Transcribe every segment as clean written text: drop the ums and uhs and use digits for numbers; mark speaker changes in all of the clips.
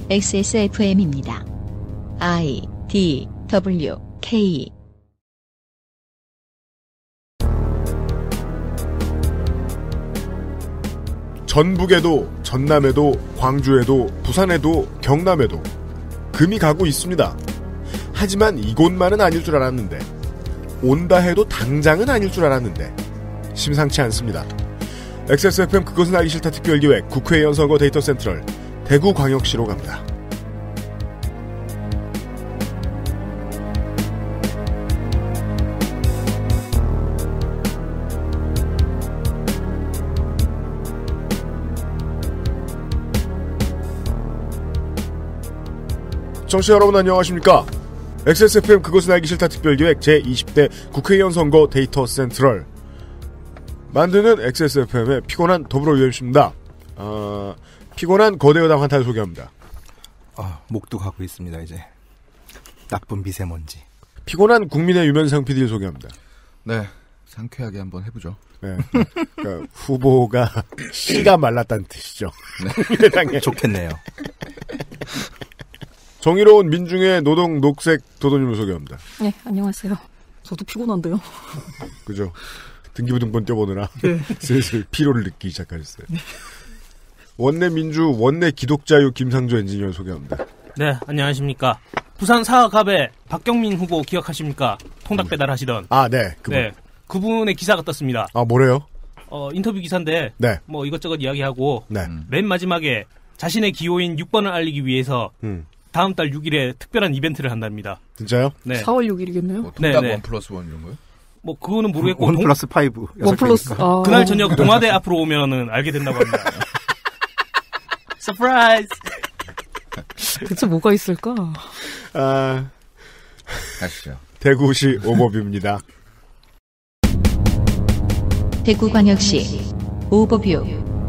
Speaker 1: XSFM입니다. I, D, W, K.
Speaker 2: 전북에도, 전남에도, 광주에도, 부산에도, 경남에도 금이 가고 있습니다. 하지만 이곳만은 아닐 줄 알았는데, 온다 해도 당장은 아닐 줄 알았는데 심상치 않습니다. XSFM 그것은 알기 싫다 특별기획 국회의원 선거 데이터 센트럴 대구광역시로 갑니다. 청취자 여러분 안녕하십니까? XSFM 그것은 알기 싫다 특별기획 제20대 국회의원 선거 데이터 센트럴 만드는 XSFM의 피곤한 더불어위원입니다. 피곤한 거대여당 환타를 소개합니다.
Speaker 3: 목도 가고 있습니다. 이제 나쁜 미세먼지.
Speaker 2: 피곤한 국민의 유면상 PD를 소개합니다.
Speaker 4: 네, 상쾌하게 한번 해보죠.
Speaker 2: 네, 그러니까 후보가 씨가 말랐다는 뜻이죠.
Speaker 3: 네. 좋겠네요.
Speaker 2: 정의로운 민중의 노동 녹색 도도님을 소개합니다.
Speaker 5: 네, 안녕하세요. 저도 피곤한데요.
Speaker 2: 그죠. 등기부등본 떼보느라 네. 슬슬 피로를 느끼기 시작하셨어요. 네. 원내 민주 원내 기독자유 김상조 엔지니어 소개합니다.
Speaker 6: 네, 안녕하십니까. 부산 사학갑의 박경민 후보 기억하십니까? 통닭 배달하시던.
Speaker 2: 아, 네. 그분.
Speaker 6: 네, 그분의 기사가 떴습니다.
Speaker 2: 아, 뭐래요?
Speaker 6: 인터뷰 기사인데
Speaker 2: 네.
Speaker 6: 뭐 이것저것 이야기하고
Speaker 2: 네.
Speaker 6: 맨 마지막에 자신의 기호인 6번을 알리기 위해서 다음 달 6일에 특별한 이벤트를 한답니다.
Speaker 2: 진짜요?
Speaker 6: 네.
Speaker 5: 4월 6일이겠네요.
Speaker 4: 뭐 통닭 1+1 이런 거요?
Speaker 6: 뭐 그거는 모르겠고
Speaker 3: 1+5
Speaker 5: 1+.
Speaker 6: 그날 저녁 동아대 앞으로 오면은 알게 된다고 합니다. 서프라이즈.
Speaker 5: 대체 뭐가 있을까?
Speaker 4: 가시죠.
Speaker 2: 대구시 오버뷰입니다.
Speaker 1: 대구광역시 오버뷰.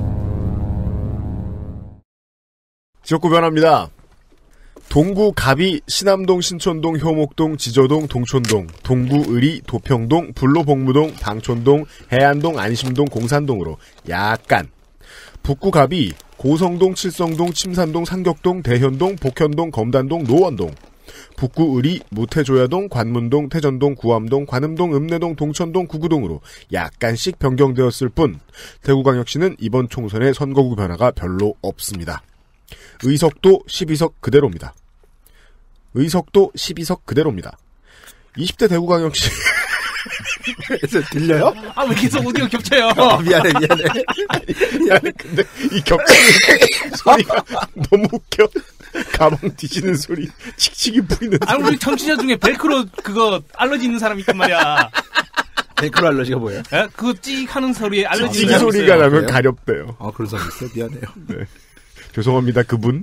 Speaker 2: 지역구 변화입니다. 동구, 가비, 신암동, 신촌동, 효목동, 지저동, 동촌동, 동구, 의리, 도평동, 불로복무동, 방촌동, 해안동, 안심동, 공산동으로 약간 북구, 가비, 고성동, 칠성동, 침산동, 상격동, 대현동, 복현동, 검단동, 노원동, 북구, 의리, 무태조야동, 관문동, 태전동, 구암동, 관음동, 읍내동, 동천동, 구구동으로 약간씩 변경되었을 뿐 대구광역시는 이번 총선의 선거구 변화가 별로 없습니다. 의석도 12석 그대로입니다. 의석도 12석 그대로입니다. 20대 대구광역시
Speaker 3: 그래서 들려요?
Speaker 6: 왜 계속 오디오 겹쳐요?
Speaker 3: 미안해.
Speaker 2: 미안해. 근데 이 겹치는 소리가 너무 웃겨. 가방 뒤지는 소리, 칙칙이 뿌리는 소리.
Speaker 6: 우리 청취자 중에 벨크로 그거 알러지 있는 사람 있단 말이야.
Speaker 3: 벨크로 알러지가 뭐예요?
Speaker 6: 예? 그거 찍 하는 소리에 알러지
Speaker 2: 찍찍이 소리가 나면 가렵대요.
Speaker 3: 그런 사람 있어요? 미안해요.
Speaker 2: 네. 죄송합니다, 그분.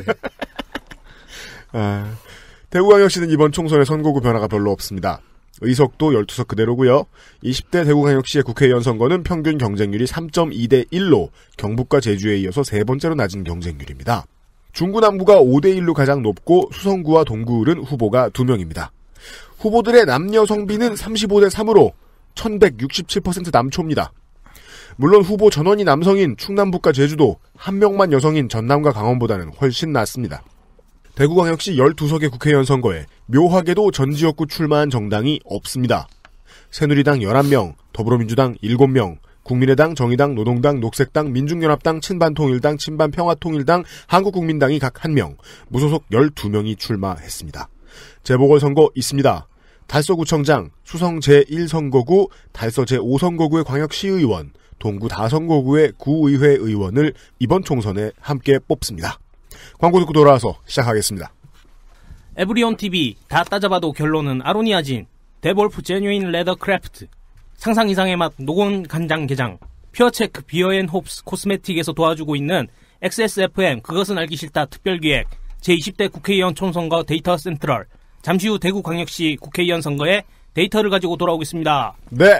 Speaker 2: 대구광역시는 이번 총선의 선거구 변화가 별로 없습니다. 의석도 12석 그대로고요. 20대 대구광역시의 국회의원 선거는 평균 경쟁률이 3.2대 1로 경북과 제주에 이어서 세 번째로 낮은 경쟁률입니다. 중구 남구가 5대 1로 가장 높고 수성구와 동구을은 후보가 2명입니다. 후보들의 남녀 성비는 35대 3으로 1167% 남초입니다. 물론 후보 전원이 남성인 충남북과 제주도 한 명만 여성인 전남과 강원보다는 훨씬 낫습니다. 대구광역시 12석의 국회의원 선거에 묘하게도 전 지역구 출마한 정당이 없습니다. 새누리당 11명, 더불어민주당 7명, 국민의당, 정의당, 노동당, 녹색당, 민중연합당, 친반통일당, 친반평화통일당, 한국국민당이 각 1명, 무소속 12명이 출마했습니다. 재보궐선거 있습니다. 달서구청장, 수성 제1선거구, 달서 제5선거구의 광역시의원, 동구 다선거구의 구의회 의원을 이번 총선에 함께 뽑습니다. 광고 듣고 돌아와서 시작하겠습니다.
Speaker 6: 에브리온 TV 다 따져봐도 결론은 아로니아진, 데볼프 제뉴인 레더 크래프트, 상상 이상의 맛 노건 간장게장, 퓨어체크 비어앤홉스 코스메틱에서 도와주고 있는 XSFM 그것은 알기 싫다 특별기획 제20대 국회의원 총선거 데이터 센트럴. 잠시 후 대구광역시 국회의원 선거에 데이터를 가지고 돌아오겠습니다.
Speaker 2: 네.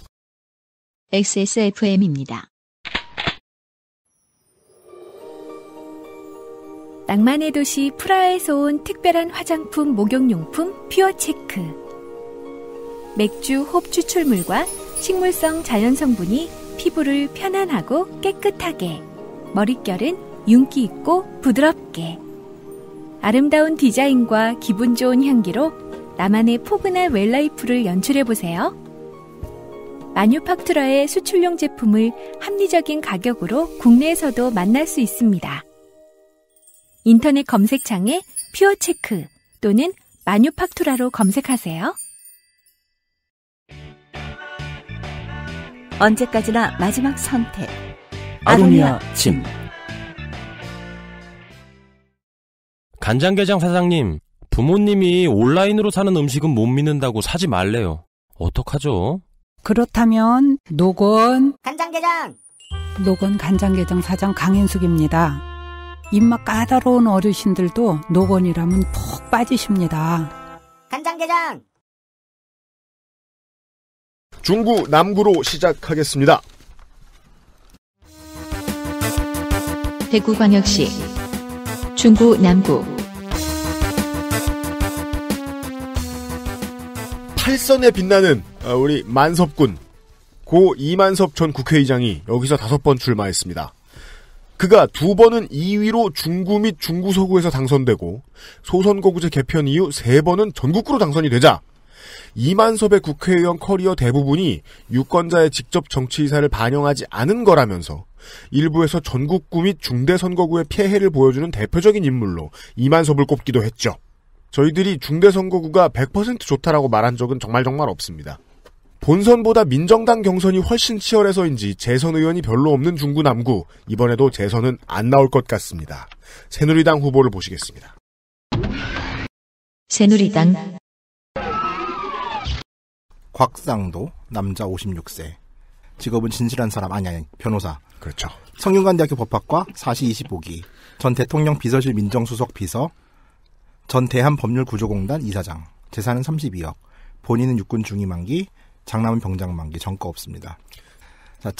Speaker 1: XSFM입니다.
Speaker 7: 낭만의 도시 프라하에서 온 특별한 화장품 목욕용품 퓨어체크. 맥주 홉 추출물과 식물성 자연성분이 피부를 편안하고 깨끗하게, 머릿결은 윤기 있고 부드럽게, 아름다운 디자인과 기분 좋은 향기로 나만의 포근한 웰라이프를 연출해보세요. 마뉴팍투라의 수출용 제품을 합리적인 가격으로 국내에서도 만날 수 있습니다. 인터넷 검색창에 퓨어체크 또는 마뉴팍투라로 검색하세요.
Speaker 8: 언제까지나 마지막 선택.
Speaker 9: 아로니아 진. 간장게장 사장님, 부모님이 온라인으로 사는 음식은 못 믿는다고 사지 말래요. 어떡하죠?
Speaker 10: 그렇다면 노건
Speaker 11: 간장게장!
Speaker 10: 노건 간장게장 사장 강인숙입니다. 입맛 까다로운 어르신들도 노건이라면 푹 빠지십니다.
Speaker 11: 간장게장!
Speaker 2: 중구 남구로 시작하겠습니다.
Speaker 1: 대구광역시 중구 남구
Speaker 2: 8선에 빛나는 우리 만섭군 고 이만섭 전 국회의장이 여기서 5번 출마했습니다. 그가 2번은 2위로 중구 및 중구 서구에서 당선되고 소선거구제 개편 이후 3번은 전국구로 당선이 되자 이만섭의 국회의원 커리어 대부분이 유권자의 직접 정치 의사를 반영하지 않은 거라면서 일부에서 전국구 및 중대선거구의 폐해를 보여주는 대표적인 인물로 이만섭을 꼽기도 했죠. 저희들이 중대선거구가 100% 좋다라고 말한 적은 정말 없습니다. 본선보다 민정당 경선이 훨씬 치열해서인지 재선 의원이 별로 없는 중구 남구, 이번에도 재선은 안 나올 것 같습니다. 새누리당 후보를 보시겠습니다.
Speaker 1: 새누리당
Speaker 3: 곽상도, 남자 56세. 직업은 진실한 사람, 아니, 변호사.
Speaker 2: 그렇죠.
Speaker 3: 성균관대학교 법학과 4시 25기. 전 대통령 비서실 민정수석 비서. 전 대한법률구조공단 이사장. 재산은 32억. 본인은 육군 중위 만기, 장남은 병장 만기, 전과 없습니다. 자,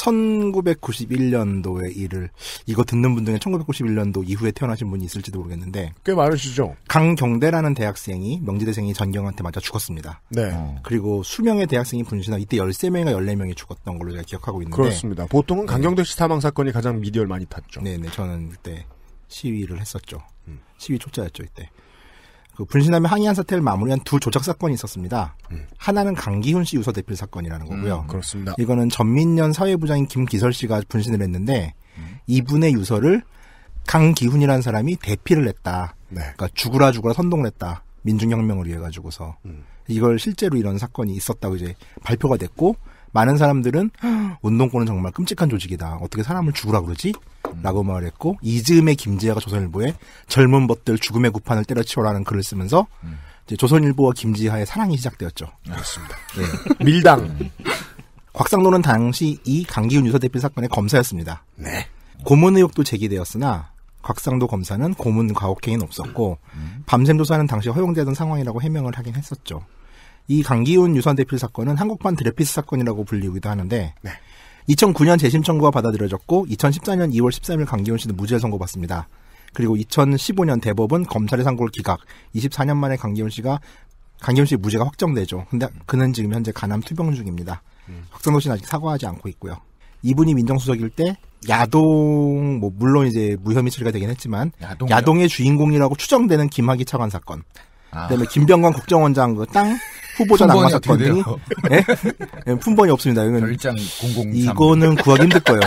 Speaker 3: 1991년도에 일을, 이거 듣는 분 중에 1991년도 이후에 태어나신 분이 있을지도 모르겠는데.
Speaker 2: 꽤 많으시죠?
Speaker 3: 강경대라는 대학생이, 명지대생이 전경한테 맞아 죽었습니다.
Speaker 2: 네.
Speaker 3: 그리고 수명의 대학생이 분신하고 이때 13명인가 14명이 죽었던 걸로 제가 기억하고 있는데.
Speaker 2: 그렇습니다. 보통은 강경대 씨 사망 사건이 가장 미디어를 많이 탔죠.
Speaker 3: 네네, 저는 그때 시위를 했었죠. 시위 초짜였죠, 이때. 그 분신하며 항의한 사태를 마무리한 2 조작 사건이 있었습니다. 하나는 강기훈 씨 유서 대필 사건이라는 거고요.
Speaker 2: 그렇습니다.
Speaker 3: 이거는 전민련 사회부장인 김기설 씨가 분신을 했는데 이분의 유서를 강기훈이라는 사람이 대필을 했다.
Speaker 2: 네.
Speaker 3: 그러니까 죽으라 선동을 했다. 민중혁명을 위해 가지고서 이걸 실제로 이런 사건이 있었다고 이제 발표가 됐고 많은 사람들은 운동권은 정말 끔찍한 조직이다. 어떻게 사람을 죽으라 그러지? 라고 말했고 이즈음의 김지아가 조선일보에 젊은 벗들 죽음의 구판을 때려치워라는 글을 쓰면서 이제 조선일보와 김지아의 사랑이 시작되었죠.
Speaker 2: 그렇습니다.
Speaker 3: 네.
Speaker 2: 밀당.
Speaker 3: 곽상도는 당시 이 강기훈 유서 대필 사건의 검사였습니다.
Speaker 2: 네.
Speaker 3: 고문 의혹도 제기되었으나 곽상도 검사는 고문 과혹행위는 없었고 밤샘 조사는 당시 허용되던 상황이라고 해명을 하긴 했었죠. 이 강기훈 유서 대필 사건은 한국판 드레피스 사건이라고 불리기도 하는데
Speaker 2: 네.
Speaker 3: 2009년 재심 청구가 받아들여졌고 2014년 2월 13일 강기훈 씨는 무죄 선고받습니다. 그리고 2015년 대법원 검찰의 선고를 기각. 24년 만에 강기훈 씨의 무죄가 확정되죠. 근데 그는 지금 현재 간암 투병 중입니다. 곽상도 씨는 아직 사과하지 않고 있고요. 이분이 민정수석일 때 야동, 물론 이제 무혐의 처리가 되긴 했지만 야동의 주인공이라고 추정되는 김학의 차관 사건. 그다음에 김병관 국정원장 그 땅 후보자 낙마 사건 등이 네? 품번이 없습니다.
Speaker 4: 별장 003.
Speaker 3: 이거는 구하기 힘들 거예요.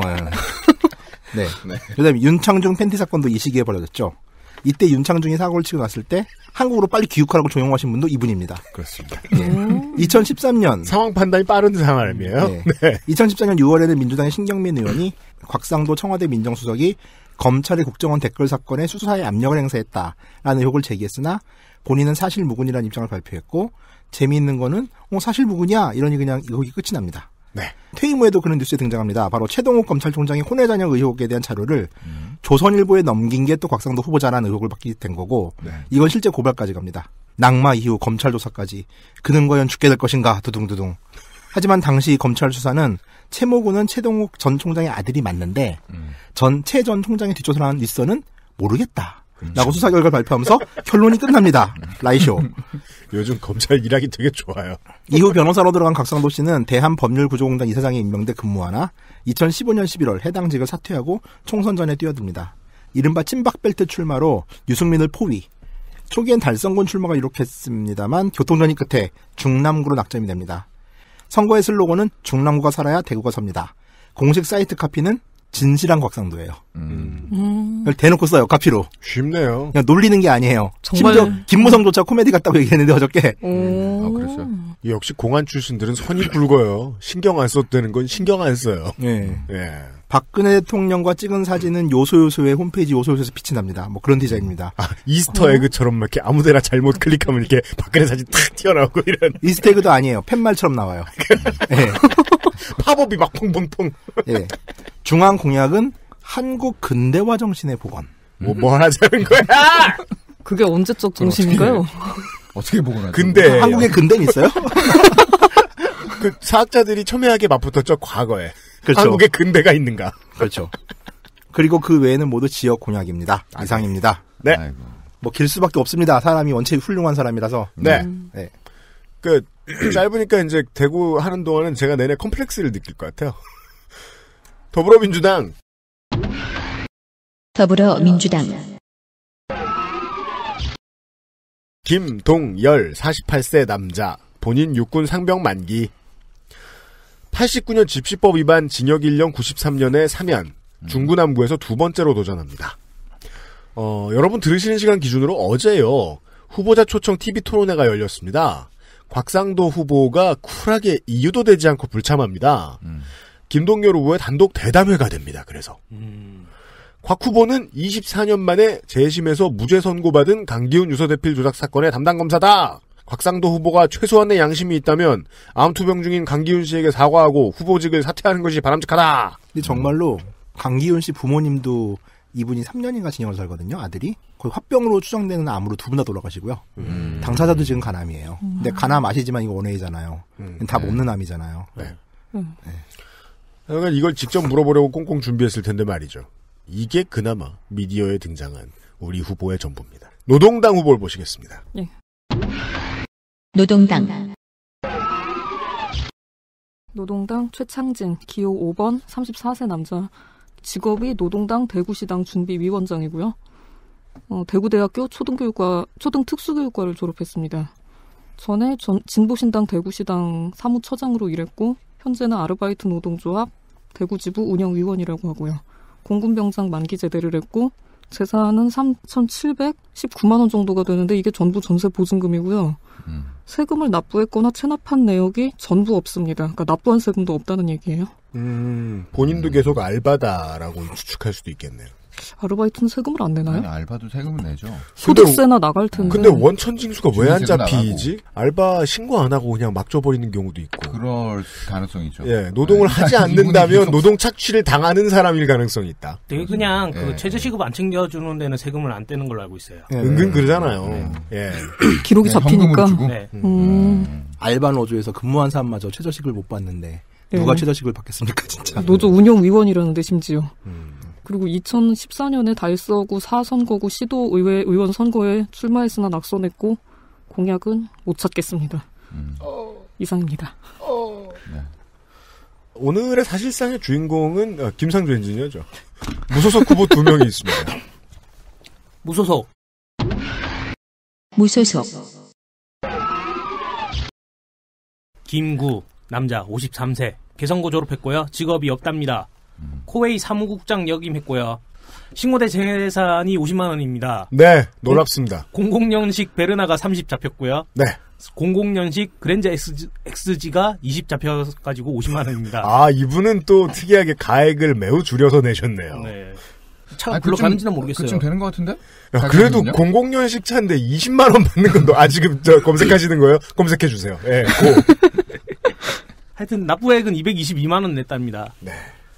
Speaker 3: 네. 그다음에 윤창중 팬티 사건도 이 시기에 벌어졌죠. 이때 윤창중이 사고를 치고 났을 때 한국으로 빨리 귀국하라고 조용하신 분도 이분입니다.
Speaker 2: 그렇습니다.
Speaker 3: 네. 2013년
Speaker 2: 상황 판단이 빠른 사람이에요.
Speaker 3: 네.
Speaker 2: 네.
Speaker 3: 2014년 6월에는 민주당의 신경민 의원이 곽상도 청와대 민정수석이 검찰의 국정원 댓글 사건에 수사에 압력을 행사했다라는 의혹을 제기했으나 본인은 사실무근이라는 입장을 발표했고 재미있는 거는 사실 무근이야 이러니 그냥 의혹이 끝이 납니다.
Speaker 2: 네.
Speaker 3: 퇴임 후에도 그런 뉴스에 등장합니다. 바로 최동욱 검찰총장의 혼외 잔여 의혹에 대한 자료를 조선일보에 넘긴 게 또 곽상도 후보자라는 의혹을 받게 된 거고 이건 실제 고발까지 갑니다. 낙마 이후 검찰 조사까지 그는 과연 죽게 될 것인가 두둥두둥. 하지만 당시 검찰 수사는 최모군은 최동욱 전 총장의 아들이 맞는데 최 전 총장의 뒷조사를 한 윗선은 모르겠다. 라고 수사 결과를 발표하면서 결론이 끝납니다. 라이쇼.
Speaker 2: 요즘 검찰 일하기 되게 좋아요.
Speaker 3: 이후 변호사로 들어간 곽상도 씨는 대한법률구조공단 이사장에 임명돼 근무하나 2015년 11월 해당직을 사퇴하고 총선 전에 뛰어듭니다. 이른바 찐박벨트 출마로 유승민을 포위. 초기엔 달성군 출마가 이룩했습니다만 교통전이 끝에 중남구로 낙점이 됩니다. 선거의 슬로건은 중남구가 살아야 대구가 섭니다. 공식 사이트 카피는 진실한 곽상도예요. 대놓고 써요, 카피로.
Speaker 2: 쉽네요.
Speaker 3: 그냥 놀리는 게 아니에요.
Speaker 5: 정말...
Speaker 3: 심지어 김무성조차 코미디 같다고 얘기했는데 어저께.
Speaker 4: 그랬어요?
Speaker 2: 역시 공안 출신들은 선이 굵어요. 신경 안 써도 되는 건 신경 안 써요.
Speaker 3: 예.
Speaker 2: 예.
Speaker 3: 박근혜 대통령과 찍은 사진은 요소요소의 홈페이지 요소요소에서 빛이 납니다. 뭐 그런 디자인입니다.
Speaker 2: 아, 이스터 에그처럼 막 이렇게 아무데나 잘못 클릭하면 이렇게 박근혜 사진 탁 튀어나오고 이런.
Speaker 3: 이스터 에그도 아니에요. 팻말처럼 나와요. 예.
Speaker 2: 팝업이 막 퐁퐁퐁.
Speaker 3: 예. 중앙 공약은 한국 근대화 정신의 복원.
Speaker 2: 뭐 하자는 거야?
Speaker 5: 그게 언제적 정신인가요?
Speaker 4: 어떻게 복원하죠?
Speaker 2: 근데
Speaker 3: 한국에 근대는 있어요?
Speaker 2: 그 사학자들이 첨예하게 맞붙었죠, 과거에.
Speaker 3: 그렇죠.
Speaker 2: 한국에 근대가 있는가?
Speaker 3: 그렇죠. 그리고 그 외에는 모두 지역 공약입니다. 이상입니다.
Speaker 2: 네.
Speaker 4: 아이고.
Speaker 3: 뭐 길 수밖에 없습니다. 사람이 원체 훌륭한 사람이라서.
Speaker 2: 네.
Speaker 3: 네.
Speaker 2: 그 짧으니까 이제 대구 하는 동안은 제가 내내 컴플렉스를 느낄 것 같아요. 더불어민주당.
Speaker 1: 더불어민주당.
Speaker 2: 김동열 48세 남자. 본인 육군 상병 만기. 89년 집시법 위반 징역 1년 93년에 사면. 중구남구에서 두 번째로 도전합니다. 여러분 들으시는 시간 기준으로 어제요. 후보자 초청 TV 토론회가 열렸습니다. 곽상도 후보가 쿨하게 이유도 되지 않고 불참합니다. 김동열 후보의 단독 대담회가 됩니다. 그래서. 곽 후보는 24년 만에 재심에서 무죄 선고받은 강기훈 유서대필 조작 사건의 담당 검사다. 곽상도 후보가 최소한의 양심이 있다면 암투병 중인 강기훈 씨에게 사과하고 후보직을 사퇴하는 것이 바람직하다.
Speaker 3: 근데 정말로 강기훈 씨 부모님도 이분이 3년인가 징역을 살거든요. 아들이. 거의 화병으로 추정되는 암으로 두 분 다 돌아가시고요. 당사자도 지금 간암이에요. 근데 간암 아시지만 이거 원웨이잖아요. 다 먹는 암이잖아요.
Speaker 2: 네. 그러니까 이걸 직접 물어보려고 꽁꽁 준비했을 텐데 말이죠. 이게 그나마 미디어에 등장한 우리 후보의 전부입니다. 노동당 후보를 보시겠습니다.
Speaker 5: 예.
Speaker 1: 노동당.
Speaker 5: 노동당 최창진, 기호 5번, 34세 남자. 직업이 노동당 대구시당 준비위원장이고요. 대구대학교 초등특수교육과를 졸업했습니다. 전에 진보신당 대구시당 사무처장으로 일했고 현재는 아르바이트 노동조합 대구지부 운영위원이라고 하고요. 공군병장 만기 제대를 했고 재산은 3,719만 원 정도가 되는데 이게 전부 전세 보증금이고요. 세금을 납부했거나 체납한 내역이 전부 없습니다. 그러니까 납부한 세금도 없다는 얘기예요.
Speaker 2: 본인도 계속 알바다라고 추측할 수도 있겠네요.
Speaker 5: 아르바이트는 세금을 안 내나요?
Speaker 4: 아니, 알바도 세금을 내죠.
Speaker 5: 소득세나 나갈 텐데.
Speaker 2: 근데 원천징수가 왜 안 잡히지? 알바 신고 안 하고 그냥 막 줘버리는 경우도 있고.
Speaker 4: 그럴 가능성이 있죠.
Speaker 2: 예, 노동을 하지 않는다면 노동 착취를 당하는 사람일 가능성이 있다.
Speaker 6: 되게 그냥 그 최저시급 안 챙겨주는 데는 세금을 안 떼는 걸로 알고 있어요.
Speaker 2: 은근 그러잖아요. 예.
Speaker 5: 기록이 잡히니까.
Speaker 6: 네.
Speaker 3: 알바 노조에서 근무한 사람마저 최저시급을 못 받는데 누가 최저시급을 받겠습니까, 진짜.
Speaker 5: 노조 운영위원이라는데 심지어. 그리고 2014년에 달서구 4선거구 시도의회 의원 선거에 출마했으나 낙선했고 공약은 못 찾겠습니다. 이상입니다.
Speaker 4: 네.
Speaker 2: 오늘의 사실상의 주인공은 김상조 엔지니어죠. 무소속 후보 2명이 있습니다.
Speaker 6: 무소속.
Speaker 1: 무소속.
Speaker 6: 김구 남자 53세 개성고 졸업했고요. 직업이 없답니다. 코웨이 사무국장 역임했고요. 신고대 재산이 50만 원입니다.
Speaker 2: 네, 놀랍습니다.
Speaker 6: 00년식 베르나가 30 잡혔고요.
Speaker 2: 네.
Speaker 6: 00년식 그랜저 XG가 20 잡혀가지고 50만 원입니다.
Speaker 2: 아, 이분은 또 특이하게 가액을 매우 줄여서 내셨네요.
Speaker 6: 네. 차가 굴러가는지는 모르겠어요.
Speaker 4: 그쯤 되는 것 같은데?
Speaker 2: 야, 그래도 00년식 차인데 20만 원 받는 건 지금 검색하시는 거예요? 검색해 주세요. 예.
Speaker 6: 하여튼 납부액은 222만 원 냈답니다.
Speaker 2: 네.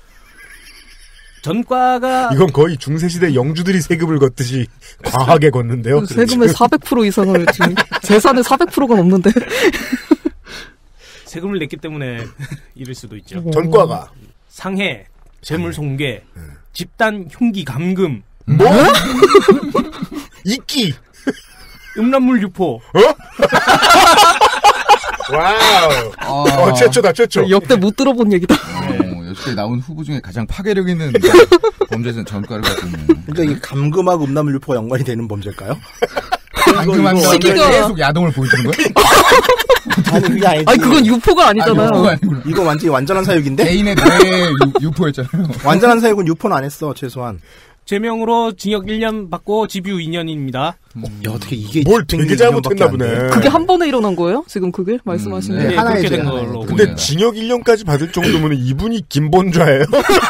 Speaker 6: 전과가
Speaker 2: 이건 거의 중세시대 영주들이 세금을 걷듯이 과하게 걷는데요.
Speaker 5: 세금의 400% 이상을 지금 재산의 400%가 넘는데
Speaker 6: 세금을 냈기 때문에 이럴 수도 있죠.
Speaker 2: 전과가
Speaker 6: 상해, 재물 손괴, 집단 흉기 감금,
Speaker 2: 뭐? 이끼,
Speaker 6: 음란물 유포.
Speaker 2: 와우. 최초다, 최초.
Speaker 5: 역대 못 들어본 얘기다.
Speaker 4: 여태까지 나온 후보 중에 가장 파괴력 있는 범죄에서는 전과를 갖고 있는.
Speaker 3: 그러니까 이게 감금하고 음란물 유포가 연관이 되는 범죄일까요?
Speaker 4: 감금한 거 계속 야동을 보여주는 거야?
Speaker 3: 아니 그게 아니지.
Speaker 5: 아니 그건 유포가 아니잖아요.
Speaker 3: 이거 완전한 사육인데?
Speaker 4: 개인의 뇌 유포였잖아요.
Speaker 3: 완전한 사육은 유포는 안 했어 최소한.
Speaker 6: 제명으로 징역 1년 받고 집유 2년입니다.
Speaker 3: 야 어떻게 이게
Speaker 2: 뭘 되게 잘못했나 보네.
Speaker 5: 그게 한 번에 일어난 거예요? 지금 그게 말씀하시는 게
Speaker 6: 그렇게 된 걸로.
Speaker 2: 근데 징역 1년까지 받을 정도면 이분이 김본좌예요?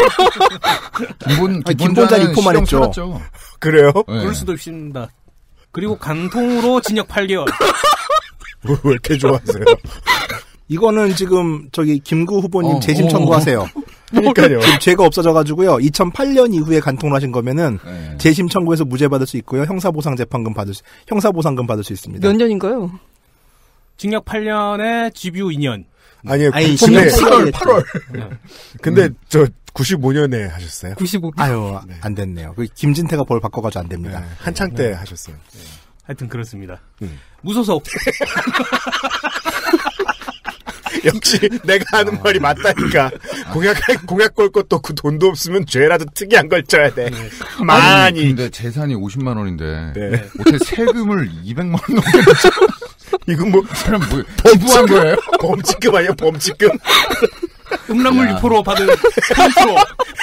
Speaker 3: 김본좌 유포만 했죠.
Speaker 2: 살았죠. 그래요?
Speaker 6: 네. 그럴 수도 있습니다. 그리고 간통으로 징역 8개월.
Speaker 2: 왜 이렇게 좋아하세요?
Speaker 3: 이거는 지금 저기 김구 후보님 재심 청구하세요.
Speaker 2: 그러니까요.
Speaker 3: 지금 죄가 없어져가지고요. 2008년 이후에 간통을 하신 거면은 재심 청구해서 무죄 받을 수 있고요. 형사보상금 받을 수 있습니다.
Speaker 5: 몇 년인가요?
Speaker 6: 징역 8년에 집유 2년.
Speaker 2: 아니요.
Speaker 3: 아니,
Speaker 2: 근데
Speaker 3: 8월.
Speaker 2: 근데 저 95년에 하셨어요?
Speaker 5: 95.
Speaker 3: 아유, 안 됐네요. 그 김진태가 벌 바꿔가지고 안 됩니다.
Speaker 2: 네, 한창 때 하셨어요.
Speaker 6: 하여튼 그렇습니다. 무소속.
Speaker 2: 역시 내가 하는 말이 맞다니까. 공약 걸 것도 없고 돈도 없으면 죄라도 특이한 걸 쪄야 돼. 많이.
Speaker 4: 아니, 근데 재산이 50만 원인데
Speaker 2: 네.
Speaker 4: 어떻게 세금을 200만 원 넘게 냈죠?
Speaker 2: 이건 뭐
Speaker 4: 사람 뭐 범부한 거예요?
Speaker 2: 범칙금 아니야 범칙금?
Speaker 6: 음란물 유포로 받은 포인트로.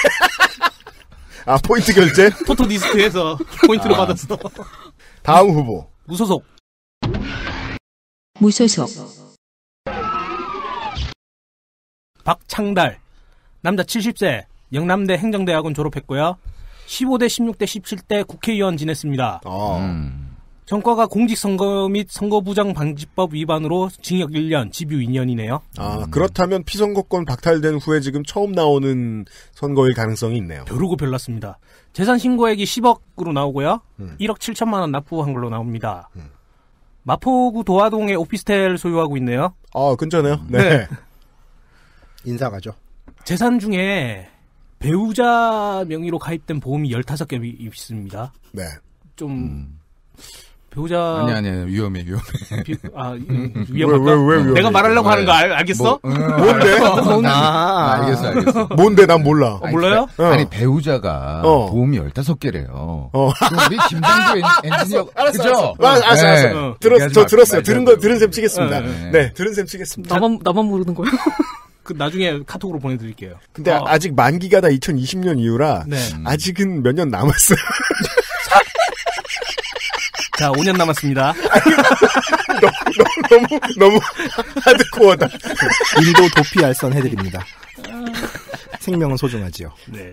Speaker 2: 아 포인트 결제?
Speaker 6: 토토디스크에서 포인트로 받았어.
Speaker 2: 다음 후보.
Speaker 6: 무소속.
Speaker 1: 무소속.
Speaker 6: 박창달. 남자 70세. 영남대 행정대학원 졸업했고요. 15대, 16대, 17대 국회의원 지냈습니다. 전과가 공직선거 및 선거부정방지법 위반으로 징역 1년, 집유 2년이네요.
Speaker 2: 아, 그렇다면 피선거권 박탈된 후에 지금 처음 나오는 선거일 가능성이 있네요.
Speaker 6: 벼르고 별났습니다. 재산 신고액이 10억으로 나오고요. 1억 7천만 원 납부한 걸로 나옵니다. 마포구 도화동에 오피스텔 소유하고 있네요.
Speaker 2: 아, 근처네요. 네.
Speaker 3: 인사가죠.
Speaker 6: 재산 중에 배우자 명의로 가입된 보험이 15개 있습니다.
Speaker 2: 네.
Speaker 6: 좀 배우자
Speaker 4: 아니 위험해.
Speaker 6: 위험할까?
Speaker 2: 왜
Speaker 6: 내가 말하려고 하는 거 알겠어?
Speaker 2: 뭔데?
Speaker 4: 알겠어.
Speaker 2: 뭔데? 난 몰라.
Speaker 6: 몰라요?
Speaker 4: 아니 배우자가 보험이 15개래요. 우리 김상조 엔지니어 그죠?
Speaker 2: 알았어. 저 들었어요. 들은 셈 치겠습니다. 네, 들은 셈 치겠습니다.
Speaker 5: 나만 모르는 거예요?
Speaker 6: 그 나중에 카톡으로 보내드릴게요.
Speaker 2: 근데 아직 만기가 다 2020년 이후라 아직은 몇 년 남았어요.
Speaker 6: 자, 5년 남았습니다.
Speaker 2: 너무 하드코어다.
Speaker 3: 인도 도피 알선 해드립니다. 생명은 소중하지요.
Speaker 6: 네.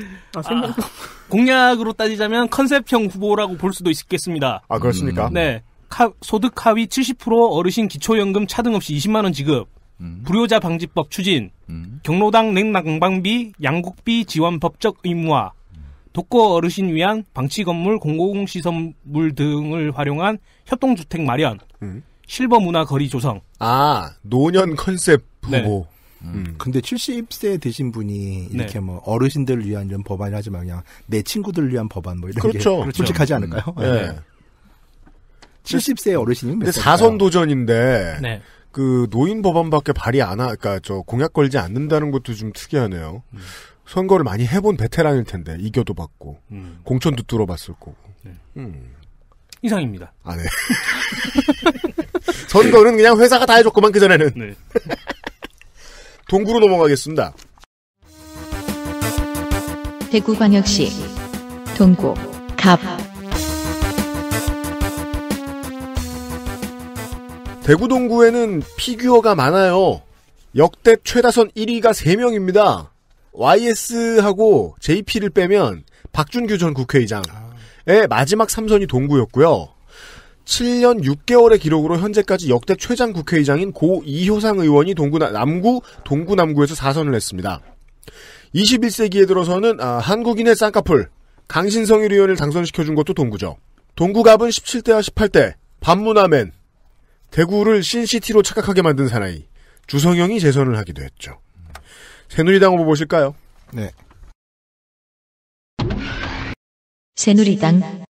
Speaker 6: 공약으로 따지자면 컨셉형 후보라고 볼 수도 있겠습니다.
Speaker 2: 아, 그렇습니까?
Speaker 6: 네. 소득 하위 70% 어르신 기초연금 차등 없이 20만 원 지급. 불효자 방지법 추진. 경로당 냉난방비, 양국비 지원 법적 의무화. 독거 어르신 위한 방치 건물, 공공시설물 등을 활용한 협동주택 마련. 실버 문화 거리 조성.
Speaker 2: 아, 노년 컨셉 후보.
Speaker 3: 근데 70세 되신 분이 이렇게 뭐 어르신들을 위한 이런 법안을 하지 마 그냥 내 친구들을 위한 법안 뭐 이런 게 솔직하지 않을까요?
Speaker 2: 네.
Speaker 3: 70세 어르신이면 몇
Speaker 2: 근데
Speaker 3: 살일까요?
Speaker 2: 4선 도전인데
Speaker 6: 네.
Speaker 2: 그 노인 법안밖에 발의 그러니까 저 공약 걸지 않는다는 것도 좀 특이하네요. 선거를 많이 해본 베테랑일 텐데 이겨도 받고 공천도 뚫어봤을 거고.
Speaker 6: 이상입니다.
Speaker 2: 아, 네. 선거는 그냥 회사가 다 해줬구만 그전에는.
Speaker 6: 네.
Speaker 2: 동구로 넘어가겠습니다.
Speaker 1: 대구광역시 동구 갑.
Speaker 2: 대구 동구에는 피규어가 많아요. 역대 최다선 1위가 3명입니다. YS하고 JP를 빼면 박준규 전 국회의장의 마지막 3선이 동구였고요. 7년 6개월의 기록으로 현재까지 역대 최장 국회의장인 고 이효상 의원이 동구 남구에서 4선을 했습니다. 21세기에 들어서는 한국인의 쌍꺼풀 강신성일 의원을 당선시켜준 것도 동구죠. 동구갑은 17대와 18대 반문화맨 대구를 신시티로 착각하게 만든 사나이 주성영이 재선을 하기도 했죠. 새누리당 후보 보실까요?
Speaker 3: 네.
Speaker 1: 새누리당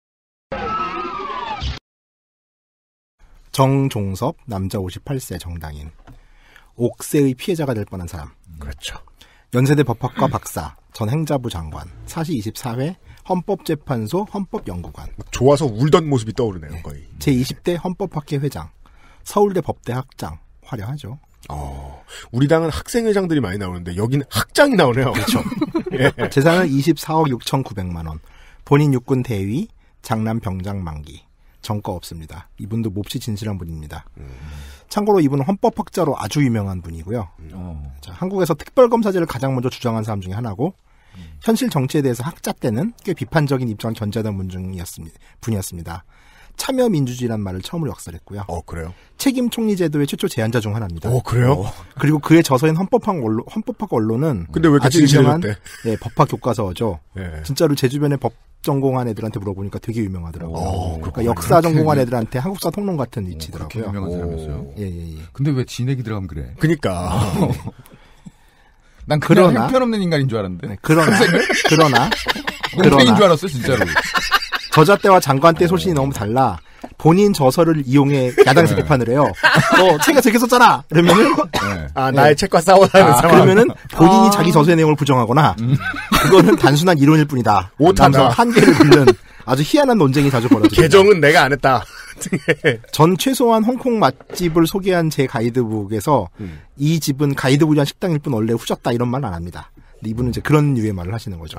Speaker 3: 정종섭 남자 58세 정당인 옥새의 피해자가 될 뻔한 사람.
Speaker 2: 그렇죠.
Speaker 3: 연세대 법학과 박사, 전 행자부 장관, 사시 24회, 헌법재판소 헌법연구관.
Speaker 2: 좋아서 울던 모습이 떠오르네요, 거의.
Speaker 3: 제20대 헌법학회 회장, 서울대 법대 학장. 화려하죠.
Speaker 2: 우리 당은 학생회장들이 많이 나오는데 여기는 학장이 나오네요.
Speaker 3: 그렇죠.
Speaker 2: 예.
Speaker 3: 재산은 24억 6,900만 원. 본인 육군 대위, 장남 병장 만기. 전과 없습니다. 이분도 몹시 진실한 분입니다. 참고로 이분은 헌법학자로 아주 유명한 분이고요. 자, 한국에서 특별검사제를 가장 먼저 주장한 사람 중에 하나고 현실 정치에 대해서 학자 때는 꽤 비판적인 입장을 견지하던 분이었습니다. 참여민주주의란 말을 처음으로 역설했고요.
Speaker 2: 그래요?
Speaker 3: 책임 총리 제도의 최초 제안자 중 하나입니다.
Speaker 2: 그래요?
Speaker 3: 그리고 그의 저서인 헌법학 언론은
Speaker 2: 근데 왜
Speaker 3: 아주 유명한
Speaker 2: 네,
Speaker 3: 법학 교과서죠.
Speaker 2: 네.
Speaker 3: 진짜로 제 주변에 법 전공한 애들한테 물어보니까 되게 유명하더라고요. 그러니까 역사 전공한 애들한테 한국사 통론 같은 위치더라고요.
Speaker 4: 그렇게 유명한 사람이었어요?
Speaker 3: 예.
Speaker 4: 근데 왜 진액이 들어가면 그래?
Speaker 2: 그니까.
Speaker 4: 난 그냥 형편없는 인간인 줄 알았는데.
Speaker 3: 네, 그러나
Speaker 4: 놈탱인 줄 알았어, 진짜로.
Speaker 3: 저자 때와 장관 때 소신이 너무 달라. 본인 저서를 이용해 야당에서 비판을 해요. 책에서 이렇게 썼잖아. 그러면은
Speaker 2: 나의 책과 싸워라는 상황.
Speaker 3: 그러면은 본인이 자기 저서의 내용을 부정하거나 그거는 단순한 이론일 뿐이다. 오탄성 한계를 빚는 아주 희한한 논쟁이 자주 벌어집니다.
Speaker 2: 개정은 내가 안 했다.
Speaker 3: 전 최소한 홍콩 맛집을 소개한 제 가이드북에서 이 집은 가이드북이 한 식당일 뿐 원래 후졌다 이런 말은 안 합니다. 이분은 이제 그런 류의 말을 하시는 거죠.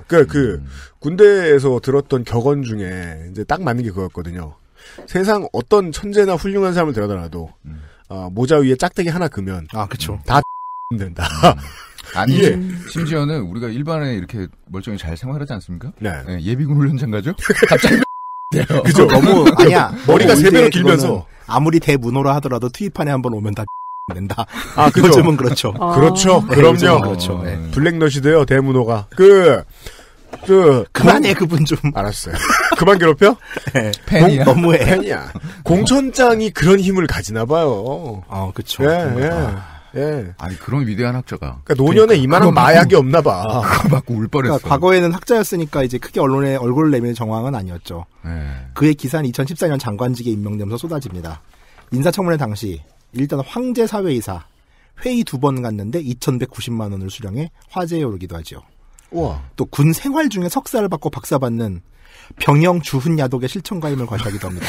Speaker 2: 군대에서 들었던 격언 중에 이제 딱 맞는 게 그거였거든요. 세상 어떤 천재나 훌륭한 사람을 데려다놔도 모자 위에 짝대기 하나 그면
Speaker 3: 그쵸.
Speaker 2: 다 된다.
Speaker 4: 아니 심지어는 우리가 일반에 이렇게 멀쩡히 잘 생활하지 않습니까?
Speaker 2: 네.
Speaker 4: 예비군 훈련장 가죠? 갑자기
Speaker 2: 그죠?
Speaker 3: 너무 아니야.
Speaker 2: 머리가 3배로 길면서
Speaker 3: 아무리 대문호라 하더라도 투입판에 한번 오면 다 된다.
Speaker 2: 그죠?
Speaker 3: 요즘은 그렇죠.
Speaker 2: 그렇죠.
Speaker 3: 네,
Speaker 2: 그럼요.
Speaker 3: 그렇죠. 네.
Speaker 2: 블랙넛이돼요 대문호가.
Speaker 3: 그만해 그분 좀.
Speaker 2: 알았어요. 그만 괴롭혀?
Speaker 3: 네.
Speaker 4: 팬이야.
Speaker 3: 너무해.
Speaker 2: 팬이야. 공천장이 그런 힘을 가지나 봐요.
Speaker 3: 그쵸.
Speaker 2: 예.
Speaker 4: 아니 그런 위대한 학자가.
Speaker 2: 그러니까 노년에 이만한 마약이 없나 봐.
Speaker 4: 그거 받고 울 뻔했어.
Speaker 3: 그러니까 과거에는 학자였으니까 이제 크게 언론에 얼굴을 내미는 정황은 아니었죠. 그의 기사는 2014년 장관직에 임명되면서 쏟아집니다. 인사청문회 당시 일단 황제 사회이사 회의 2번 갔는데 2,190만 원을 수령해 화제에 오르기도 하죠.
Speaker 2: 우와.
Speaker 3: 또 군 생활 중에 석사를 받고 박사 받는 병영 주훈 야독의 실천가임을 과시하기도 합니다.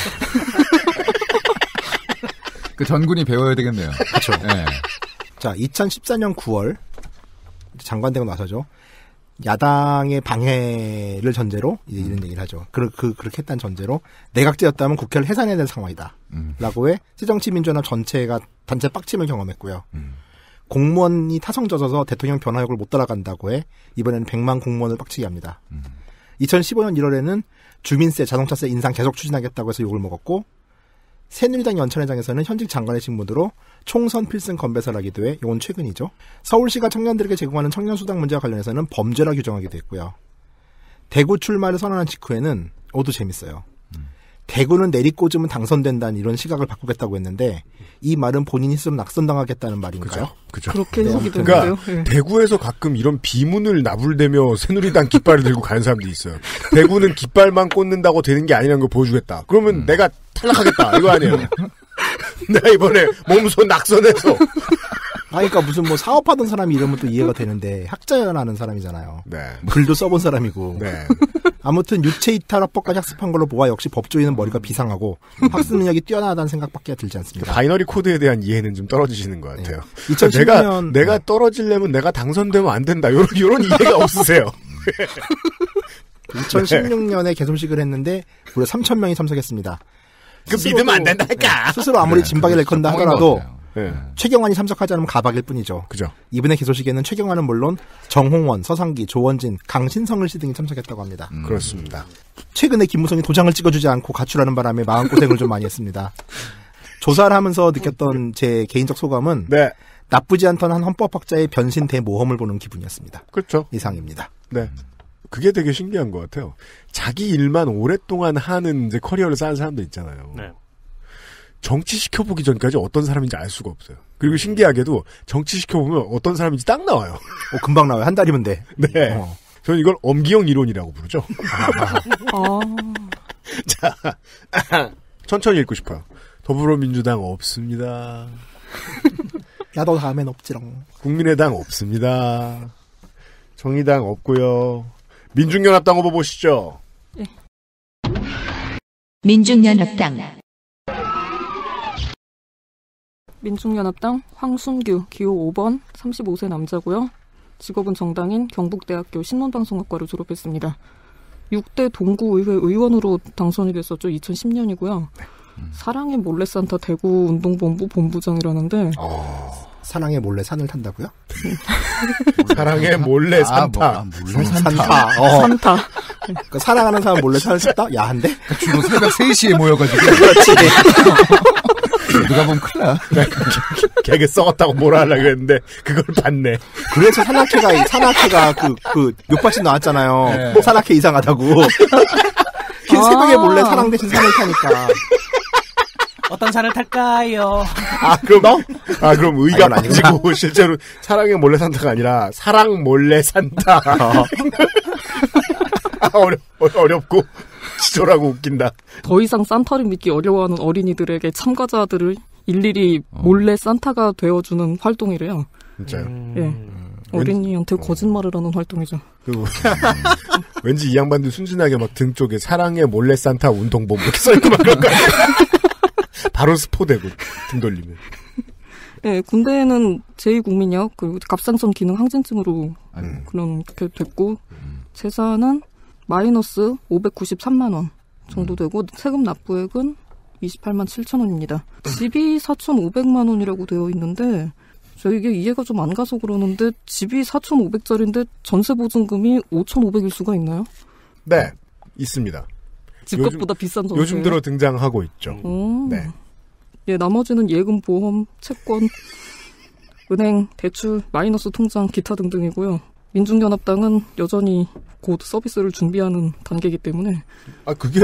Speaker 4: 그 전군이 배워야 되겠네요.
Speaker 3: 그렇죠.
Speaker 4: 네.
Speaker 3: 자, 2014년 9월 장관되고 나서죠. 야당의 방해를 전제로 이런 얘기를 하죠. 그렇게 했다는 전제로 내각제였다면 국회를 해산해야 되는 상황이다. 라고 해 새정치민주연합 전체가 단체 빡침을 경험했고요. 공무원이 타성젖어서 대통령 변화역을 못 따라간다고 해 이번에는 100만 공무원을 빡치게 합니다. 2015년 1월에는 주민세, 자동차세 인상 계속 추진하겠다고 해서 욕을 먹었고 새누리당 연천회장에서는 현직 장관의 직무대로 총선 필승 건배사를 하기도 해 이건 최근이죠. 서울시가 청년들에게 제공하는 청년수당 문제와 관련해서는 범죄라 규정하기도 했고요. 대구 출마를 선언한 직후에는 또 재밌어요. 대구는 내리꽂으면 당선된다는 이런 시각을 바꾸겠다고 했는데 이 말은 본인이 스스로 낙선당하겠다는 말인가요?
Speaker 2: 그죠.
Speaker 5: 그렇게 해석이 되는데요.
Speaker 2: 그러니까 대구에서 가끔 이런 비문을 나불대며 새누리당 깃발을 들고 가는 사람들이 있어요. 대구는 깃발만 꽂는다고 되는 게 아니라는 걸 보여주겠다. 그러면 내가 탈락하겠다 이거 아니에요. 내가 이번에 몸소 낙선해서
Speaker 3: 그러니까 무슨 사업하던 사람이 이러면 또 이해가 되는데 학자연하는 사람이잖아요.
Speaker 2: 네.
Speaker 3: 글도 써본 사람이고.
Speaker 2: 네.
Speaker 3: 아무튼 유체이탈학법까지 학습한 걸로 보아 역시 법조인은 머리가 비상하고 학습 능력이 뛰어나다는 생각밖에 들지 않습니다.
Speaker 2: 바이너리 코드에 대한 이해는 좀 떨어지시는 것 같아요.
Speaker 3: 2010년
Speaker 2: 내가 떨어지려면 내가 당선되면 안 된다. 이런 이해가 없으세요.
Speaker 3: 2016년에 개소식을 했는데 무려 3,000명이 참석했습니다.
Speaker 2: 믿으면 안 된다니까.
Speaker 3: 스스로 아무리 진박을 내건다 하더라도 최경환이 참석하지 않으면 가박일 뿐이죠.
Speaker 2: 그죠.
Speaker 3: 이번에 기소식에는 최경환은 물론 정홍원, 서상기, 조원진, 강신성을 씨 등이 참석했다고 합니다.
Speaker 2: 그렇습니다.
Speaker 3: 최근에 김무성이 도장을 찍어주지 않고 가출하는 바람에 마음고생을 좀 많이 했습니다. 조사를 하면서 느꼈던 제 개인적 소감은 나쁘지 않던 한 헌법학자의 변신 대모험을 보는 기분이었습니다.
Speaker 2: 그렇죠.
Speaker 3: 이상입니다.
Speaker 2: 네. 그게 되게 신기한 것 같아요. 자기 일만 오랫동안 하는 이제 커리어를 쌓은 사람들 있잖아요.
Speaker 6: 네.
Speaker 2: 정치 시켜보기 전까지 어떤 사람인지 알 수가 없어요. 그리고 신기하게도 정치 시켜보면 어떤 사람인지 딱 나와요.
Speaker 3: 금방 나와요. 한 달이면 돼.
Speaker 2: 네. 저는 이걸 엄기형 이론이라고 부르죠. 자, 천천히 읽고 싶어요. 더불어민주당 없습니다.
Speaker 3: 나도 다음엔 없지롱.
Speaker 2: 국민의당 없습니다. 정의당 없고요. 민중연합당 후보 보시죠.
Speaker 5: 네.
Speaker 1: 민중연합당
Speaker 5: 민중연합당 황순규 기호 5번 35세 남자고요. 직업은 정당인 경북대학교 신문방송학과를 졸업했습니다. 6대 동구의회 의원으로 당선이 됐었죠. 2010년이고요. 사랑의 몰래산타 대구 운동본부 본부장이라는데
Speaker 3: 사랑의 몰래 산을 탄다고요?
Speaker 2: 사랑의 몰래 산타.
Speaker 3: 몰래 산타.
Speaker 5: 산타.
Speaker 3: 그러니까 사랑하는 사람 몰래 산을 탔다? 야한데?
Speaker 4: 주로 새벽 3시에 모여가지고.
Speaker 3: 그렇지.
Speaker 4: 누가 보면 큰일 나.
Speaker 2: 걔게 썩었다고 뭐라 하려고 했는데 그걸 봤네.
Speaker 3: 그래서 산악회가 욕받침 나왔잖아요. 네. 산악회 이상하다고. 새벽에 몰래 사랑 대신 산을 타니까.
Speaker 6: 어떤 산을 탈까요?
Speaker 2: 그럼 의가 빠지고 실제로 사랑의 몰래 산타가 아니라 사랑 몰래 산타. 어렵고 지조라고 웃긴다.
Speaker 5: 더 이상 산타를 믿기 어려워하는 어린이들에게 참가자들을 일일이 몰래 산타가 되어주는 활동이래요.
Speaker 2: 진짜요?
Speaker 5: 예. 어린이한테 거짓말을 하는 활동이죠.
Speaker 2: 그리고 왠지 이 양반들 순진하게 막 등 쪽에 사랑의 몰래 산타 운동본부 이렇게 써있고 막 그런 거 아니야? 바로 스포되고 등 돌리면.
Speaker 5: 네, 군대에는 제2국민역 그리고 갑상선 기능 항진증으로 그렇게 됐고 재산은 마이너스 593만 원 정도 되고 세금 납부액은 28만 7천 원입니다. 집이 4,500만 원이라고 되어 있는데 저 이게 이해가 좀 안 가서 그러는데 집이 4,500짜리인데 전세 보증금이 5,500일 수가 있나요?
Speaker 2: 네, 있습니다.
Speaker 5: 집값보다 비싼 전세.
Speaker 2: 요즘 들어 등장하고 있죠.
Speaker 5: 네. 예, 나머지는 예금, 보험, 채권, 은행, 대출, 마이너스 통장, 기타 등등이고요. 민중연합당은 여전히 곧 서비스를 준비하는 단계이기 때문에.
Speaker 2: 그게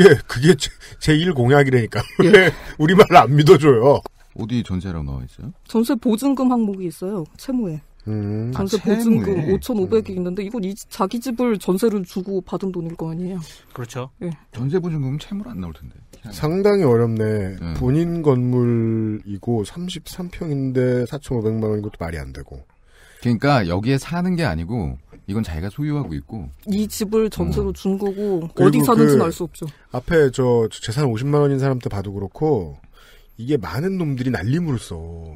Speaker 2: 제1 공약이라니까. 왜 우리 말을 안 믿어줘요?
Speaker 4: 어디 전세라고 나와 있어요?
Speaker 5: 전세 보증금 항목이 있어요. 채무에. 전세 보증금 5,500이 있는데 이건 자기 집을 전세를 주고 받은 돈일 거 아니에요.
Speaker 6: 그렇죠.
Speaker 5: 네.
Speaker 4: 전세 보증금은 채무로 안 나올 텐데.
Speaker 2: 상당히 어렵네. 본인 건물이고 33평인데 4,500만 원인 것도 말이 안 되고.
Speaker 4: 그러니까 여기에 사는 게 아니고 이건 자기가 소유하고 있고
Speaker 5: 이 집을 전세로 준 거고 어디 사는지는 알 수 없죠.
Speaker 2: 앞에 저 재산 50만 원인 사람들 봐도 그렇고 이게 많은 놈들이 날림으로 써.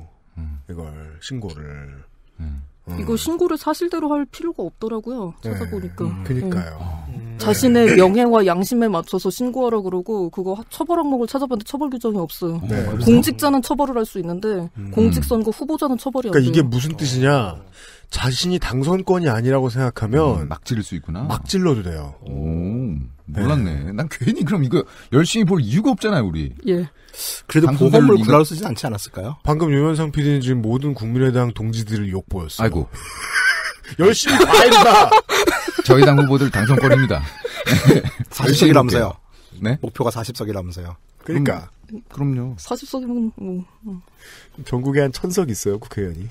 Speaker 2: 이걸 신고를.
Speaker 5: 이거 신고를 사실대로 할 필요가 없더라고요. 찾아보니까.
Speaker 2: 그러니까요.
Speaker 5: 자신의 명예와 양심에 맞춰서 신고하라 그러고 그거 처벌 항목을 찾아봤는데 처벌 규정이 없어요.
Speaker 2: 네.
Speaker 5: 공직자는 처벌을 할 수 있는데 공직선거 후보자는 처벌이 안 돼요.
Speaker 2: 그러니까 이게 무슨 뜻이냐. 자신이 당선권이 아니라고 생각하면
Speaker 4: 막 지를 수 있구나.
Speaker 2: 막 질러도 돼요.
Speaker 4: 오, 몰랐네. 난 괜히 그럼 이거 열심히 볼 이유가 없잖아요, 우리.
Speaker 5: 예.
Speaker 3: 그래도 보험을 불러로 쓰지 않지 않았을까요?
Speaker 2: 방금 유현상 PD는 지금 모든 국민의당 동지들을 욕보였어요.
Speaker 4: 아이고.
Speaker 2: 열심히 봐야겠다.
Speaker 4: 저희 당 후보들 당선권입니다.
Speaker 3: 40석이라면서요.
Speaker 4: 네?
Speaker 3: 목표가 40석이라면서요.
Speaker 2: 그러니까.
Speaker 4: 그럼요.
Speaker 5: 40석이면
Speaker 2: 전국에 한 1,000석 있어요, 국회의원이.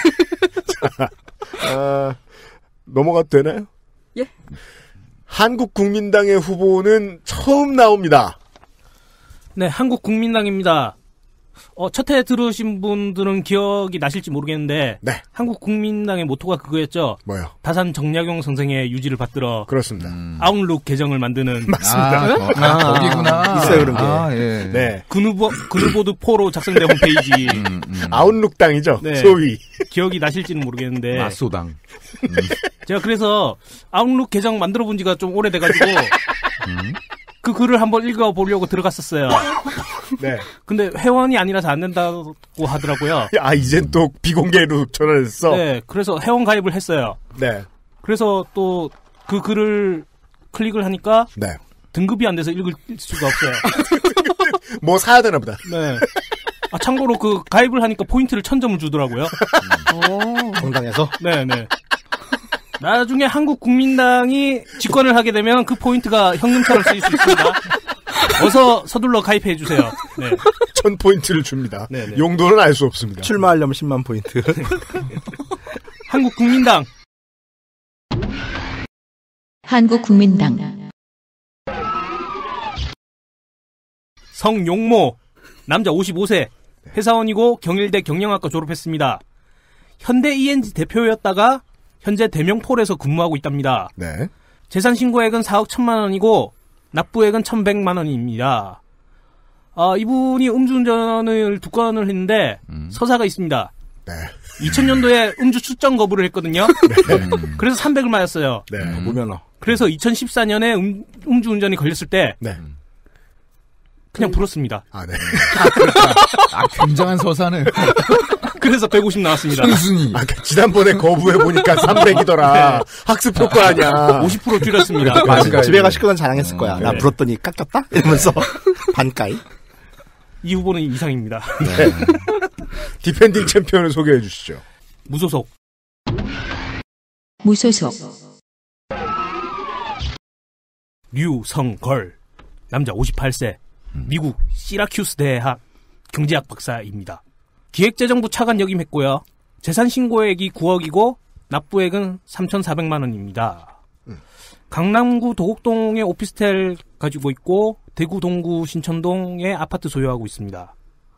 Speaker 2: 자, 넘어가도 되나요?
Speaker 5: 예.
Speaker 2: 한국국민당의 후보는 처음 나옵니다.
Speaker 6: 네, 한국국민당입니다. 첫 해 들으신 분들은 기억이 나실지 모르겠는데
Speaker 2: 네.
Speaker 6: 한국국민당의 모토가 그거였죠.
Speaker 2: 뭐요?
Speaker 6: 다산 정약용 선생의 유지를 받들어
Speaker 2: 그렇습니다.
Speaker 6: 아웃룩 개정을 만드는
Speaker 2: 맞습니다.
Speaker 4: 거기구나.
Speaker 3: 있어요 그런 게.
Speaker 4: 예.
Speaker 2: 네.
Speaker 6: 근후보드 4로 작성된 홈페이지.
Speaker 2: 아웃룩당이죠.
Speaker 6: 네.
Speaker 2: 소위.
Speaker 6: 기억이 나실지는 모르겠는데.
Speaker 4: 마소당.
Speaker 6: 제가 그래서 아웃룩 개정 만들어 본 지가 좀 오래돼가지고 그 글을 한번 읽어보려고 들어갔었어요.
Speaker 2: 네.
Speaker 6: 근데 회원이 아니라서 안 된다고 하더라고요.
Speaker 2: 이젠 또 비공개로 전환했어?
Speaker 6: 네. 그래서 회원 가입을 했어요.
Speaker 2: 네.
Speaker 6: 그래서 또 그 글을 클릭을 하니까
Speaker 2: 네.
Speaker 6: 등급이 안 돼서 읽을 수가 없어요.
Speaker 2: 뭐 사야 되나 보다.
Speaker 6: 네. 참고로 그 가입을 하니까 포인트를 1,000점을 주더라고요.
Speaker 3: 정당에서?
Speaker 6: 네네. 나중에 한국국민당이 집권을 하게 되면 그 포인트가 현금처럼 쓰일 수 있습니다. 어서 서둘러 가입해 주세요. 네.
Speaker 2: 1,000포인트를 줍니다.
Speaker 6: 네네.
Speaker 2: 용도는 알 수 없습니다.
Speaker 3: 출마하려면 10만 포인트.
Speaker 6: 한국국민당.
Speaker 1: 한국국민당
Speaker 6: 성용모. 남자 55세. 회사원이고 경일대 경영학과 졸업했습니다. 현대 ENG 대표였다가 현재 대명폴에서 근무하고 있답니다.
Speaker 2: 네.
Speaker 6: 재산 신고액은 4억 1천만 원이고 납부액은 1,100만 원입니다. 이분이 음주운전을 2건을 했는데 서사가 있습니다.
Speaker 2: 네.
Speaker 6: 2000년도에 음주 출정 거부를 했거든요. 네. 그래서 300을 맞았어요.
Speaker 2: 네.
Speaker 3: 무면허.
Speaker 6: 그래서 2014년에 음주운전이 걸렸을 때
Speaker 2: 네.
Speaker 6: 그냥 불었습니다.
Speaker 2: 네.
Speaker 4: 굉장한 서사네.
Speaker 6: 그래서 150 나왔습니다.
Speaker 4: 순순히.
Speaker 2: 지난번에 거부해보니까 300이더라. 네. 학습 효과 아니야.
Speaker 6: 50% 줄였습니다.
Speaker 3: 집에 가 식구는 자랑했을 거야. 나 불었더니 깎였다? 이러면서 반가이.
Speaker 6: 이 후보는 이상입니다.
Speaker 2: 네. 디펜딩 챔피언을 소개해 주시죠.
Speaker 6: 무소속.
Speaker 1: 무소속.
Speaker 6: 류성걸. 남자 58세. 미국 시라큐스 대학 경제학 박사입니다. 기획재정부 차관 역임했고요. 재산 신고액이 9억이고 납부액은 3,400만 원입니다. 강남구 도곡동에 오피스텔 가지고 있고 대구 동구 신천동에 아파트 소유하고 있습니다.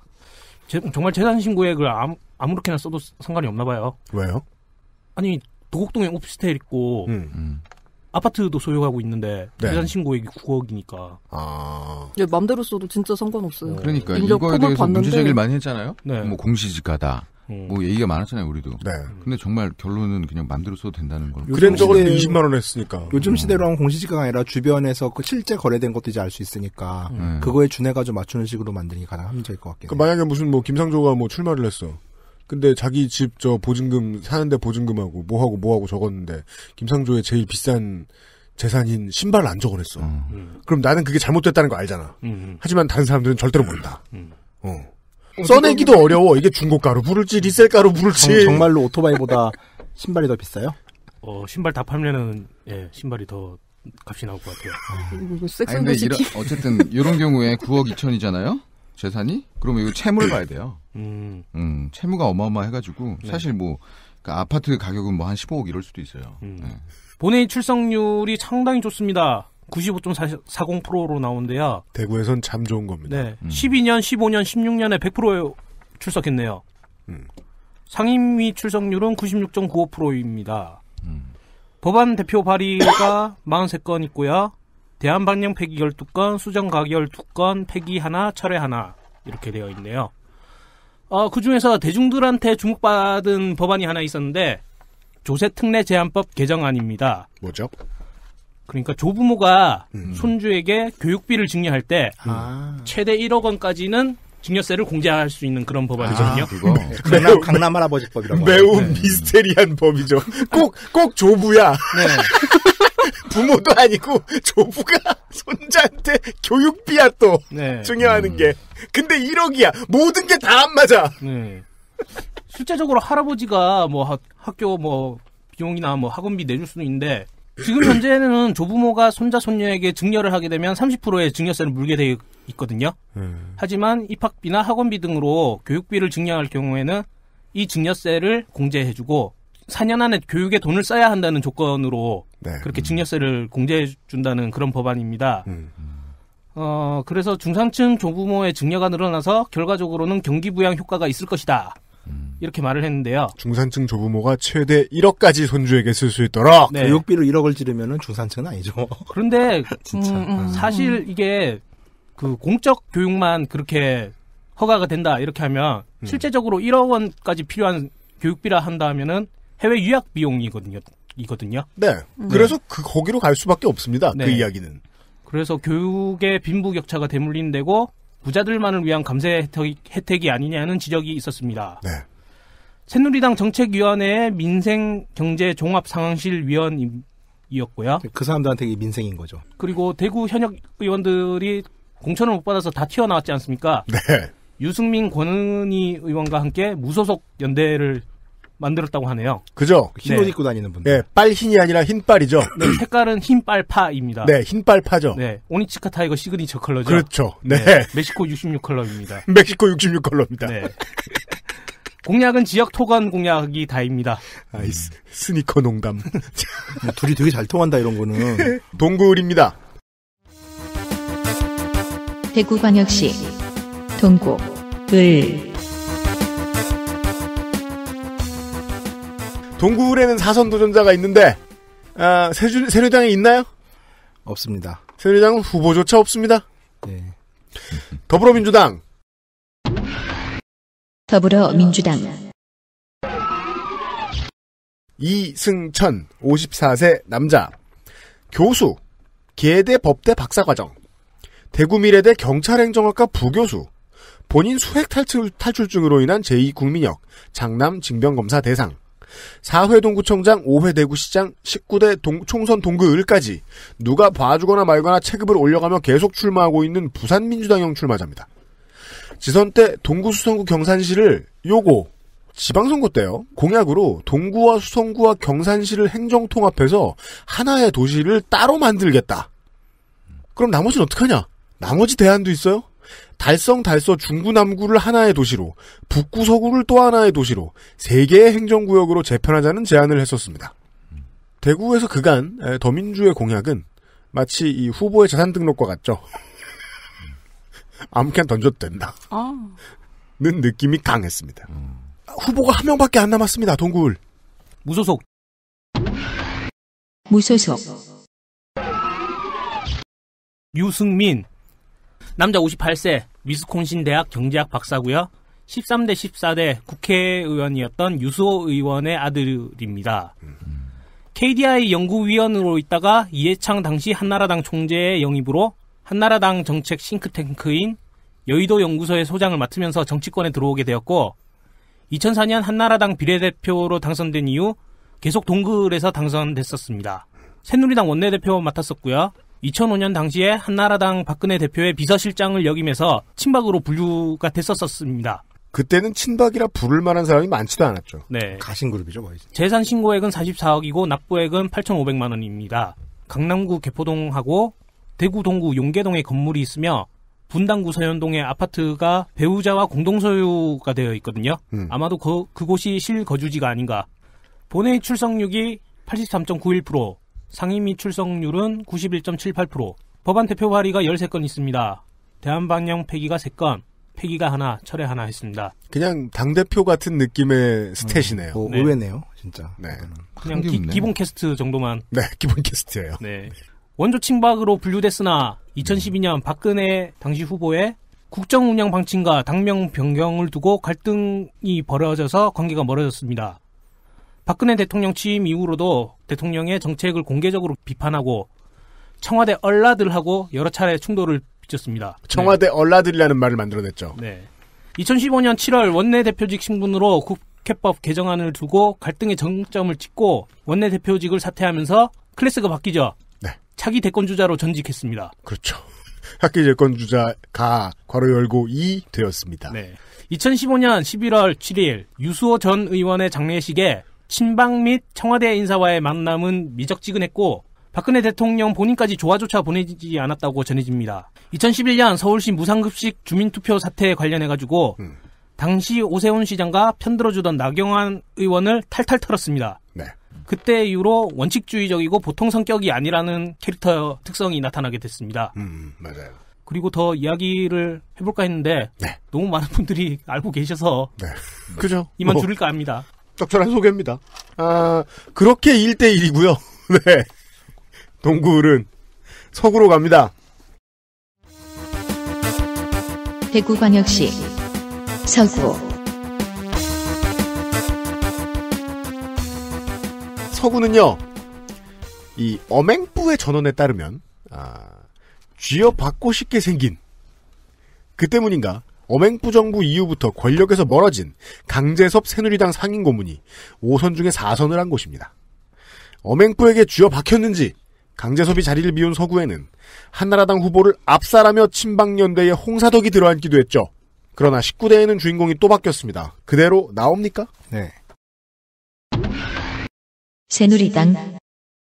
Speaker 6: 정말 재산 신고액을 아무렇게나 써도 상관이 없나 봐요.
Speaker 2: 왜요?
Speaker 6: 아니 도곡동에 오피스텔 있고 아파트도 소유하고 있는데
Speaker 2: 네.
Speaker 6: 재산 신고액이 9억이니까.
Speaker 5: 예, 맘대로 써도 진짜 상관없어요.
Speaker 4: 그러니까 이거에 대해서 문제 제기를 많이 했잖아요.
Speaker 6: 네.
Speaker 4: 뭐 공시지가다. 뭐 얘기가 많았잖아요, 우리도.
Speaker 2: 네.
Speaker 4: 근데 정말 결론은 그냥 맘대로 써도 된다는 걸.
Speaker 2: 그랜저가 20만 원 했으니까.
Speaker 3: 요즘 시대로 하면 공시지가가 아니라 주변에서 그 실제 거래된 것도 이제 알 수 있으니까 그거에 준해가지고 맞추는 식으로 만드는 게 가장 합리적일 것 같긴 해요.
Speaker 2: 만약에 무슨 김상조가 출마를 했어. 근데 자기 집 보증금 사는데 보증금하고 뭐하고 적었는데 김상조의 제일 비싼 재산인 신발을 안 적어냈어. 그럼 나는 그게 잘못됐다는 거 알잖아. 하지만 다른 사람들은 절대로 모른다. 써내기도 어려워. 이게 중고가로 부를지 리셀가로 부를지.
Speaker 3: 정말로 오토바이보다 신발이 더 비싸요?
Speaker 6: 신발 다 팔면은 신발이 더 값이 나올 것 같아요.
Speaker 4: 근데 어쨌든 이런 경우에 9억 2천이잖아요. 재산이? 그러면 이거 채무를 봐야 돼요. 채무가 어마어마해가지고 사실 그러니까 아파트 가격은 한 15억 이럴 수도 있어요. 네.
Speaker 6: 본회의 출석률이 상당히 좋습니다. 95.40%로 나오는데요.
Speaker 2: 대구에선 참 좋은 겁니다.
Speaker 6: 네. 12년, 15년, 16년에 100%에 출석했네요. 상임위 출석률은 96.95%입니다. 법안 대표 발의가 43건 있고요. 대안방영 폐기 12건, 수정 가결 2건, 폐기 하나, 철회 하나 이렇게 되어 있네요. 그중에서 대중들한테 주목받은 법안이 하나 있었는데 조세특례 제한법 개정안입니다.
Speaker 2: 뭐죠?
Speaker 6: 그러니까 조부모가 손주에게 교육비를 증여할 때 최대 1억 원까지는 증여세를 공제할 수 있는 그런 법안이거든요.
Speaker 3: 강남 할아버지법이라고.
Speaker 2: 매우 미스테리한 법이죠. 꼭 조부야.
Speaker 6: 네.
Speaker 2: 부모도 아니고 조부가 손자한테 교육비야 또 증여하는 게. 근데 1억이야. 모든 게 다 안 맞아.
Speaker 6: 네. 실제적으로 할아버지가 학교 비용이나 학원비 내줄 수는 있는데 지금 현재는 조부모가 손자 손녀에게 증여를 하게 되면 30%의 증여세를 물게 되어 있거든요. 하지만 입학비나 학원비 등으로 교육비를 증여할 경우에는 이 증여세를 공제해주고 4년 안에 교육에 돈을 써야 한다는 조건으로 그렇게 증여세를 공제해준다는 그런 법안입니다. 그래서 중산층 조부모의 증여가 늘어나서 결과적으로는 경기부양 효과가 있을 것이다. 이렇게 말을 했는데요.
Speaker 2: 중산층 조부모가 최대 1억까지 손주에게 쓸 수 있도록.
Speaker 3: 네. 교육비로 1억을 지르면은 중산층은 아니죠.
Speaker 6: 그런데 사실 이게 공적 교육만 그렇게 허가가 된다 이렇게 하면 실제적으로 1억 원까지 필요한 교육비라 한다면은 해외 유학 비용이거든요.
Speaker 2: 네. 그래서 거기로 갈 수밖에 없습니다.
Speaker 6: 네.
Speaker 2: 그 이야기는.
Speaker 6: 그래서 교육의 빈부격차가 대물림되고 부자들만을 위한 감세 혜택이 아니냐는 지적이 있었습니다.
Speaker 2: 네.
Speaker 6: 새누리당 정책위원회의 민생경제종합상황실 위원이었고요.
Speaker 3: 그 사람들한테 이게 민생인 거죠.
Speaker 6: 그리고 대구 현역 의원들이 공천을 못 받아서 다 튀어나왔지 않습니까?
Speaker 2: 네.
Speaker 6: 유승민, 권은희 의원과 함께 무소속 연대를 만들었다고 하네요.
Speaker 2: 그죠?
Speaker 3: 흰 옷 입고 다니는 분들.
Speaker 2: 네, 빨흰이 아니라 흰빨이죠.
Speaker 6: 네, 색깔은 흰빨파입니다.
Speaker 2: 네, 흰빨파죠.
Speaker 6: 네, 오니치카 타이거 시그니처 컬러죠.
Speaker 2: 그렇죠. 네.
Speaker 6: 멕시코 66 컬러입니다.
Speaker 2: 멕시코 66 컬러입니다.
Speaker 6: 네. 공약은 지역 토건 공약이 다입니다.
Speaker 2: 스니커 농담.
Speaker 3: 둘이 되게 잘 통한다 이런 거는.
Speaker 2: 동굴입니다.
Speaker 1: 대구광역시 동구 을
Speaker 2: 동구울에는 4선 도전자가 있는데 새누리당에 있나요?
Speaker 3: 없습니다.
Speaker 2: 새누리당은 후보조차 없습니다.
Speaker 3: 네.
Speaker 2: 더불어민주당
Speaker 1: 더불어민주당
Speaker 2: 이승천 54세 남자 교수 계대 법대 박사과정 대구미래대 경찰행정학과 부교수 본인 수핵 탈출증으로 인한 제2국민역 장남 징병검사 대상 4회 동구청장 5회 대구시장 19대 총선 동구을까지 누가 봐주거나 말거나 체급을 올려가며 계속 출마하고 있는 부산민주당형 출마자입니다. 지선 때 동구 수성구 경산시를 지방선거 때요. 공약으로 동구와 수성구와 경산시를 행정통합해서 하나의 도시를 따로 만들겠다. 그럼 나머지는 어떡하냐? 나머지 대안도 있어요. 달성, 달서, 중구, 남구를 하나의 도시로, 북구, 서구를 또 하나의 도시로 3개의 행정구역으로 재편하자는 제안을 했었습니다. 대구에서 그간 더민주의 공약은 마치 이 후보의 재산 등록과 같죠. 아무렇게나 던져도 된다. 는 느낌이 강했습니다. 후보가 한 명밖에 안 남았습니다. 동구을.
Speaker 6: 무소속 유승민 남자 58세 위스콘신 대학 경제학 박사고요. 13대 14대 국회의원이었던 유수호 의원의 아들입니다. KDI 연구위원으로 있다가 이해창 당시 한나라당 총재의 영입으로 한나라당 정책 싱크탱크인 여의도 연구소의 소장을 맡으면서 정치권에 들어오게 되었고 2004년 한나라당 비례대표로 당선된 이후 계속 동굴에서 당선됐었습니다. 새누리당 원내대표 맡았었고요. 2005년 당시에 한나라당 박근혜 대표의 비서실장을 역임해서 친박으로 분류가 됐었습니다.
Speaker 2: 그때는 친박이라 부를 만한 사람이 많지도 않았죠.
Speaker 6: 네.
Speaker 3: 가신그룹이죠, 거의.
Speaker 6: 재산 신고액은 44억이고 납부액은 8,500만 원입니다. 강남구 개포동하고 대구 동구 용계동에 건물이 있으며 분당구 서현동의 아파트가 배우자와 공동소유가 되어 있거든요. 아마도 그곳이 실거주지가 아닌가. 본회의 출석률이 83.91%, 상임위 출석률은 91.78%, 법안 대표 발의가 13건 있습니다. 대한방영 폐기가 3건, 폐기가 하나, 철회 하나 했습니다.
Speaker 2: 그냥 당대표 같은 느낌의 스탯이네요.
Speaker 6: 네.
Speaker 3: 의외네요, 진짜.
Speaker 2: 네.
Speaker 6: 그냥 기본 캐스트 정도만.
Speaker 2: 네, 기본 캐스트예요.
Speaker 6: 네. 원조 친박으로 분류됐으나 2012년 박근혜 당시 후보의 국정 운영 방침과 당명 변경을 두고 갈등이 벌어져서 관계가 멀어졌습니다. 박근혜 대통령 취임 이후로도 대통령의 정책을 공개적으로 비판하고 청와대 얼라들하고 여러 차례 충돌을 빚었습니다.
Speaker 2: 청와대 얼라들이라는 말을 만들어냈죠.
Speaker 6: 네. 2015년 7월 원내대표직 신분으로 국회법 개정안을 두고 갈등의 정점을 찍고 원내대표직을 사퇴하면서 클래스가 바뀌죠.
Speaker 2: 네.
Speaker 6: 차기 대권주자로 전직했습니다.
Speaker 2: 그렇죠. 차기 대권주자가 괄호 열고 2 되었습니다.
Speaker 6: 네. 2015년 11월 7일 유수호 전 의원의 장례식에 친박 및 청와대 인사와의 만남은 미적지근했고 박근혜 대통령 본인까지 조화조차 보내지 않았다고 전해집니다. 2011년 서울시 무상급식 주민투표 사태에 관련해가지고 당시 오세훈 시장과 편들어주던 나경원 의원을 탈탈 털었습니다.
Speaker 2: 네.
Speaker 6: 그때 이후로 원칙주의적이고 보통 성격이 아니라는 캐릭터 특성이 나타나게 됐습니다.
Speaker 2: 맞아요.
Speaker 6: 그리고 더 이야기를 해볼까 했는데
Speaker 2: 네.
Speaker 6: 너무 많은 분들이 알고 계셔서
Speaker 2: 네. 그죠?
Speaker 6: 이만 줄일까 합니다.
Speaker 2: 적절한 소개입니다. 그렇게 1대1이고요. 네. 동굴은 서구로 갑니다.
Speaker 1: 대구광역시 서구
Speaker 2: 서구는요. 이 엄행부의 전언에 따르면 쥐어받고 싶게 생긴 그 때문인가 엄행부 정부 이후부터 권력에서 멀어진 강재섭 새누리당 상임고문이 5선 중에 4선을 한 곳입니다. 엄행부에게 쥐어박혔는지 강재섭이 자리를 비운 서구에는 한나라당 후보를 압살하며 친박연대의 홍사덕이 들어앉기도 했죠. 그러나 19대에는 주인공이 또 바뀌었습니다. 그대로 나옵니까?
Speaker 3: 네.
Speaker 1: 새누리당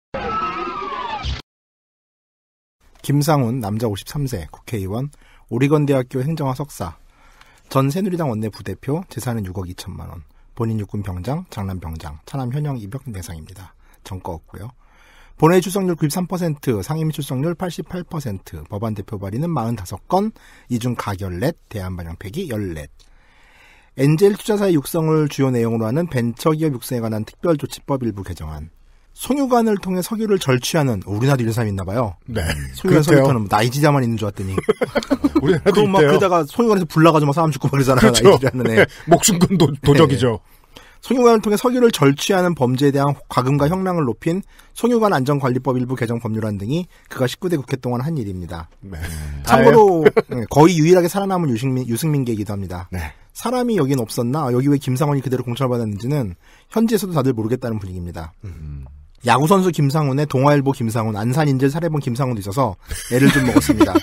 Speaker 3: 김상훈 남자 53세 국회의원 오리건대학교 행정학 석사 전 새누리당 원내 부대표 재산은 6억 2천만 원 본인 육군 병장 장남 병장 차남 현역 입역 대상입니다. 전과 없고요. 본회의 출석률 93%, 상임위 출석률 88%, 법안 대표 발의는 45건, 이중 가결 넷, 대한반영 폐기 14. 엔젤 투자사의 육성을 주요 내용으로 하는 벤처기업 육성에 관한 특별조치법 일부 개정안. 송유관을 통해 석유를 절취하는 우리나라도 이런 사람이 있나 봐요.
Speaker 2: 네.
Speaker 3: 송유관 석유터는 나이지리아만 있는 줄 알았더니.
Speaker 2: 우리나라도
Speaker 3: 그럼 막
Speaker 2: 있대요.
Speaker 3: 그러다가 송유관에서 불나가지고 막 사람 죽고 그러잖아요.
Speaker 2: 그렇죠.
Speaker 3: 나이지리아는. 네.
Speaker 2: 목숨건 도적이죠.
Speaker 3: 네. 송유관을 통해 석유를 절취하는 범죄에 대한 과금과 형량을 높인 송유관 안전관리법 일부 개정 법률안 등이 그가 19대 국회 동안 한 일입니다.
Speaker 2: 네.
Speaker 3: 참고로 거의 유일하게 살아남은 유승민계이기도 합니다.
Speaker 2: 네.
Speaker 3: 사람이 여긴 없었나? 여기 왜 김상훈이 그대로 공천받았는지는 현지에서도 다들 모르겠다는 분위기입니다. 야구선수 김상훈의 동아일보 김상훈, 안산인질 살해본 김상훈도 있어서 애를 좀 먹었습니다.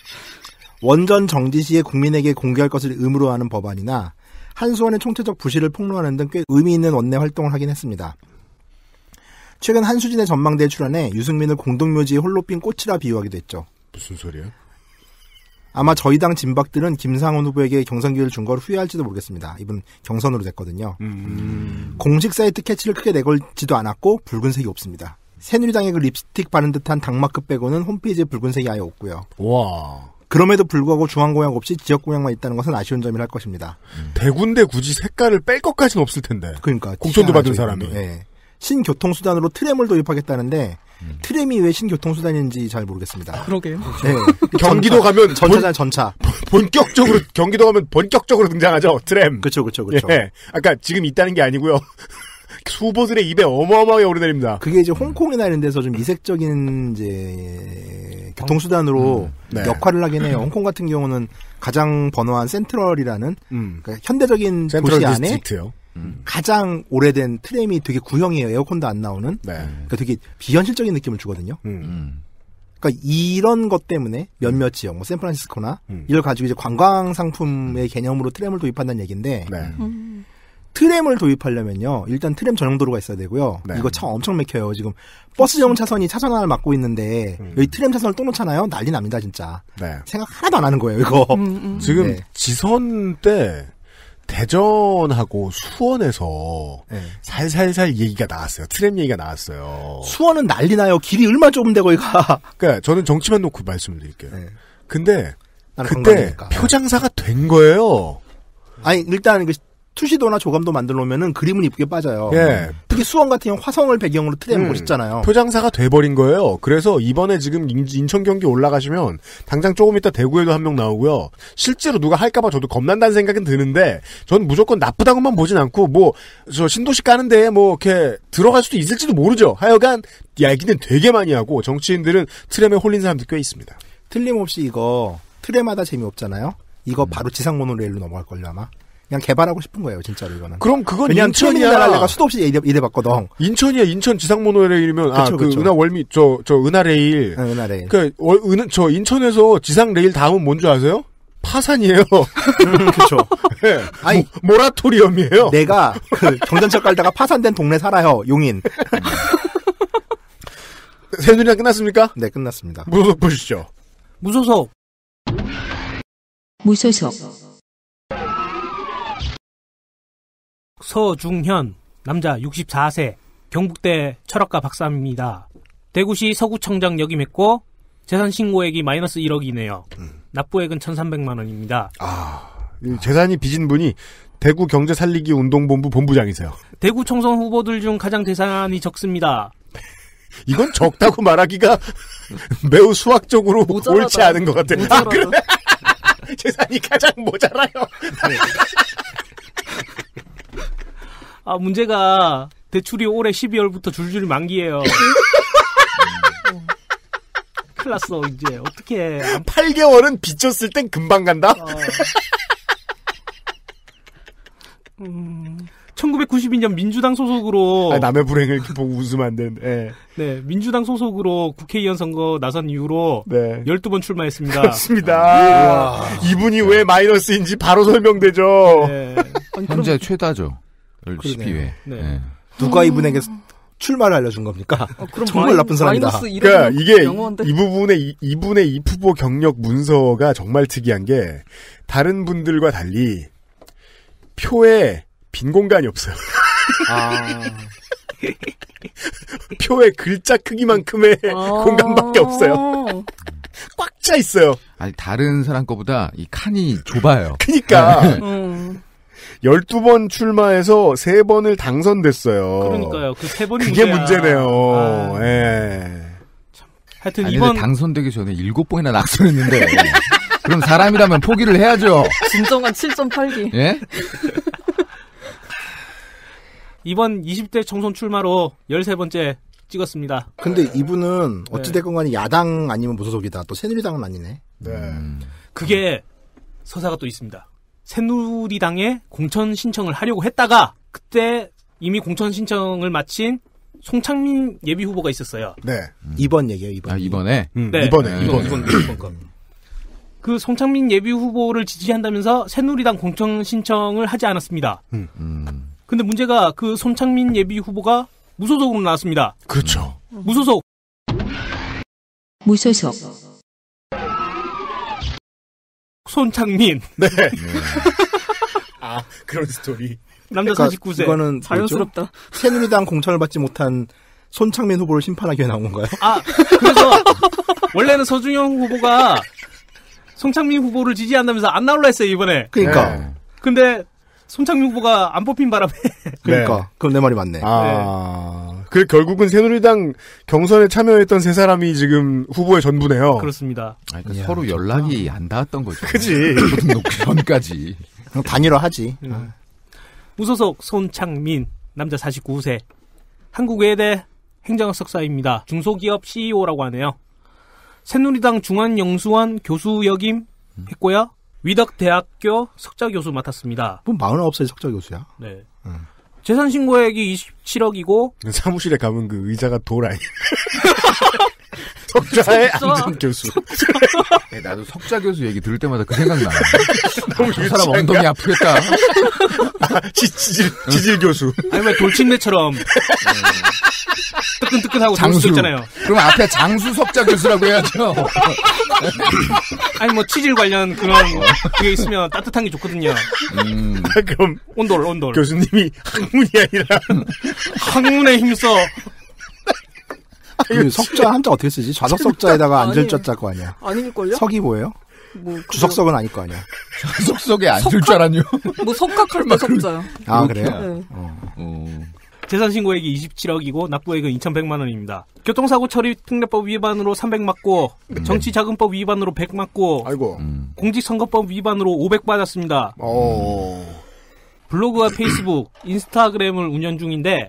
Speaker 3: 원전 정지 시에 국민에게 공개할 것을 의무로 하는 법안이나 한수원의 총체적 부실을 폭로하는 등 꽤 의미 있는 원내 활동을 하긴 했습니다. 최근 한수진의 전망대에 출연해 유승민을 공동묘지에 홀로 핀 꽃이라 비유하기도 했죠.
Speaker 2: 무슨 소리야?
Speaker 3: 아마 저희 당 진박들은 김상훈 후보에게 경선 기회를 준 걸 후회할지도 모르겠습니다. 이분 경선으로 됐거든요. 공식 사이트 캐치를 크게 내걸지도 않았고 붉은색이 없습니다. 새누리당의 그 립스틱 바른 듯한 당마크 빼고는 홈페이지에 붉은색이 아예 없고요.
Speaker 2: 와.
Speaker 3: 그럼에도 불구하고 중앙공약 없이 지역공약만 있다는 것은 아쉬운 점이라 할 것입니다.
Speaker 2: 대군데 굳이 색깔을 뺄 것까지는 없을 텐데.
Speaker 3: 그러니까
Speaker 2: 공천도 받은 사람이.
Speaker 3: 네. 신교통수단으로 트램을 도입하겠다는데 트램이 왜 신교통수단인지 잘 모르겠습니다.
Speaker 5: 그러게요.
Speaker 3: 네.
Speaker 2: 경기도 가면
Speaker 3: 전차.
Speaker 2: 본격적으로 경기도 가면 본격적으로 등장하죠. 트램.
Speaker 3: 그렇죠.
Speaker 2: 예. 아까 지금 있다는 게 아니고요. 후보들의 입에 어마어마하게 오르내립니다.
Speaker 3: 그게 이제 홍콩이나 이런 데서 좀 이색적인 이제 교통수단으로
Speaker 2: 네.
Speaker 3: 역할을 하긴 해요. 홍콩 같은 경우는 가장 번화한 센트럴이라는 그러니까 현대적인
Speaker 2: 센트럴
Speaker 3: 도시 안에
Speaker 2: 디스트릭트요.
Speaker 3: 가장 오래된 트램이 되게 구형이에요. 에어컨도 안 나오는.
Speaker 2: 네.
Speaker 3: 그러니까 되게 비현실적인 느낌을 주거든요. 그러니까 이런 것 때문에 몇몇 지역, 뭐 샌프란시스코나 이걸 가지고 이제 관광 상품의 개념으로 트램을 도입한다는 얘기인데
Speaker 2: 네.
Speaker 3: 트램을 도입하려면요. 일단 트램 전용 도로가 있어야 되고요.
Speaker 2: 네.
Speaker 3: 이거 참 엄청 막혀요. 지금 버스 전용 차선이 차선 하나를 막고 있는데 여기 트램 차선을 또 놓잖아요. 난리 납니다, 진짜.
Speaker 2: 네.
Speaker 3: 생각 하나도 안 하는 거예요, 이거.
Speaker 2: 지금
Speaker 3: 네.
Speaker 2: 지선 때 대전하고 수원에서
Speaker 3: 네.
Speaker 2: 살살살 얘기가 나왔어요. 트램 얘기가 나왔어요.
Speaker 3: 수원은 난리 나요. 길이 얼마나 좁은데 거기가.
Speaker 2: 그러니까 저는 정치만 놓고 말씀드릴게요.
Speaker 3: 네.
Speaker 2: 근데
Speaker 3: 나는
Speaker 2: 그때
Speaker 3: 관광이니까.
Speaker 2: 표장사가 된 거예요.
Speaker 3: 아니 일단 그 투시도나 조감도 만들어 놓으면은 그림은 이쁘게 빠져요.
Speaker 2: 예.
Speaker 3: 특히 수원 같은 경우 화성을 배경으로 트램 멋있잖아요.
Speaker 2: 표장사가 돼버린 거예요. 그래서 이번에 지금 인천 경기 올라가시면 당장 조금 이따 대구에도 한 명 나오고요. 실제로 누가 할까봐 저도 겁난다는 생각은 드는데 전 무조건 나쁘다고만 보진 않고 뭐 저 신도시 까는데 뭐 이렇게 들어갈 수도 있을지도 모르죠. 하여간 얘기는 되게 많이 하고 정치인들은 트램에 홀린 사람들 꽤 있습니다.
Speaker 3: 틀림없이 이거 트램마다 재미없잖아요. 이거 바로 지상 모노레일로 넘어갈걸요 아마. 그냥 개발하고 싶은 거예요, 진짜로 이거는.
Speaker 2: 그럼 그건
Speaker 3: 왜냐면
Speaker 2: 인천이야.
Speaker 3: 트램이나 내가 수도 없이 일해봤거든.
Speaker 2: 인천이야. 인천 지상모노레일이면
Speaker 3: 그쵸.
Speaker 2: 은하 월미 저 은하레일.
Speaker 3: 네, 은하레일.
Speaker 2: 저 인천에서 지상레일 다음은 뭔지 아세요? 파산이에요.
Speaker 3: 그렇죠.
Speaker 2: 네.
Speaker 3: 아니
Speaker 2: 모라토리엄이에요.
Speaker 3: 내가 그 경전철 깔다가 파산된 동네 살아요, 용인.
Speaker 2: 새누리당 끝났습니까?
Speaker 3: 네, 끝났습니다.
Speaker 2: 무소속 보시죠.
Speaker 6: 무소속. 서중현, 남자 64세, 경북대 철학과 박사입니다. 대구시 서구청장 역임했고 재산 신고액이 마이너스 1억이네요. 납부액은 1,300만 원입니다.
Speaker 2: 재산이 빚은 분이 대구 경제살리기 운동본부 본부장이세요.
Speaker 6: 대구 총선 후보들 중 가장 재산이 적습니다.
Speaker 2: 이건 적다고 말하기가 매우 수학적으로
Speaker 5: 모자라다.
Speaker 2: 옳지 않은 것 같아요.
Speaker 5: 모자라다.
Speaker 2: 그래? 재산이 가장 모자라요.
Speaker 6: 문제가 대출이 올해 12월부터 줄줄이 만기예요. 큰일 났어 이제 어떻게
Speaker 2: 8개월은 빚졌을 땐 금방 간다?
Speaker 6: 1992년 민주당 소속으로
Speaker 2: 남의 불행을 이렇게 보고 웃으면 안 되는데.
Speaker 6: 네, 민주당 소속으로 국회의원 선거 나선 이후로
Speaker 2: 네.
Speaker 6: 12번 출마했습니다.
Speaker 2: 그렇습니다. 이분이 왜 마이너스인지 바로 설명되죠.
Speaker 6: 네.
Speaker 4: 현재 최다죠. 12회.
Speaker 6: 네.
Speaker 4: 네.
Speaker 3: 누가 이분에게 출마를 알려준 겁니까?
Speaker 5: 그럼
Speaker 3: 정말 나쁜 사람이다.
Speaker 2: 그러니까 이게
Speaker 5: 영어인데.
Speaker 2: 이분의 이 후보 경력 문서가 정말 특이한 게 다른 분들과 달리 표에 빈 공간이 없어요. 표에 글자 크기만큼의 공간밖에 없어요. 꽉 차 있어요.
Speaker 4: 아니 다른 사람 거보다 이 칸이 좁아요.
Speaker 2: 그러니까 12번 출마해서 3번을 당선됐어요.
Speaker 6: 그러니까요. 그 3번이
Speaker 2: 그게
Speaker 6: 문제야.
Speaker 2: 문제네요. 예.
Speaker 6: 하여튼
Speaker 4: 아니,
Speaker 6: 이번
Speaker 4: 근데 당선되기 전에 7번이나 낙선했는데 그럼 사람이라면 포기를 해야죠.
Speaker 5: 진정한 7.8기.
Speaker 4: 예?
Speaker 6: 이번 20대 총선 출마로 13번째 찍었습니다.
Speaker 3: 근데 이분은 어찌됐건 간에 야당 아니면 무소속이다. 또 새누리당은 아니네.
Speaker 2: 네.
Speaker 6: 그게 서사가 또 있습니다. 새누리당에 공천 신청을 하려고 했다가 그때 이미 공천 신청을 마친 송창민 예비 후보가 있었어요.
Speaker 2: 네.
Speaker 3: 이번 얘기예요, 이번.
Speaker 4: 아, 이번에?
Speaker 6: 네. 이번 거. 그 송창민 예비 후보를 지지한다면서 새누리당 공천 신청을 하지 않았습니다. 근데 문제가 그 손창민 예비 후보가 무소속으로 나왔습니다.
Speaker 2: 그렇죠.
Speaker 6: 무소속.
Speaker 1: 무소속.
Speaker 6: 손창민.
Speaker 2: 네. 아, 그런 스토리.
Speaker 6: 남자 49세.
Speaker 3: 이거는
Speaker 5: 자연스럽다.
Speaker 3: 뭐죠? 새누리당 공천을 받지 못한 손창민 후보를 심판하기 위해 나온 건가요?
Speaker 6: 아, 그래서 원래는 서준영 후보가 손창민 후보를 지지한다면서 안 나올라 했어요, 이번에.
Speaker 3: 그러니까.
Speaker 2: 네.
Speaker 6: 근데 손창민 후보가 안 뽑힌 바람에.
Speaker 3: 그러니까.
Speaker 2: 네.
Speaker 3: 그럼 내 말이 맞네.
Speaker 2: 아. 그 결국은 새누리당 경선에 참여했던 세 사람이 지금 후보의 전부네요.
Speaker 6: 그렇습니다.
Speaker 4: 아니, 그러니까 서로 연락이 안 닿았던 거죠.
Speaker 2: 그지.
Speaker 4: 소득 놓기 전까지.
Speaker 3: 그냥 단일화하지.
Speaker 6: 무소속 손창민, 남자 49세. 한국외대 행정학 석사입니다. 중소기업 CEO라고 하네요. 새누리당 중앙영수원 교수 역임 했고요. 위덕대학교 석좌 교수 맡았습니다.
Speaker 3: 뭐 49살 석좌 교수야.
Speaker 6: 네. 재산 신고액이 27억이고
Speaker 2: 사무실에 가면 그 의자가 돌 아니야. 석좌의 안전 교수.
Speaker 4: 네, 나도 석좌 교수 얘기 들을 때마다 그 생각나. 저 사람 엉덩이 아프겠다.
Speaker 2: 지질 교수.
Speaker 6: 아니 왜 돌침대처럼 뜨끈뜨끈하고 장수 수 있잖아요.
Speaker 4: 그럼 앞에 장수 석좌 교수라고 해야죠.
Speaker 6: 아니 뭐 치질 관련 그런 그게 있으면 따뜻한 게 좋거든요.
Speaker 2: 그럼
Speaker 6: 온돌.
Speaker 2: 교수님이 학문이 아니라
Speaker 6: 학문에 힘써.
Speaker 3: 그 석좌 한자 어떻게 쓰지? 좌석 석좌에다가 앉을 자자 거 아니야.
Speaker 5: 아닐걸요?
Speaker 3: 석이 뭐예요?
Speaker 5: 뭐
Speaker 3: 주석석은 아닐 거 아니야.
Speaker 4: 주석석에 앉을 줄 알았요.
Speaker 5: 뭐 석각할 때 석자요.
Speaker 3: 아 그래요?
Speaker 5: 네.
Speaker 6: 재산 신고액이 27억이고 납부액은 2,100만 원입니다. 교통사고 처리 특례법 위반으로 300 맞고 정치자금법 위반으로 100 맞고
Speaker 2: 아이고.
Speaker 6: 공직선거법 위반으로 500 받았습니다. 블로그와 페이스북, 인스타그램을 운영 중인데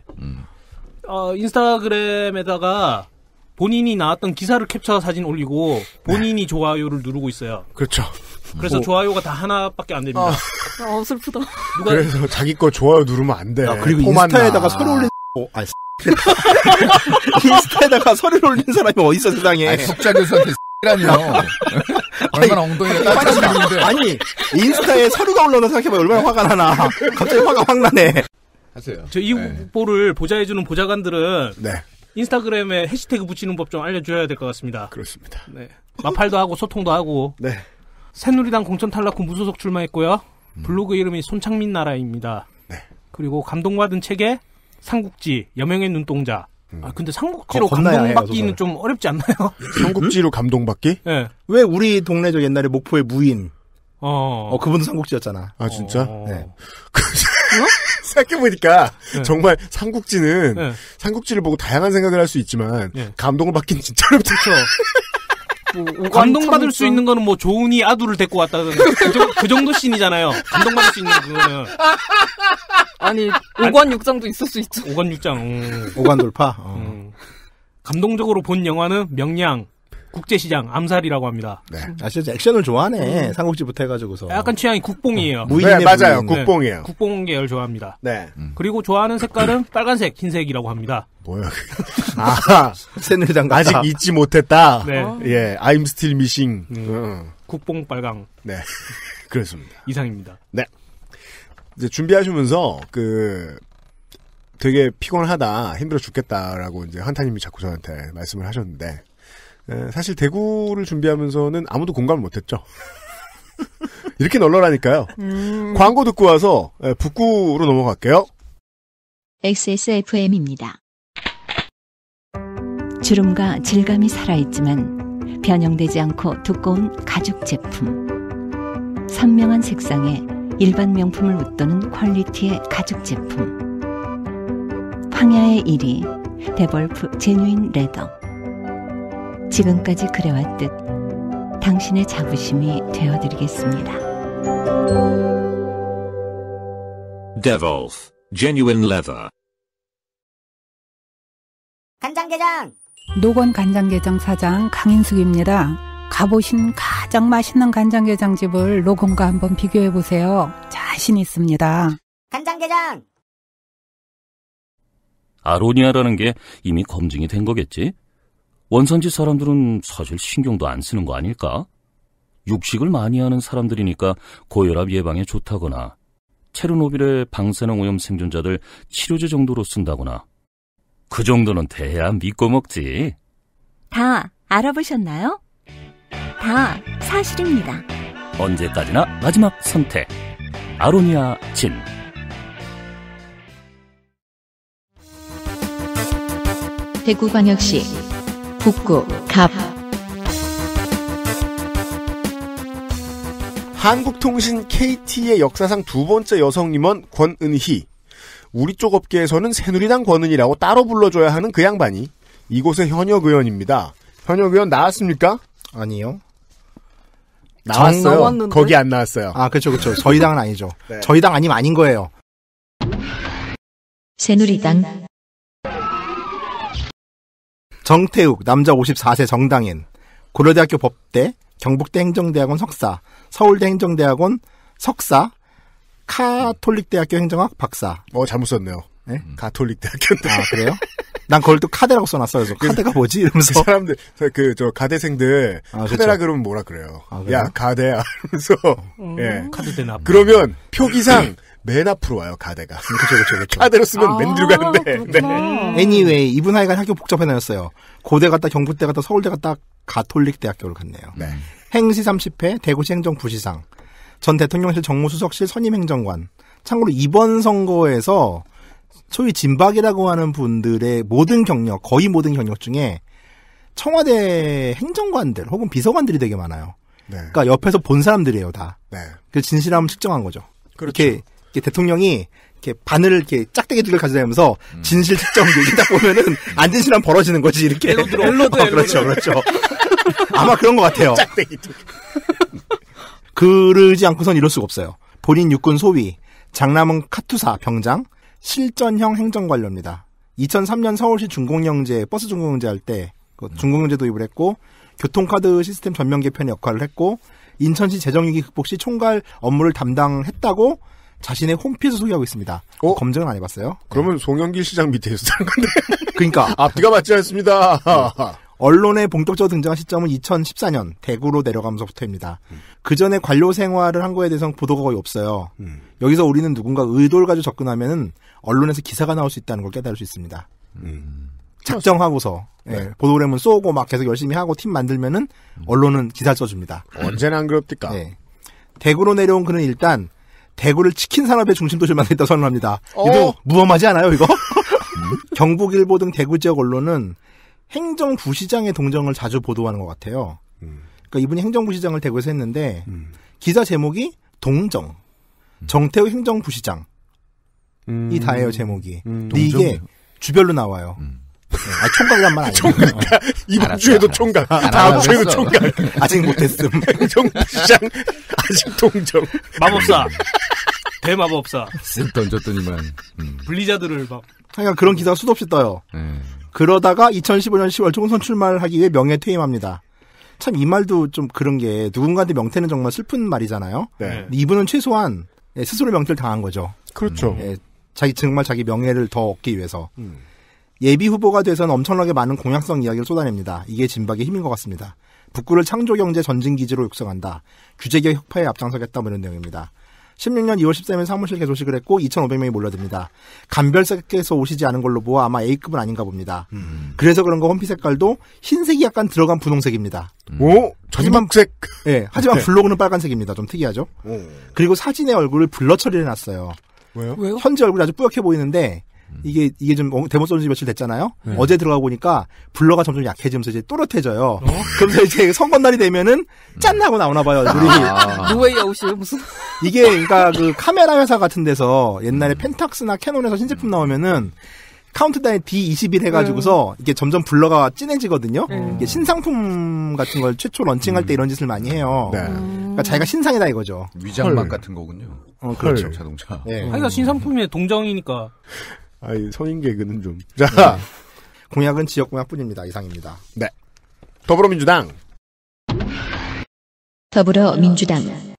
Speaker 6: 인스타그램에다가 본인이 나왔던 기사를 캡처 사진 올리고 본인이 좋아요를 누르고 있어요.
Speaker 2: 그렇죠.
Speaker 6: 그래서 좋아요가 다 하나밖에 안 됩니다.
Speaker 5: 아 슬프다.
Speaker 2: 그래서 자기 거 좋아요 누르면 안 돼.
Speaker 3: 그리고 인스타에다가 서류 올린 인스타에다가 서류를 올린 사람이 어딨어 세상에.
Speaker 4: 아니, 석좌 교수한테 라니요. 얼마나 엉덩이가 따뜻한데.
Speaker 3: 아니 인스타에 서류가 올라오는 생각해봐 얼마나 화가 나나. 갑자기 화가 확 나네.
Speaker 4: 하세요.
Speaker 6: 저 이 후보를 보좌해주는 보좌관들은
Speaker 2: 네.
Speaker 6: 인스타그램에 해시태그 붙이는 법 좀 알려줘야 될 것 같습니다.
Speaker 2: 그렇습니다.
Speaker 6: 네. 마팔도 하고 소통도 하고.
Speaker 2: 네.
Speaker 6: 새누리당 공천 탈락 후 무소속 출마했고요. 블로그 이름이 손창민 나라입니다.
Speaker 2: 네.
Speaker 6: 그리고 감동받은 책에 삼국지, 여명의 눈동자. 아 근데 삼국지로
Speaker 3: 건너야
Speaker 6: 감동받기는
Speaker 3: 해요,
Speaker 6: 좀 어렵지 않나요?
Speaker 2: 삼국지로 감동받기?
Speaker 6: 네.
Speaker 3: 왜 우리 동네죠 옛날에 목포의 무인.
Speaker 6: 어.
Speaker 3: 그분도 삼국지였잖아.
Speaker 2: 아 진짜?
Speaker 3: 네.
Speaker 2: 생각해보니까
Speaker 6: 네.
Speaker 2: 정말 삼국지는
Speaker 6: 네.
Speaker 2: 삼국지를 보고 다양한 생각을 할 수 있지만
Speaker 6: 네.
Speaker 2: 감동을 받기는 진짜 어렵죠.
Speaker 5: 뭐
Speaker 6: 감동받을 수 있는 거는 뭐 조은이 아두를 데리고 왔다든 그 정도 씬이잖아요. 감동받을 수 있는 그거는.
Speaker 5: 아니 오관육장도 있을 수 있죠.
Speaker 6: 오관육장.
Speaker 3: 오관 돌파.
Speaker 6: 감동적으로 본 영화는 명량, 국제시장, 암살이라고 합니다.
Speaker 2: 네.
Speaker 3: 아 진짜 액션을 좋아하네. 삼국지부터 해가지고서.
Speaker 6: 약간 취향이 국뽕이에요.
Speaker 3: 무인이네,
Speaker 2: 네, 맞아요.
Speaker 3: 무인.
Speaker 2: 국뽕이에요.
Speaker 6: 국뽕 계열 좋아합니다.
Speaker 2: 네.
Speaker 6: 그리고 좋아하는 색깔은 빨간색, 흰색이라고 합니다.
Speaker 2: 뭐야? 아,
Speaker 3: 새누리당
Speaker 2: 아직 잊지 못했다.
Speaker 6: 네.
Speaker 2: 예, I'm still missing.
Speaker 6: 국뽕 빨강.
Speaker 2: 네. 그렇습니다.
Speaker 6: 이상입니다.
Speaker 2: 네. 이제 준비하시면서 되게 피곤하다, 힘들어 죽겠다라고 이제 한타님이 자꾸 저한테 말씀을 하셨는데 사실 대구를 준비하면서는 아무도 공감을 못했죠. 이렇게 널널하니까요. 광고 듣고 와서 북구로 넘어갈게요.
Speaker 1: XSFM입니다. 주름과 질감이 살아있지만 변형되지 않고 두꺼운 가죽 제품. 선명한 색상에 일반 명품을 웃도는 퀄리티의 가죽 제품. 황야의 1위 데볼프 제뉴인 레더. 지금까지 그래왔듯 당신의 자부심이 되어드리겠습니다.
Speaker 11: Devolf Genuine Leather.
Speaker 12: 간장게장!
Speaker 10: 노건 간장게장 사장 강인숙입니다. 가보신 가장 맛있는 간장게장 집을 노건과 한번 비교해보세요. 자신 있습니다.
Speaker 12: 간장게장!
Speaker 9: 아로니아라는 게 이미 검증이 된 거겠지? 원산지 사람들은 사실 신경도 안 쓰는 거 아닐까? 육식을 많이 하는 사람들이니까 고혈압 예방에 좋다거나 체르노빌의 방사능 오염 생존자들 치료제 정도로 쓴다거나 그 정도는 돼야 믿고 먹지.
Speaker 8: 다 알아보셨나요? 다 사실입니다.
Speaker 9: 언제까지나 마지막 선택. 아로니아 진.
Speaker 1: 대구광역시 북구 갑.
Speaker 2: 한국통신 KT의 역사상 두 번째 여성 임원 권은희. 우리 쪽 업계에서는 새누리당 권은희라고 따로 불러줘야 하는 그 양반이 이곳의 현역 의원입니다. 현역 의원 나왔습니까?
Speaker 3: 아니요.
Speaker 2: 나왔어요. 거기 안 나왔어요.
Speaker 3: 아, 그렇죠. 저희 당은 아니죠.
Speaker 2: 네.
Speaker 3: 저희 당 아니면 아닌 거예요.
Speaker 1: 새누리당.
Speaker 3: 정태욱, 남자 54세 정당인, 고려대학교 법대, 경북대 행정대학원 석사, 서울대 행정대학원 석사, 카톨릭대학교 행정학 박사.
Speaker 2: 잘못 썼네요.
Speaker 3: 네?
Speaker 2: 가톨릭대학교인데.
Speaker 3: 아, 그래요? 난 그걸 또 카데라고 써놨어요. 그래서 카데가 뭐지? 이러면서.
Speaker 2: 그 사람들, 가대생들, 카데라 그러면 뭐라 그래요? 야, 가대야. 이러면서, 예.
Speaker 6: 카드 대납.
Speaker 2: 그러면 표기상 맨 앞으로 와요, 가대가.
Speaker 3: 그쵸.
Speaker 2: 카데로 쓰면 맨 뒤로 가는데.
Speaker 3: 네. Anyway, 이분 하여간 학교 복잡해 다녔어요. 고대 갔다, 경북대 갔다, 서울대 갔다, 가톨릭대학교를 갔네요.
Speaker 2: 네.
Speaker 3: 행시 30회, 대구시 행정부시상, 전 대통령실 정무수석실 선임행정관. 참고로 이번 선거에서 소위 진박이라고 하는 분들의 모든 경력, 거의 모든 경력 중에 청와대 행정관들 혹은 비서관들이 되게 많아요.
Speaker 2: 네.
Speaker 3: 그러니까 옆에서 본 사람들이에요, 다.
Speaker 2: 네.
Speaker 3: 그 진실함을 측정한 거죠.
Speaker 2: 그렇죠.
Speaker 3: 이렇게 대통령이 이렇게 바늘을 이렇게 짝대기 두 개를 가져다니면서 진실 측정 얘기 딱 보면은 안 진실함 벌어지는 거지, 이렇게.
Speaker 6: 엘로드.
Speaker 3: 그렇죠. 아마 그런 것 같아요.
Speaker 2: 짝대기 두 개.
Speaker 3: 그러지 않고선 이럴 수가 없어요. 본인 육군 소위, 장남은 카투사 병장, 실전형 행정관료입니다. 2003년 서울시 중공영제, 버스 중공영제 할 때 중공영제 도입을 했고, 교통카드 시스템 전면 개편 역할을 했고, 인천시 재정위기 극복 시 총괄 업무를 담당했다고 자신의 홈피에서 소개하고 있습니다. 검증은 안 해봤어요.
Speaker 2: 그러면 송영길 시장 밑에 있었다는 건데.
Speaker 3: 그러니까.
Speaker 2: 앞뒤가 맞지 않습니다.
Speaker 3: 언론에 본격적으로 등장한 시점은 2014년 대구로 내려가면서부터입니다. 그 전에 관료 생활을 한 거에 대해서는 보도가 거의 없어요. 여기서 우리는 누군가 의도를 가지고 접근하면은 언론에서 기사가 나올 수 있다는 걸 깨달을 수 있습니다. 작정하고서 보도그램은 쏘고 막 계속 열심히 하고 팀 만들면은 언론은 기사 써줍니다.
Speaker 2: 언제나 안 그렇습니까?
Speaker 3: 네. 대구로 내려온 그는 일단 대구를 치킨 산업의 중심 도시를 만들겠다 선언합니다. 이거 무엄하지 않아요, 이거? 경북일보 등 대구 지역 언론은 행정부시장의 동정을 자주 보도하는 것 같아요. 그러니까 이분이 행정부시장을 대구에서 했는데 기사 제목이 동정, 정태우 행정부시장 이 다예요, 제목이. 근데 이게 주별로 나와요. 총각이란 말 아니에요.
Speaker 2: 이번 주에도 총각, 다음 주에도 총각.
Speaker 3: 아직 못했음.
Speaker 2: 행정부시장 아직 동정.
Speaker 6: 마법사. 대마법사.
Speaker 4: 쓱 던졌더니만.
Speaker 6: 블리자드를 막.
Speaker 3: 그러니까 그런 기사가 수도 없이 떠요. 그러다가 2015년 10월 총선 출마를 하기 위해 명예퇴임합니다. 참 이 말도 좀 그런 게 누군가한테 명퇴는 정말 슬픈 말이잖아요.
Speaker 2: 네.
Speaker 3: 이분은 최소한 스스로 명퇴를 당한 거죠.
Speaker 2: 그렇죠.
Speaker 3: 정말 자기 명예를 더 얻기 위해서. 예비 후보가 돼서는 엄청나게 많은 공약성 이야기를 쏟아냅니다. 이게 진박의 힘인 것 같습니다. 북구를 창조경제 전진기지로 육성한다. 규제개혁 혁파에 앞장서겠다 뭐 이런 내용입니다. 16년 2월 13일 사무실 개소식을 했고 2,500명이 몰려듭니다. 감별사께서 오시지 않은 걸로 보아 아마 A급은 아닌가 봅니다. 그래서 그런가 홈피 색깔도 흰색이 약간 들어간 분홍색입니다.
Speaker 2: 전막색.
Speaker 3: 네, 하지만 블로그는 빨간색입니다. 좀 특이하죠. 그리고 사진의 얼굴을 블러 처리를 해놨어요.
Speaker 2: 왜요?
Speaker 3: 현재 얼굴이 아주 뿌옇게 보이는데 이게 좀 대본 쏜지 며칠 됐잖아요. 어제 들어가 보니까 블러가 점점 약해지면서 이제 또렷해져요. 그러면서 이제 선거날이 되면은 짠 하고 나오나 봐요.
Speaker 5: 노웨이 아웃이에요 무슨?
Speaker 3: 이게 그러니까 그 카메라 회사 같은 데서 옛날에 펜탁스나 캐논에서 신제품 나오면은 카운트다운 D21 해가지고서 이게 점점 블러가 진해지거든요. 이게 신상품 같은 걸 최초 런칭할 때 이런 짓을 많이 해요.
Speaker 2: 네.
Speaker 3: 그러니까 자기가 신상이다 이거죠.
Speaker 4: 위장막 같은 거군요.
Speaker 3: 그렇죠.
Speaker 4: 자동차.
Speaker 3: 네.
Speaker 6: 하기가 신상품의 동정이니까.
Speaker 2: 아이, 성인 개그는 좀. 자.
Speaker 3: 공약은 지역 공약뿐입니다. 이상입니다.
Speaker 2: 네. 더불어민주당.
Speaker 1: 더불어민주당.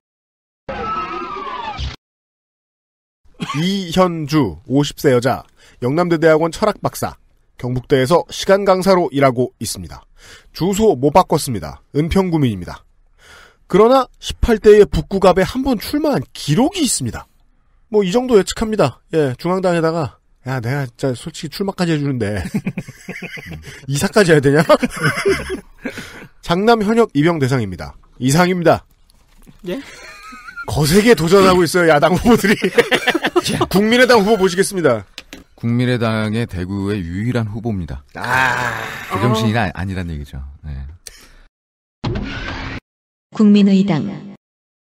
Speaker 2: 이현주, 50세 여자, 영남대대학원 철학박사, 경북대에서 시간 강사로 일하고 있습니다. 주소 못 바꿨습니다. 은평구민입니다. 그러나 18대의 북구갑에 한 번 출마한 기록이 있습니다. 뭐 이 정도 예측합니다. 예, 중앙당에다가 야, 내가 진짜 솔직히 출마까지 해주는데 이사까지 해야 되냐? 장남 현역 입영 대상입니다. 이상입니다.
Speaker 5: 예?
Speaker 2: 거세게 도전하고 있어요, 야당 후보들이. 국민의당 후보 보시겠습니다.
Speaker 4: 국민의당의 대구의 유일한 후보입니다. 제정신이 아니란 얘기죠. 네.
Speaker 1: 국민의당.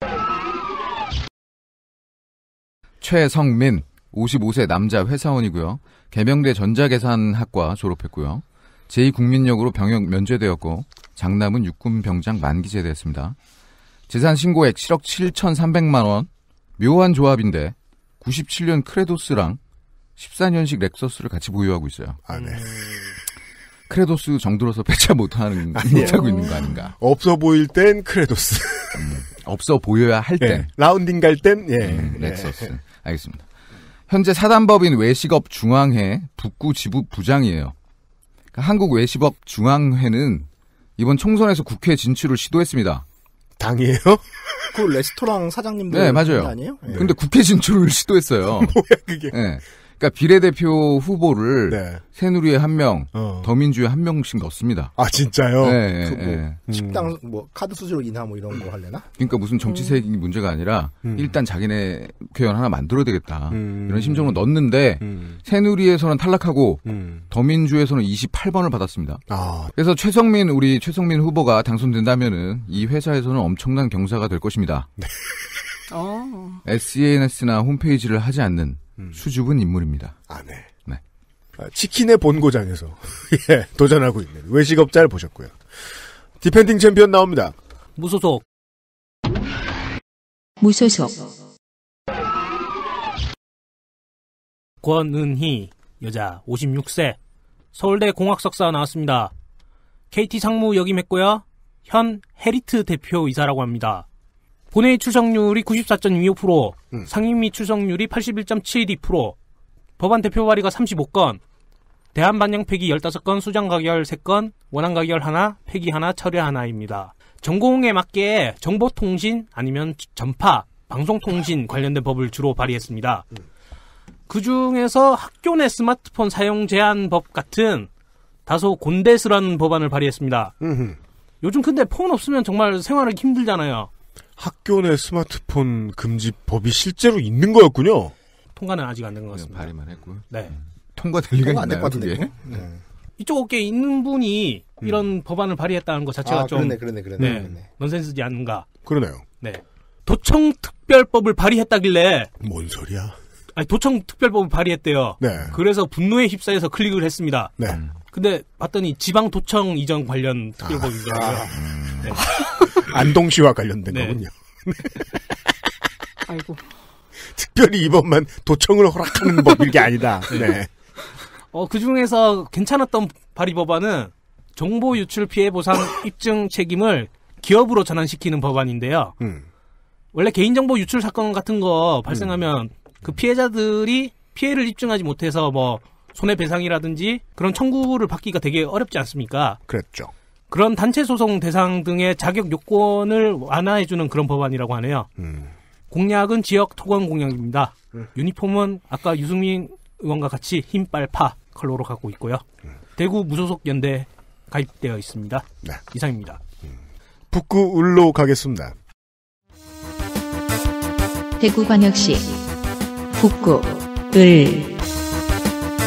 Speaker 4: 최성민, 55세 남자 회사원이고요. 계명대 전자계산학과 졸업했고요. 제2국민역으로 병역 면제되었고 장남은 육군병장 만기 제대했습니다. 재산 신고액 7억 7,300만 원. 묘한 조합인데 97년 크레도스랑 14년식 렉서스를 같이 보유하고 있어요.
Speaker 2: 네.
Speaker 4: 크레도스 정들어서 배차 못하고 있는 거 아닌가?
Speaker 2: 없어 보일 땐 크레도스.
Speaker 4: 없어 보여야 할 땐.
Speaker 2: 예, 라운딩 갈 땐,
Speaker 4: 렉서스. 알겠습니다. 현재 사단법인 외식업 중앙회 북구 지부 부장이에요. 그러니까 한국 외식업 중앙회는 이번 총선에서 국회 진출을 시도했습니다.
Speaker 2: 당이에요?
Speaker 3: 그 레스토랑 사장님들.
Speaker 4: 네, 맞아요.
Speaker 3: 아니에요? 네.
Speaker 4: 근데 국회 진출을 시도했어요.
Speaker 2: 뭐야, 그게.
Speaker 4: 네. 그러니까 비례대표 후보를 새누리에 한 명, 더민주에 한 명씩 넣습니다.
Speaker 2: 아, 진짜요?
Speaker 4: 네.
Speaker 3: 식당 카드 수수료 인하 이런 거 할래나?
Speaker 4: 그러니까 무슨 정치색이 문제가 아니라 일단 자기네 국회의원 하나 만들어야 되겠다. 이런 심정으로 넣었는데 새누리에서는 탈락하고 더민주에서는 28번을 받았습니다. 그래서 우리 최성민 후보가 당선된다면은 이 회사에서는 엄청난 경사가 될 것입니다. SNS나 홈페이지를 하지 않는 수줍은 인물입니다.
Speaker 2: 네. 치킨의 본고장에서 도전하고 있는 외식업자를 보셨고요. 디펜딩 챔피언 나옵니다.
Speaker 6: 무소속. 권은희, 여자, 56세. 서울대 공학석사 나왔습니다. KT 상무 역임했고요. 현 헤리트 대표이사라고 합니다. 본회의 출석률이 94.25%, 상임위 출석률이 81.72%, 법안 대표 발의가 35건, 대안 반영 폐기 15건, 수정 가결 3건, 원안 가결 1, 폐기 1, 철회 1입니다. 전공에 맞게 정보통신 아니면 전파, 방송통신 관련된 법을 주로 발의했습니다. 그 중에서 학교 내 스마트폰 사용 제한 법 같은 다소 곤대스런 법안을 발의했습니다. 요즘 근데 폰 없으면 정말 생활하기 힘들잖아요.
Speaker 2: 학교 내 스마트폰 금지법이 실제로 있는 거였군요.
Speaker 6: 통과는 아직 안 된 것 같습니다.
Speaker 4: 발의만 했고요.
Speaker 6: 네.
Speaker 4: 통과될 리가 있나요?
Speaker 3: 안될 것 같은데.
Speaker 6: 이쪽 업계에 있는 분이 이런 법안을 발의했다는 것 자체가 좀
Speaker 3: 그러네.
Speaker 6: 넌센스지 않는가.
Speaker 2: 그러네요.
Speaker 6: 네. 도청특별법을 발의했다길래
Speaker 2: 뭔 소리야?
Speaker 6: 아니 도청특별법을 발의했대요.
Speaker 2: 네.
Speaker 6: 그래서 분노에 휩싸여서 클릭을 했습니다.
Speaker 2: 네.
Speaker 6: 근데 봤더니 지방도청 이전 관련 특별법이더라고요. 네.
Speaker 2: 안동시와 관련된 거군요.
Speaker 5: 아이고.
Speaker 2: 특별히 이번만 도청을 허락하는 법일 게 아니다. 네.
Speaker 6: 그 중에서 괜찮았던 발의 법안은 정보 유출 피해 보상 입증 책임을 기업으로 전환시키는 법안인데요. 원래 개인정보 유출 사건 같은 거 발생하면 그 피해자들이 피해를 입증하지 못해서 뭐 손해배상이라든지 그런 청구를 받기가 되게 어렵지 않습니까?
Speaker 2: 그랬죠.
Speaker 6: 그런 단체 소송 대상 등의 자격 요건을 완화해주는 그런 법안이라고 하네요. 공약은 지역 토건 공약입니다. 유니폼은 아까 유승민 의원과 같이 흰빨파 컬러로 갖고 있고요. 대구 무소속 연대 가입되어 있습니다.
Speaker 2: 네.
Speaker 6: 이상입니다.
Speaker 2: 북구 을로 가겠습니다.
Speaker 1: 대구광역시 북구 을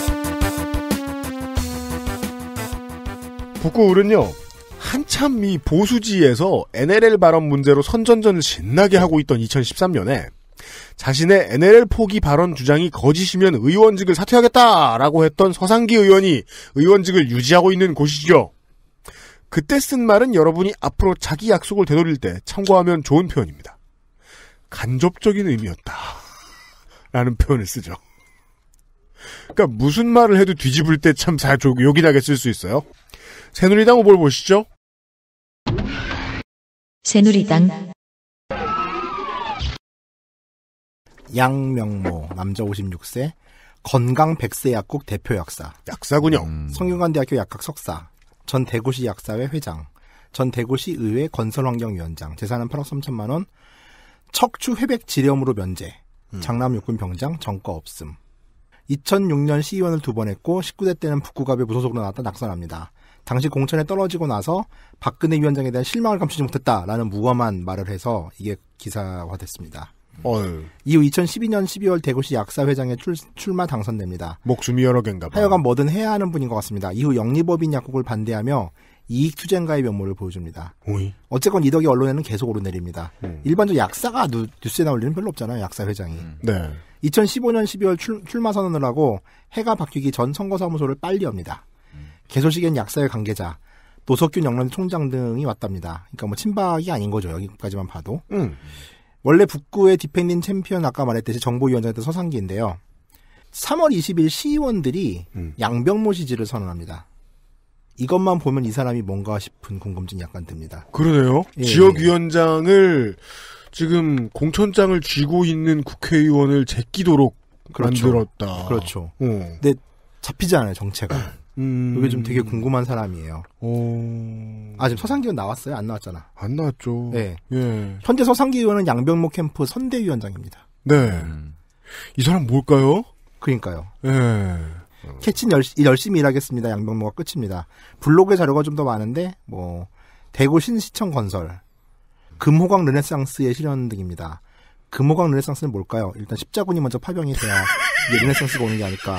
Speaker 2: 북구울은요, 한참 이 보수지에서 NLL 발언 문제로 선전전을 신나게 하고 있던 2013년에 자신의 NLL 포기 발언 주장이 거짓이면 의원직을 사퇴하겠다라고 했던 서상기 의원이 의원직을 유지하고 있는 곳이죠. 그때 쓴 말은 여러분이 앞으로 자기 약속을 되돌릴 때 참고하면 좋은 표현입니다. 간접적인 의미였다. 라는 표현을 쓰죠. 그러니까 무슨 말을 해도 뒤집을 때 참 요긴하게 쓸 수 있어요. 새누리당 후보를 보시죠.
Speaker 1: 새누리당
Speaker 3: 양명모 남자 56세 건강 100세 약국 대표 약사.
Speaker 2: 약사군요.
Speaker 3: 성균관대학교 약학 석사. 전 대구시 약사회 회장. 전 대구시 의회 건설환경위원장. 재산은 8억 3천만 원. 척추 회백 지렴으로 면제. 장남 육군 병장. 전과 없음. 2006년 시의원을 2번 했고 19대 때는 북구갑에 무소속으로 나왔다 낙선합니다. 당시 공천에 떨어지고 나서 박근혜 위원장에 대한 실망을 감추지 못했다라는 무엄한 말을 해서 이게 기사화됐습니다. 이후 2012년 12월 대구시 약사회장에 출마 당선됩니다.
Speaker 2: 목숨이 여러 개인가 봐.
Speaker 3: 하여간 뭐든 해야 하는 분인 것 같습니다. 이후 영리법인 약국을 반대하며 이익투쟁가의 면모를 보여줍니다.
Speaker 2: 오이.
Speaker 3: 어쨌건 이 덕에 언론에는 계속 오르내립니다. 일반적으로 약사가 뉴스에 나올 일은 별로 없잖아요. 약사회장이.
Speaker 2: 네.
Speaker 3: 2015년 12월 출마 선언을 하고 해가 바뀌기 전 선거사무소를 빨리 엽니다. 개소식엔 약사회 관계자, 노석균 영남 총장 등이 왔답니다. 그러니까 뭐 친박이 아닌 거죠. 여기까지만 봐도. 원래 북구의 디펜딩 챔피언 아까 말했듯이 정보위원장이었던 서상기인데요. 3월 20일 시의원들이 양병모 지지를 선언합니다. 이것만 보면 이 사람이 뭔가 싶은 궁금증이 약간 듭니다.
Speaker 2: 그러네요.
Speaker 3: 예.
Speaker 2: 지역위원장을 지금 공천장을 쥐고 있는 국회의원을 제끼도록
Speaker 3: 그렇죠.
Speaker 2: 만들었다.
Speaker 3: 그렇죠. 근데 잡히지 않아요, 정체가. 이게 좀 되게 궁금한 사람이에요. 지금 서상기 의원 나왔어요? 안 나왔잖아.
Speaker 2: 안 나왔죠.
Speaker 3: 네.
Speaker 2: 예.
Speaker 3: 현재 서상기 의원은 양병모 캠프 선대위원장입니다.
Speaker 2: 네. 이 사람 뭘까요?
Speaker 3: 그러니까요.
Speaker 2: 예.
Speaker 3: 캐친 열심히 일하겠습니다. 양병모가 끝입니다. 블로그에 자료가 좀 더 많은데 대구 신시청 건설, 금호강 르네상스의 실현 등입니다. 금호강 르네상스는 뭘까요? 일단 십자군이 먼저 파병이 돼야 이게 르네상스가 오는 게 아닐까.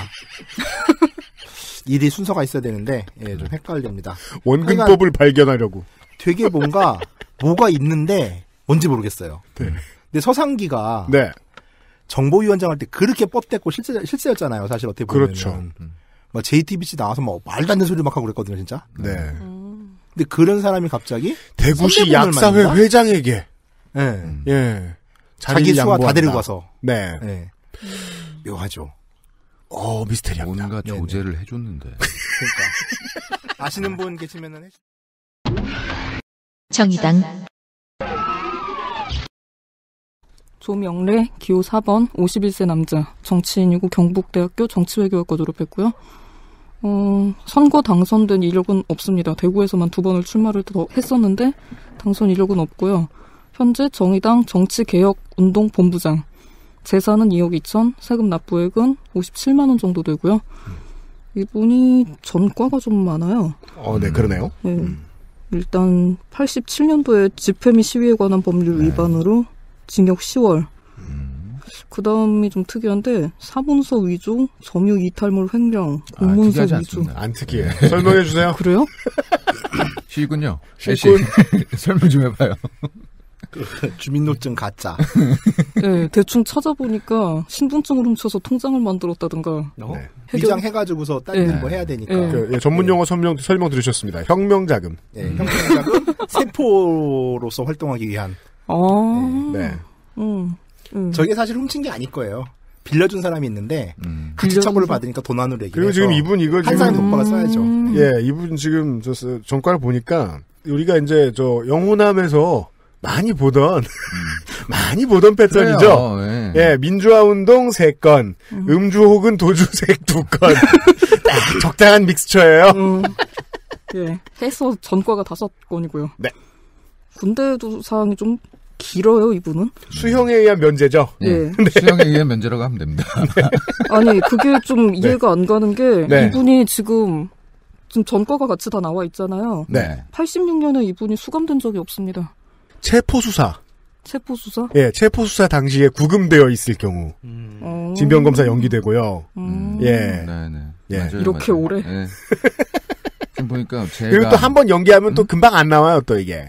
Speaker 3: 일이 순서가 있어야 되는데 좀 헷갈립니다.
Speaker 2: 원근법을 발견하려고.
Speaker 3: 되게 뭐가 있는데 뭔지 모르겠어요.
Speaker 2: 네.
Speaker 3: 근데 서상기가
Speaker 2: 네.
Speaker 3: 정보위원장 할 때 그렇게 뻗댔고 실세였잖아요. 사실 어떻게 보면.
Speaker 2: 그렇죠.
Speaker 3: 막 JTBC 나와서 뭐 말도 안 되는 소리 막 하고 그랬거든요, 진짜.
Speaker 2: 네.
Speaker 3: 근데 그런 사람이 갑자기
Speaker 2: 대구시 약사회
Speaker 3: 만든다?
Speaker 2: 회장에게
Speaker 3: 예.
Speaker 2: 자기
Speaker 3: 수와 다 데리고 가서.
Speaker 2: 네.
Speaker 3: 네. 묘하죠.
Speaker 2: 미스테리합니다.
Speaker 4: 뭔가 조제를 해줬는데.
Speaker 3: 그러니까 아시는 분 계시면은
Speaker 1: 정의당
Speaker 5: 조명래 기호 4번 51세 남자 정치인이고 경북대학교 정치외교학과 졸업했고요. 선거 당선된 이력은 없습니다. 대구에서만 2번을 출마를 했었는데 당선 이력은 없고요. 현재 정의당 정치개혁운동본부장. 재산은 2억 2천, 세금 납부액은 57만 원 정도 되고요. 이분이 전과가 좀 많아요.
Speaker 2: 네, 그러네요.
Speaker 5: 네. 일단 87년도에 집회 및 시위에 관한 법률 위반으로 징역 10월. 그 다음이 좀 특이한데 사문서 위조, 점유 이탈물 횡령, 공문서 위조.
Speaker 2: 안 특이해. 설명해 주세요.
Speaker 5: 그래요?
Speaker 4: 시군요.
Speaker 2: 시군.
Speaker 4: 설명 좀 해봐요.
Speaker 3: 주민등록증 가짜.
Speaker 5: 네, 대충 찾아보니까 신분증을 훔쳐서 통장을 만들었다든가.
Speaker 3: 위장해가지고서 딸린 거 해야 되니까.
Speaker 2: 전문 용어 설명 들으셨습니다. 혁명자금.
Speaker 3: 혁명자금 세포로서 활동하기 위한.
Speaker 2: 네.
Speaker 3: 저게 사실 훔친 게 아닐 거예요. 빌려준 사람이 있는데 같이 처벌을 받으니까 도난으로 얘기해서
Speaker 2: 그리고 지금 이분 이걸
Speaker 3: 한 사람 독박을 써야죠.
Speaker 2: 예, 이분 지금 전과를 보니까 우리가 이제 영호남에서 많이 보던 패턴이죠.
Speaker 4: 네.
Speaker 2: 예, 민주화운동 3건, 음주 혹은 도주색 2건. 딱 적당한 믹스처예요.
Speaker 5: 예, 해서 전과가 5건이고요.
Speaker 2: 네.
Speaker 5: 군대도 사항이 좀 길어요, 이분은.
Speaker 2: 수형에 의한 면제죠.
Speaker 5: 네.
Speaker 4: 수형에 의한 면제라고 하면 됩니다.
Speaker 5: 아니, 그게 좀 이해가 안 가는 게
Speaker 2: 네.
Speaker 5: 이분이 지금 전과가 같이 다 나와 있잖아요.
Speaker 2: 네.
Speaker 5: 86년에 이분이 수감된 적이 없습니다.
Speaker 2: 체포수사.
Speaker 5: 체포수사?
Speaker 2: 예, 체포수사 당시에 구금되어 있을 경우. 진병검사 연기되고요. 예.
Speaker 4: 네네.
Speaker 2: 예.
Speaker 4: 맞아요,
Speaker 5: 이렇게
Speaker 4: 맞아요.
Speaker 5: 오래?
Speaker 4: 네. 지금 보니까 제가
Speaker 2: 그리고 또 한 번 연기하면 또 금방 안 나와요, 또 이게.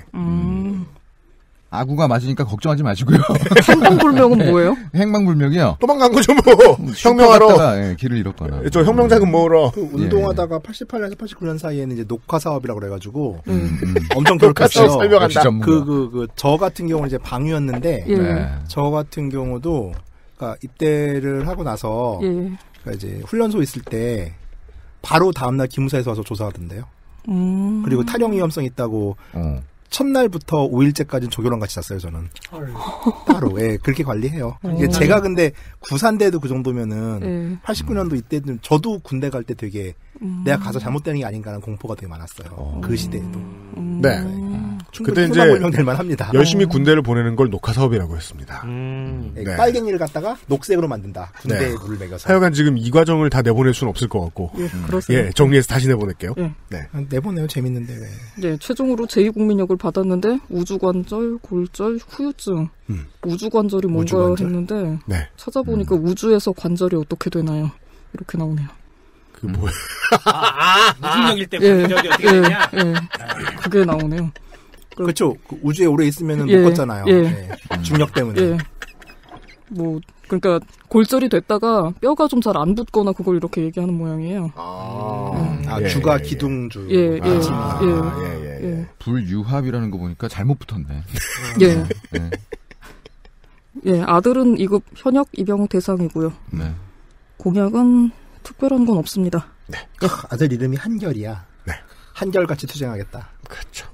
Speaker 4: 아구가 맞으니까 걱정하지 마시고요.
Speaker 5: 행방불명은 뭐예요?
Speaker 4: 행방불명이요?
Speaker 2: 도망간 거죠, 뭐. 혁명하러.
Speaker 4: 예, 길을 잃었거나.
Speaker 2: 저 혁명자금 모으러.
Speaker 3: 그 운동하다가 88년에서 89년 사이에는 이제 녹화 사업이라고 그래가지고 엄청 괴롭혔어요.
Speaker 2: 설명한다.
Speaker 3: 저 같은 경우는 이제 방위였는데
Speaker 5: 예.
Speaker 3: 저 같은 경우도 그러니까 입대를 하고 나서
Speaker 5: 예.
Speaker 3: 그러니까 이제 훈련소 있을 때 바로 다음날 기무사에서 와서 조사하던데요. 그리고 탈영 위험성 있다고 첫날부터 5일째까지는 조교랑 같이 잤어요, 저는. 따로, 예, 그렇게 관리해요. 이게 제가 근데 구산대도 그 정도면은, 89년도 이때는 저도 군대 갈 때 되게, 내가 가서 잘못되는 게 아닌가라는 공포가 되게 많았어요. 그 시대에도.
Speaker 2: 네.
Speaker 3: 충분히 행방불명될만 합니다.
Speaker 2: 열심히 군대를 보내는 걸 녹화 사업이라고 했습니다.
Speaker 3: 네.
Speaker 2: 네.
Speaker 3: 빨갱이를 갖다가 녹색으로 만든다. 군대에
Speaker 2: 네.
Speaker 3: 물을 먹여서.
Speaker 2: 하여간 지금 이 과정을 다 내보낼 수는 없을 것 같고.
Speaker 5: 예, 그렇습니다.
Speaker 2: 예, 정리해서 다시 내보낼게요.
Speaker 5: 예.
Speaker 2: 네.
Speaker 3: 내보내요, 재밌는데. 왜.
Speaker 5: 네, 최종으로 제2국민역을 받았는데 우주관절, 골절, 후유증. 우주관절이 뭔가
Speaker 2: 우주관절?
Speaker 5: 했는데
Speaker 2: 네.
Speaker 5: 찾아보니까 우주에서 관절이 어떻게 되나요? 이렇게 나오네요.
Speaker 2: 그 뭐야?
Speaker 6: 무중력일 때 관절이 어떻게 되냐?
Speaker 5: 예, 그게 나오네요.
Speaker 3: 그렇죠. 그 우주에 오래 있으면은
Speaker 5: 예,
Speaker 3: 못 걷잖아요.
Speaker 5: 예.
Speaker 3: 네. 중력 때문에.
Speaker 5: 예. 뭐 그러니까 골절이 됐다가 뼈가 좀 잘 안 붙거나 그걸 이렇게 얘기하는 모양이에요.
Speaker 2: 예,
Speaker 3: 주가
Speaker 2: 예,
Speaker 3: 기둥주.
Speaker 5: 예,
Speaker 2: 예.
Speaker 4: 불유합이라는 거 보니까 잘못 붙었네.
Speaker 5: 예.
Speaker 4: 네.
Speaker 5: 예, 아들은 2급 현역 입영 대상이고요.
Speaker 4: 네.
Speaker 5: 공약은 특별한 건 없습니다.
Speaker 2: 네.
Speaker 3: 아들 이름이 한결이야.
Speaker 2: 네.
Speaker 3: 한결같이 투쟁하겠다.
Speaker 2: 그렇죠.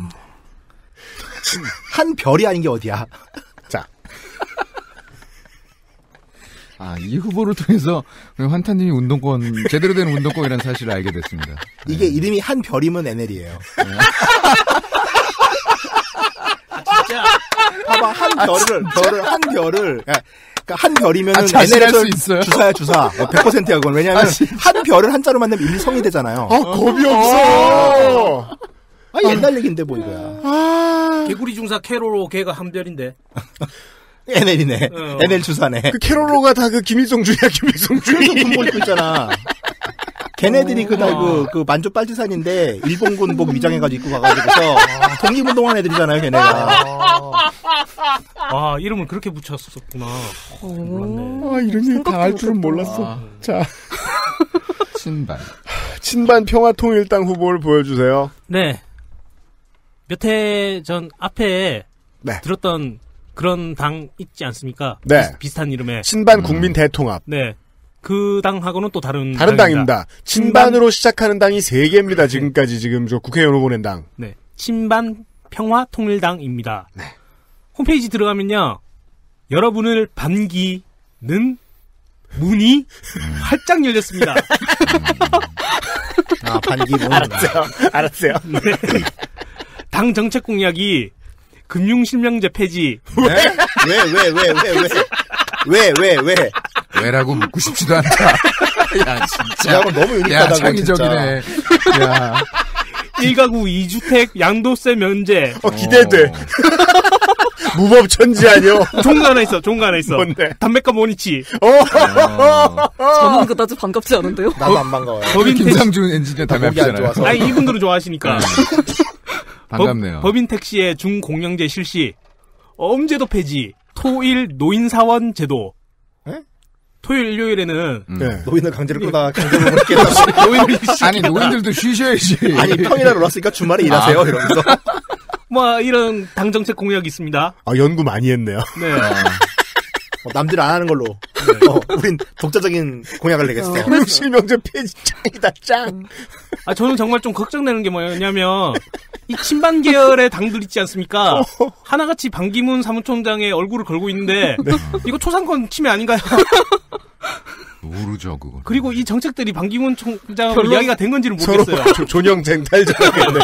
Speaker 3: 한별이 아닌 게 어디야?
Speaker 2: 자.
Speaker 4: 이 후보를 통해서 환타님이 운동권, 제대로 된 운동권이라는 사실을 알게 됐습니다.
Speaker 3: 이게 이름이 한별이면 NL이에요.
Speaker 6: 진짜.
Speaker 3: 봐봐, 한별을, 그러니까 한 별이면은
Speaker 4: 자신할 수
Speaker 3: NL에서
Speaker 4: 있어요?
Speaker 3: 주사야, 주사. 100%야, 그건. 왜냐면, 한 별을 한자로 만들면 일성이 되잖아요.
Speaker 2: 겁이 없어!
Speaker 3: 옛날 얘기인데, 뭐, 이거야.
Speaker 6: 개구리 중사 캐로로 걔가 한별인데.
Speaker 3: NL이네. NL 주사네.
Speaker 2: 그 캐롤로가 다 그 김일성주의야, 김일성주의.
Speaker 3: 군복 입고 있잖아. 걔네들이 그 만주 빨치산인데, 일본군복 위장해가지고 입고 가가지고서, 독립운동한 애들이잖아요, 걔네가.
Speaker 6: 이름을 그렇게 붙였었구나. 몰랐네.
Speaker 2: 이름이 다 알 줄은 몰랐어. 자.
Speaker 4: 친반
Speaker 2: 평화통일당 후보를 보여주세요.
Speaker 6: 네. 몇 해 전 앞에 들었던 그런 당 있지 않습니까?
Speaker 2: 네.
Speaker 6: 비슷한 이름의.
Speaker 2: 친반 국민 대통합.
Speaker 6: 네. 그 당하고는 또 다른
Speaker 2: 당입니다. 친반으로 시작하는 당이 3개입니다. 지금까지 지금 저 국회의원 후보 낸 당.
Speaker 6: 네. 친반 평화통일당입니다. 네. 홈페이지 들어가면요. 여러분을 반기는 문이 활짝 열렸습니다.
Speaker 3: 반기문.
Speaker 2: 알았어요.
Speaker 6: 네. 당 정책 공약이 금융실명제 폐지.
Speaker 3: 왜?
Speaker 4: 왜라고 묻고 싶지도 않다. 야, 진짜.
Speaker 3: 야, 너무 유니크하다.
Speaker 4: 창의적이네. 야.
Speaker 6: 1가구 2주택 양도세 면제.
Speaker 2: 기대돼. 무법천지 아니요?
Speaker 6: 좋은 거 하나 있어.
Speaker 2: 뭔데?
Speaker 6: 담배값 원위치.
Speaker 5: 저는 그다지 반갑지 않은데요?
Speaker 3: 나도 안 반가워요.
Speaker 4: 김상준 엔지니어 담배 피잖아요.
Speaker 6: 이분들은 좋아하시니까.
Speaker 4: 반갑네요.
Speaker 6: 법인 택시의 중공영제 실시. 엄제도 폐지. 토일 노인사원 제도. 토요일, 일요일에는
Speaker 3: 노인을 강제로 끌다가 강제로 보냈겠다.
Speaker 4: 아니 노인들도 쉬셔야지.
Speaker 3: 아니 평일날 놀았으니까 주말에 일하세요 이러면서.
Speaker 6: 이런 당 정책 공약이 있습니다.
Speaker 2: 연구 많이 했네요.
Speaker 6: 네.
Speaker 3: 남들 안 하는 걸로. 우린 독자적인 공약을 내겠어요.
Speaker 2: 금융실명제 폐지 짱이다 짱.
Speaker 6: 저는 정말 좀 걱정되는 게 뭐냐면 이 친반 계열의 당들 있지 않습니까? 하나같이 반기문 사무총장의 얼굴을 걸고 있는데 이거 초상권 침해 아닌가요?
Speaker 4: 모르죠 그거.
Speaker 6: 그리고 이 정책들이 반기문 총장하고 이야기가 된 건지는 모르겠어요.
Speaker 2: 서로 존영쟁 탈전하겠네.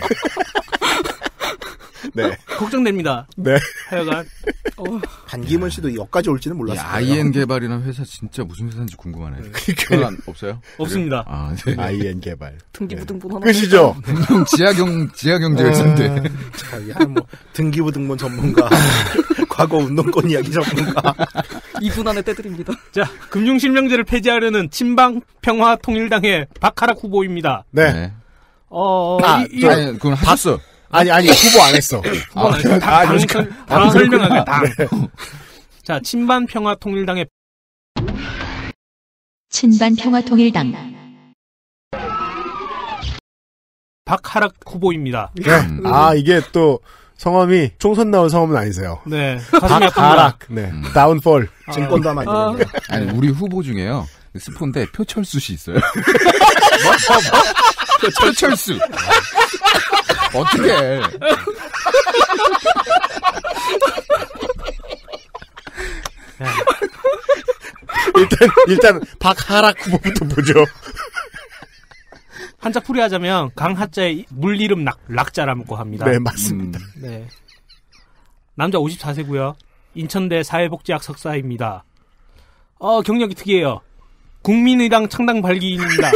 Speaker 2: 네.
Speaker 6: 걱정됩니다.
Speaker 2: 네.
Speaker 6: 하여간.
Speaker 3: 반기문 씨도 여기까지 올지는 몰랐어요.
Speaker 4: IN 개발이라는 회사 진짜 무슨 회사인지 궁금하네. 그건 없어요?
Speaker 6: 없습니다.
Speaker 4: 네.
Speaker 2: IN 개발.
Speaker 5: 등기부등본 하나.
Speaker 2: 끝이죠.
Speaker 4: 지하경제 회사인데.
Speaker 3: 등기부등본 전문가. 과거 운동권 이야기 전문가.
Speaker 5: 2분 안에 떼드립니다.
Speaker 6: 자, 금융실명제를 폐지하려는 친방 평화통일당의 박하락 후보입니다.
Speaker 2: 네.
Speaker 4: 아니, 그건 하셨어.
Speaker 2: 아니, 후보 안 했어.
Speaker 6: 당 설명하게, 당. 자, 친반평화통일당의
Speaker 1: 친반평화통일당
Speaker 6: 박하락 후보입니다.
Speaker 2: 네. 이게 또 성함이 총선 나온 성함은 아니세요.
Speaker 6: 네. 가슴이 아픕니다.
Speaker 2: 박하락. 네. 다운폴.
Speaker 3: 증권도 하면 안 되는데.
Speaker 4: 아니, 우리 후보 중에요. 스폰데 표철수 씨 있어요. 표철수. 어떻게?
Speaker 2: 일단 박하락 후보부터 보죠.
Speaker 6: 한자 풀이하자면 강하자의 물이름 락자라고 합니다.
Speaker 2: 네, 맞습니다.
Speaker 6: 네. 남자 54세고요. 인천대 사회복지학 석사입니다. 경력이 특이해요. 국민의당 창당 발기인입니다.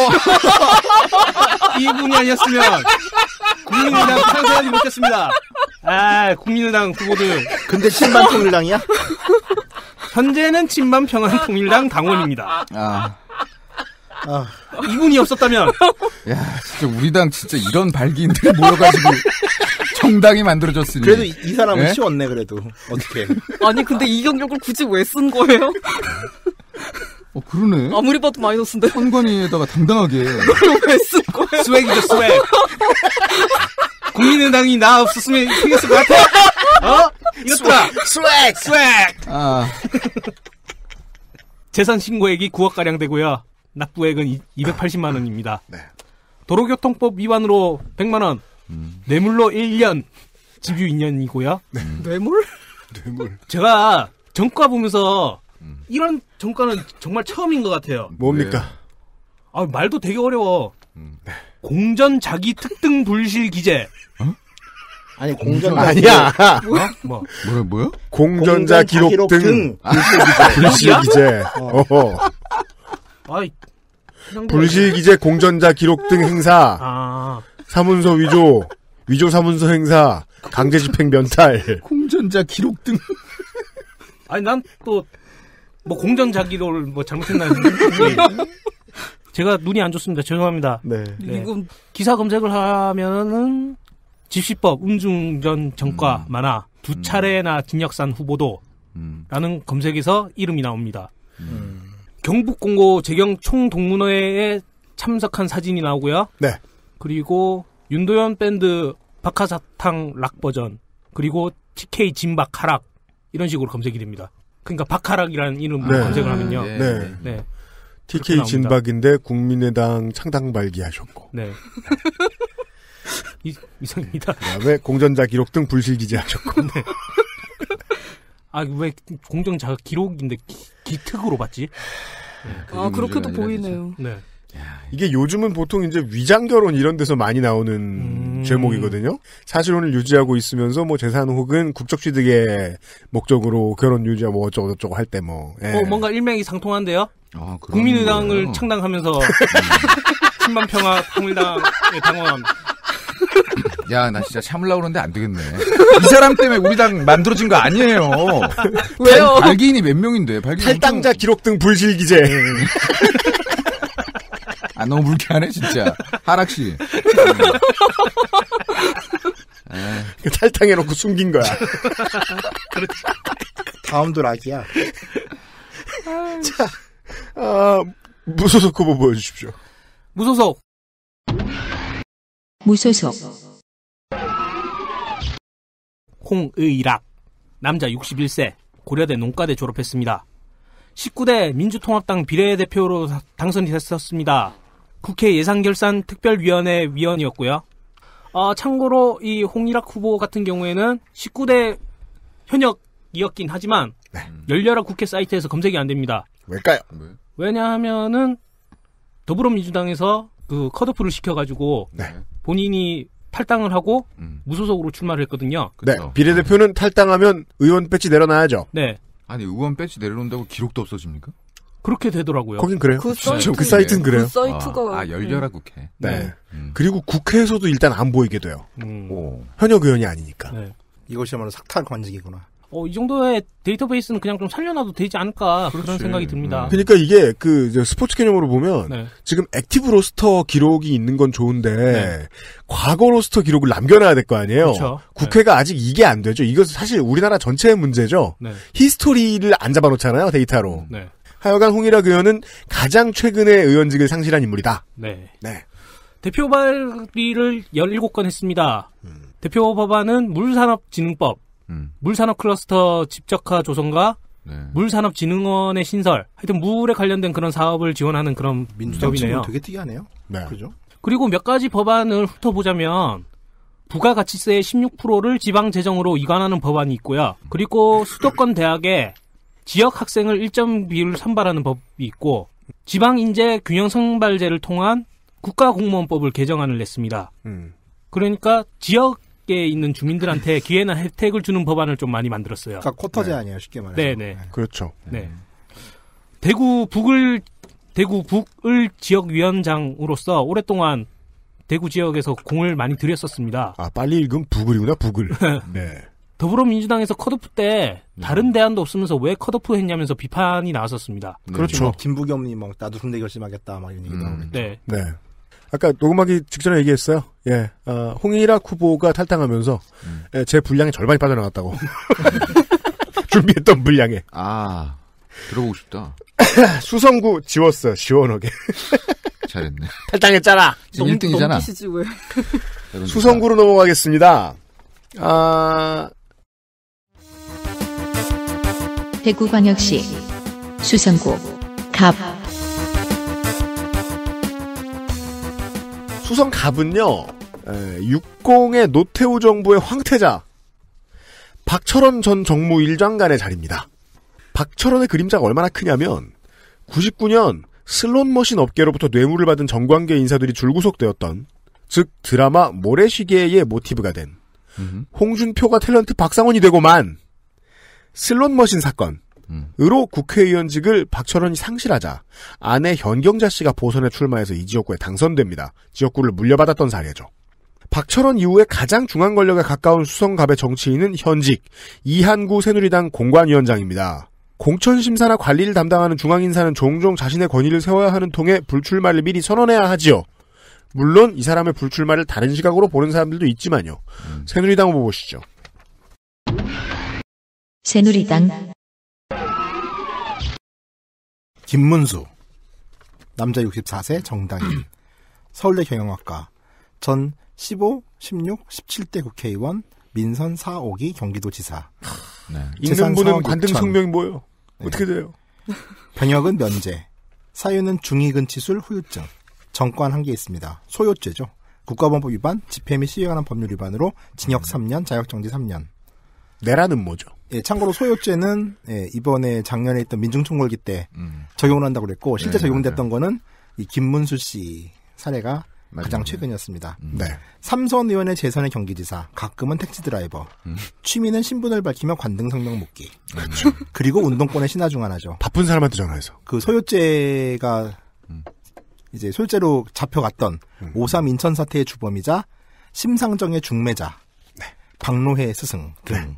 Speaker 6: 이분이 아니었으면 국민의당 창당하지 못했습니다. 국민의당 후보들.
Speaker 3: 근데 친반통일당이야?
Speaker 6: 현재는 친반평화통일당 당원입니다. 이분이 없었다면.
Speaker 4: 야, 진짜 우리 당 진짜 이런 발기인들이 모여가지고 정당이 만들어졌으니.
Speaker 3: 그래도 이 사람은 치웠네, 그래도. 어떻게.
Speaker 5: 아니, 근데 이 경력을 굳이 왜 쓴 거예요?
Speaker 4: 그러네.
Speaker 5: 아무리 봐도 마이너스인데.
Speaker 4: 선관위에다가 당당하게.
Speaker 5: 그럼 왜 쓴 거예요?
Speaker 6: 스웩이죠, 스웩. 국민의당이 나 없었으면 생겼을 것 같아. 이렇다. 스웩. 재산 신고액이 9억가량 되고요. 납부액은 280만 원입니다.
Speaker 2: 네.
Speaker 6: 도로교통법 위반으로 100만 원. 뇌물로 1년. 집유 2년이고요.
Speaker 2: 네.
Speaker 5: 뇌물?
Speaker 6: 제가 정과 보면서 이런 정과는 정말 처음인 것 같아요.
Speaker 2: 뭡니까?
Speaker 6: 말도 되게 어려워. 공전 자기 특등 불실 기재.
Speaker 3: 아니, 공전자
Speaker 2: 아니야.
Speaker 4: 뭐야?
Speaker 2: 공전자 기록 등 불실 기재. 불실 기재 공전자 기록 등 행사. 사문서 위조 사문서 행사, 강제 집행 면탈.
Speaker 4: 공전자 기록 등.
Speaker 6: 아니, 난 또 공전 자기를 잘못했나 했는데 제가 눈이 안 좋습니다. 죄송합니다.
Speaker 2: 네.
Speaker 5: 이건
Speaker 6: 기사 검색을 하면은 집시법, 음주운전 전과 만화, 2차례나 징역산 후보도 라는 검색에서 이름이 나옵니다. 경북공고 재경 총동문회에 참석한 사진이 나오고요.
Speaker 2: 네.
Speaker 6: 그리고 윤도현 밴드 박하사탕 락 버전, 그리고 TK 진박 하락 이런 식으로 검색이 됩니다. 그러니까 박하락이라는 이름으로 검색을 하면요.
Speaker 2: 네. TK 진박인데 국민의당 창당 발기하셨고.
Speaker 6: 네. 이상입니다.
Speaker 2: 그다음에 공전자 기록 등 불실 기재하셨고.
Speaker 6: 네. 왜 공전자 기록인데 기특으로 봤지?
Speaker 5: 그렇게도 보이네요.
Speaker 6: 네.
Speaker 2: 이게 요즘은 보통 이제 위장 결혼 이런 데서 많이 나오는 제목이거든요. 사실혼을 유지하고 있으면서 재산 혹은 국적 취득의 목적으로 결혼 유지하고 어쩌고 할 때
Speaker 6: 뭔가 일맥이 상통한데요. 국민의당을 창당하면서 친반평화 통일당의 당원.
Speaker 4: 야, 나 진짜 참으려고 그러는데 안 되겠네. 이 사람 때문에 우리 당 만들어진 거 아니에요.
Speaker 5: 왜요?
Speaker 4: 발기인이 몇 명인데.
Speaker 2: 탈당자 기록 등 불실 기재.
Speaker 4: 너무 불쾌하네, 진짜. 하락씨.
Speaker 2: 탈당해놓고 숨긴 거야.
Speaker 6: 그렇지.
Speaker 3: 다음도 락이야.
Speaker 2: 자, 무소속 후보 보여주십시오.
Speaker 6: 무소속. 홍의락. 남자 61세. 고려대 농과대 졸업했습니다. 19대 민주통합당 비례대표로 당선이 됐었습니다. 국회 예산결산특별위원회 위원이었고요. 참고로 이 홍의락 후보 같은 경우에는 19대 현역이었긴 하지만 열려라 국회 사이트에서 검색이 안 됩니다.
Speaker 2: 왜일까요?
Speaker 6: 왜냐하면은 더불어민주당에서 그 컷오프를 시켜가지고 본인이 탈당을 하고 무소속으로 출마를 했거든요.
Speaker 2: 네. 비례대표는 탈당하면 의원 배지 내려놔야죠.
Speaker 6: 네.
Speaker 4: 아니, 의원 배지 내려놓는다고 기록도 없어집니까?
Speaker 6: 그렇게 되더라고요.
Speaker 2: 거긴 그래요.
Speaker 5: 그
Speaker 2: 사이트는 그래요.
Speaker 5: 그 사이트가.
Speaker 4: 열려라 국회.
Speaker 2: 네. 그리고 국회에서도 일단 안 보이게 돼요. 현역 의원이 아니니까.
Speaker 3: 이것이야말로 삭탈 관직이구나.
Speaker 6: 이 정도의 데이터베이스는 그냥 좀 살려놔도 되지 않을까 그런 생각이 듭니다.
Speaker 2: 그러니까 이게 스포츠 개념으로 보면
Speaker 6: 네.
Speaker 2: 지금 액티브 로스터 기록이 있는 건 좋은데 과거 로스터 기록을 남겨놔야 될 거 아니에요.
Speaker 6: 그렇죠.
Speaker 2: 국회가 아직 이게 안 되죠. 이것은 사실 우리나라 전체의 문제죠.
Speaker 6: 네.
Speaker 2: 히스토리를 안 잡아놓잖아요. 데이터로.
Speaker 6: 네.
Speaker 2: 하여간 홍일학 의원은 가장 최근에 의원직을 상실한 인물이다.
Speaker 6: 네.
Speaker 2: 네.
Speaker 6: 대표 발의를 17건 했습니다. 대표 법안은 물산업진흥법, 물산업 클러스터 집적화 조성과 물산업진흥원의 신설, 하여튼 물에 관련된 그런 사업을 지원하는 그런
Speaker 3: 민주정치는 되게 특이하네요.
Speaker 2: 네.
Speaker 3: 그죠?
Speaker 6: 그리고 몇 가지 법안을 훑어보자면 부가가치세의 16%를 지방재정으로 이관하는 법안이 있고요. 그리고 수도권 대학에 지역 학생을 일정 비율 선발하는 법이 있고 지방인재 균형 선발제를 통한 국가공무원법을 개정안을 냈습니다. 그러니까 지역에 있는 주민들한테 기회나 혜택을 주는 법안을 좀 많이 만들었어요.
Speaker 3: 그러니까 쿼터제 아니에요, 쉽게 말해서.
Speaker 6: 네네.
Speaker 2: 그렇죠.
Speaker 6: 네. 대구 북을 지역위원장으로서 오랫동안 대구 지역에서 공을 많이 들였었습니다.
Speaker 2: 아, 빨리 읽으면 북을이구나, 북을. 네.
Speaker 6: 더불어민주당에서 컷오프 때 다른 대안도 없으면서 왜 컷오프 했냐면서 비판이 나왔었습니다.
Speaker 2: 그렇죠.
Speaker 3: 김부겸이 나도 군대 결심하겠다 막 이런 얘기도 하고.
Speaker 6: 네.
Speaker 2: 네. 아까 녹음하기 직전에 얘기했어요. 예. 홍일학 후보가 탈당하면서 제 분량의 절반이 빠져나갔다고. 준비했던 분량에.
Speaker 4: 아, 들어보고 싶다.
Speaker 2: 수성구 지웠어요. 시원하게.
Speaker 4: 잘했네.
Speaker 2: 탈당했잖아.
Speaker 4: 지금 1등이잖아.
Speaker 5: 넘기시지 왜.
Speaker 2: 수성구로 넘어가겠습니다.
Speaker 1: 대구광역시 수성구 갑
Speaker 2: 수성갑은요. 60의 노태우 정부의 황태자 박철원 전 정무일장 간의 자리입니다. 박철원의 그림자가 얼마나 크냐면 99년 슬롯머신 업계로부터 뇌물을 받은 정관계 인사들이 줄구속되었던, 즉 드라마 모래시계의 모티브가 된 홍준표가 탤런트 박상원이 되고만 슬롯머신 사건으로 국회의원직을 박철원이 상실하자 아내 현경자 씨가 보선에 출마해서 이 지역구에 당선됩니다. 지역구를 물려받았던 사례죠. 박철원 이후에 가장 중앙 권력에 가까운 수성갑의 정치인은 현직 이한구 새누리당 공관위원장입니다. 공천심사나 관리를 담당하는 중앙인사는 종종 자신의 권위를 세워야 하는 통에 불출마를 미리 선언해야 하지요. 물론 이 사람의 불출마를 다른 시각으로 보는 사람들도 있지만요. 새누리당 후보 보시죠.
Speaker 1: 새누리당
Speaker 3: 김문수, 남자 64세 정당인, 서울대 경영학과, 전 15, 16, 17대 국회의원, 민선 4, 5기 경기도지사.
Speaker 2: 네. 읽는 분은 관등 성명이 뭐예요? 네. 어떻게 돼요?
Speaker 3: 병역은 면제, 사유는 중이근치술 후유증, 정권 한 개 있습니다. 소요죄죠. 국가범법 위반, 집회 및 시위에 관한 법률 위반으로 징역 3년, 자격정지 3년.
Speaker 2: 내라는 뭐죠?
Speaker 3: 예, 참고로 소요죄는 이번에 작년에 있던 민중총궐기 때 적용을 한다고 그랬고 실제 적용됐던 거는 이 김문수 씨 사례가 가장 최근이었습니다.
Speaker 2: 네.
Speaker 3: 삼선 의원의 재선의 경기지사, 가끔은 택시 드라이버, 취미는 신분을 밝히며 관등 성명 묻기. 그리고 운동권의 신하 중 하나죠.
Speaker 2: 바쁜 사람한테 전화해서.
Speaker 3: 그 소요죄가 이제 소요죄로 잡혀갔던 5.3 인천 사태의 주범이자 심상정의 중매자, 박노해 스승 등.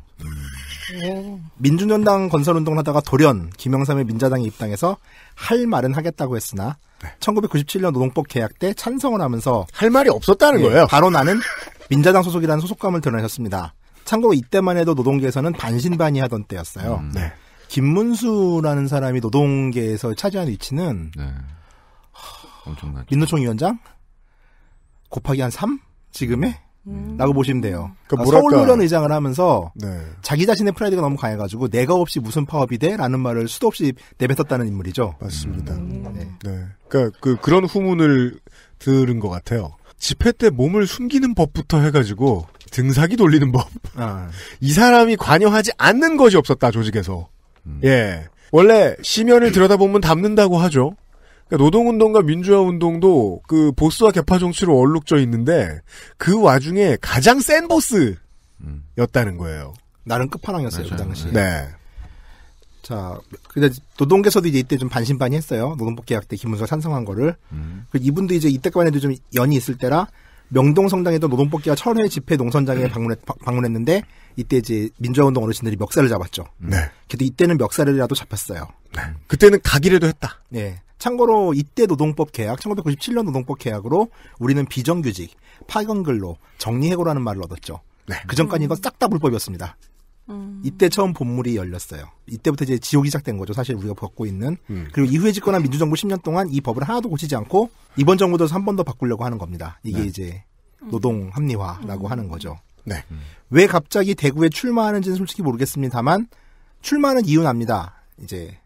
Speaker 3: 민주연당 건설운동을 하다가 돌연 김영삼의 민자당에 입당해서 할 말은 하겠다고 했으나 1997년 노동법 개약 때 찬성을 하면서
Speaker 2: 할 말이 없었다는 거예요.
Speaker 3: 바로 나는 민자당 소속이라는 소속감을 드러내셨습니다. 참고로 이때만 해도 노동계에서는 반신반의하던 때였어요.
Speaker 2: 네.
Speaker 3: 김문수라는 사람이 노동계에서 차지하는 위치는
Speaker 4: 엄청나죠.
Speaker 3: 민노총 위원장 곱하기 한 3? 지금의? 라고 보시면 돼요.
Speaker 2: 그러니까
Speaker 3: 서울노련 의장을 하면서
Speaker 2: 네.
Speaker 3: 자기 자신의 프라이드가 너무 강해가지고 내가 없이 무슨 파업이 돼? 라는 말을 수도 없이 내뱉었다는 인물이죠.
Speaker 2: 맞습니다. 네. 그러니까 그런 후문을 들은 것 같아요. 집회 때 몸을 숨기는 법부터 해가지고 등사기 돌리는 법. 이 사람이 관여하지 않는 것이 없었다, 조직에서. 예. 원래 시면을 들여다보면 담는다고 하죠. 그러니까 노동운동과 민주화운동도 그 보스와 개파 정치로 얼룩져 있는데 그 와중에 가장 센 보스였다는 거예요.
Speaker 3: 나름 끝판왕이었어요, 그 당시에.
Speaker 2: 네.
Speaker 3: 자, 근데 노동계에서도 이제 이때 좀 반신반의했어요. 노동법 개약 때 김문수가 찬성한 거를. 이분도 이제 이때까지만 해도 좀 연이 있을 때라 명동성당에도 노동법 개혁 철회 집회 농선장에 방문했는데 이때 이제 민주화운동 어르신들이 멱살을 잡았죠.
Speaker 2: 네.
Speaker 3: 그래도 이때는 멱살이라도 잡혔어요.
Speaker 2: 네. 그때는 가기라도 했다.
Speaker 3: 네. 참고로 이때 노동법 계약, 1997년 노동법 계약으로 우리는 비정규직, 파견근로, 정리해고라는 말을 얻었죠.
Speaker 2: 네.
Speaker 3: 그 전까지 이건 싹 다 불법이었습니다. 이때 처음 본물이 열렸어요. 이때부터 이제 지옥이 시작된 거죠. 사실 우리가 겪고 있는. 그리고 이후에 집권한 민주정부 10년 동안 이 법을 하나도 고치지 않고 이번 정부 들어서 한 번 더 바꾸려고 하는 겁니다. 이게 이제 노동 합리화라고 하는 거죠.
Speaker 2: 네.
Speaker 3: 왜 갑자기 대구에 출마하는지는 솔직히 모르겠습니다만 출마하는 이유는 압니다. 이제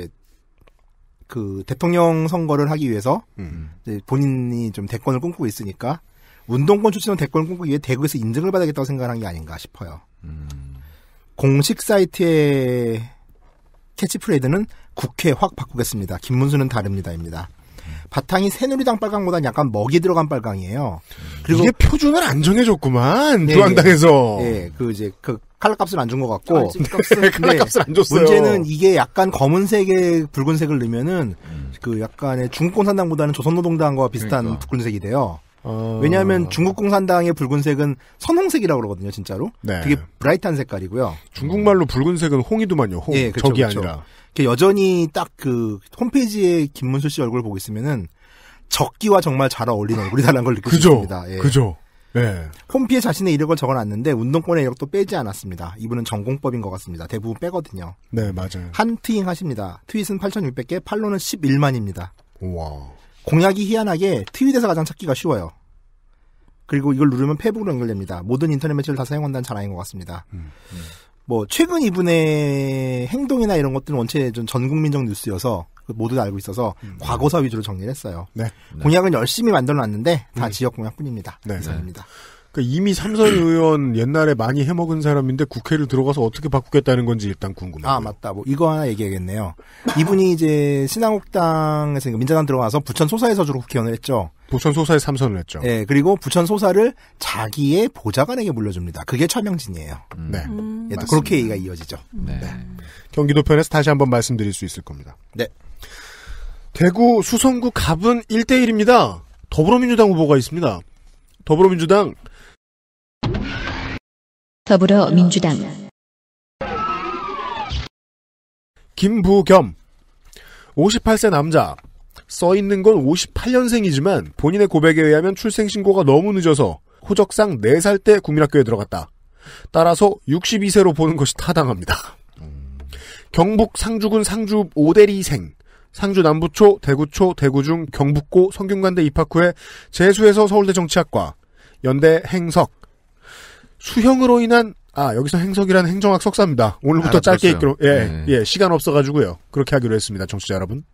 Speaker 3: 그 대통령 선거를 하기 위해서 이제 본인이 좀 대권을 꿈꾸고 있으니까 운동권 출신은 대권을 꿈꾸기 위해 대구에서 인증을 받아야겠다고 생각한 게 아닌가 싶어요. 공식 사이트의 캐치프레이드는 국회 확 바꾸겠습니다. 김문수는 다릅니다입니다. 바탕이 새누리당 빨강보다는 약간 먹이 들어간 빨강이에요. 그리고
Speaker 2: 이게 표준을 안 정해줬구만. 중앙당에서.
Speaker 3: 네, 그 칼라값을 안 준 것 같고.
Speaker 2: 네, 칼라값을 안 줬어요.
Speaker 3: 문제는 이게 약간 검은색에 붉은색을 넣으면은 그 약간의 중국共産당보다는 조선노동당과 비슷한 붉은색이 돼요. 왜냐하면 중국共産당의 붉은색은 선홍색이라고 그러거든요, 진짜로.
Speaker 2: 네.
Speaker 3: 되게 브라이트한 색깔이고요.
Speaker 2: 중국말로 붉은색은 홍이더만요, 홍.
Speaker 3: 네, 그쵸,
Speaker 2: 적이
Speaker 3: 그쵸.
Speaker 2: 아니라.
Speaker 3: 여전히 딱 그 홈페이지에 김문수 씨 얼굴을 보고 있으면은 적기와 정말 잘 어울리는 얼굴이라는 걸 느낄 수 있습니다. 예.
Speaker 2: 그죠. 네.
Speaker 3: 홈피에 자신의 이력을 적어놨는데 운동권의 이력도 빼지 않았습니다. 이분은 전공법인 것 같습니다. 대부분 빼거든요.
Speaker 2: 네, 맞아요.
Speaker 3: 한 트윙 하십니다. 트윗은 8,600개, 팔로는 11만입니다.
Speaker 2: 와.
Speaker 3: 공약이 희한하게 트윗에서 가장 찾기가 쉬워요. 그리고 이걸 누르면 페북으로 연결됩니다. 모든 인터넷 매체를 다 사용한다는 자랑인 것 같습니다. 뭐 최근 이분의 행동이나 이런 것들은 원체 좀 전국민적 뉴스여서 모두 다 알고 있어서 과거사 위주로 정리를 했어요.
Speaker 2: 네.
Speaker 3: 공약은 열심히 만들어놨는데 다 지역 공약뿐입니다.
Speaker 2: 네.
Speaker 3: 이상입니다.
Speaker 2: 그러니까 이미 삼선 의원 옛날에 많이 해먹은 사람인데 국회를 들어가서 어떻게 바꾸겠다는 건지 일단 궁금해요.
Speaker 3: 아, 맞다. 뭐 이거 하나 얘기해야겠네요. 이분이 이제 신한국당에서 민자당 들어가서 부천 소사에서 주로 국회의원을 했죠.
Speaker 2: 부천 소사에 3선을 했죠.
Speaker 3: 네, 그리고 부천 소사를 자기의 보좌관에게 물려줍니다. 그게 차명진이에요.
Speaker 2: 네.
Speaker 3: 또 그렇게 얘기가 이어지죠.
Speaker 2: 네. 경기도 편에서 다시 한번 말씀드릴 수 있을 겁니다.
Speaker 3: 네.
Speaker 2: 대구 수성구 갑은 1대1입니다. 더불어민주당 후보가 있습니다. 더불어민주당 김부겸 58세 남자 써있는 건 58년생이지만 본인의 고백에 의하면 출생신고가 너무 늦어서 호적상 4살 때 국민학교에 들어갔다. 따라서 62세로 보는 것이 타당합니다. 경북 상주군 상주 5대리생 상주 남부초, 대구초, 대구중, 경북고 성균관대 입학 후에 재수해서 서울대 정치학과, 연대 행석. 수형으로 인한 여기서 행석이라는 행정학 석사입니다. 오늘부터 짧게 읽기로 시간 없어가지고요. 그렇게 하기로 했습니다. 청취자 여러분.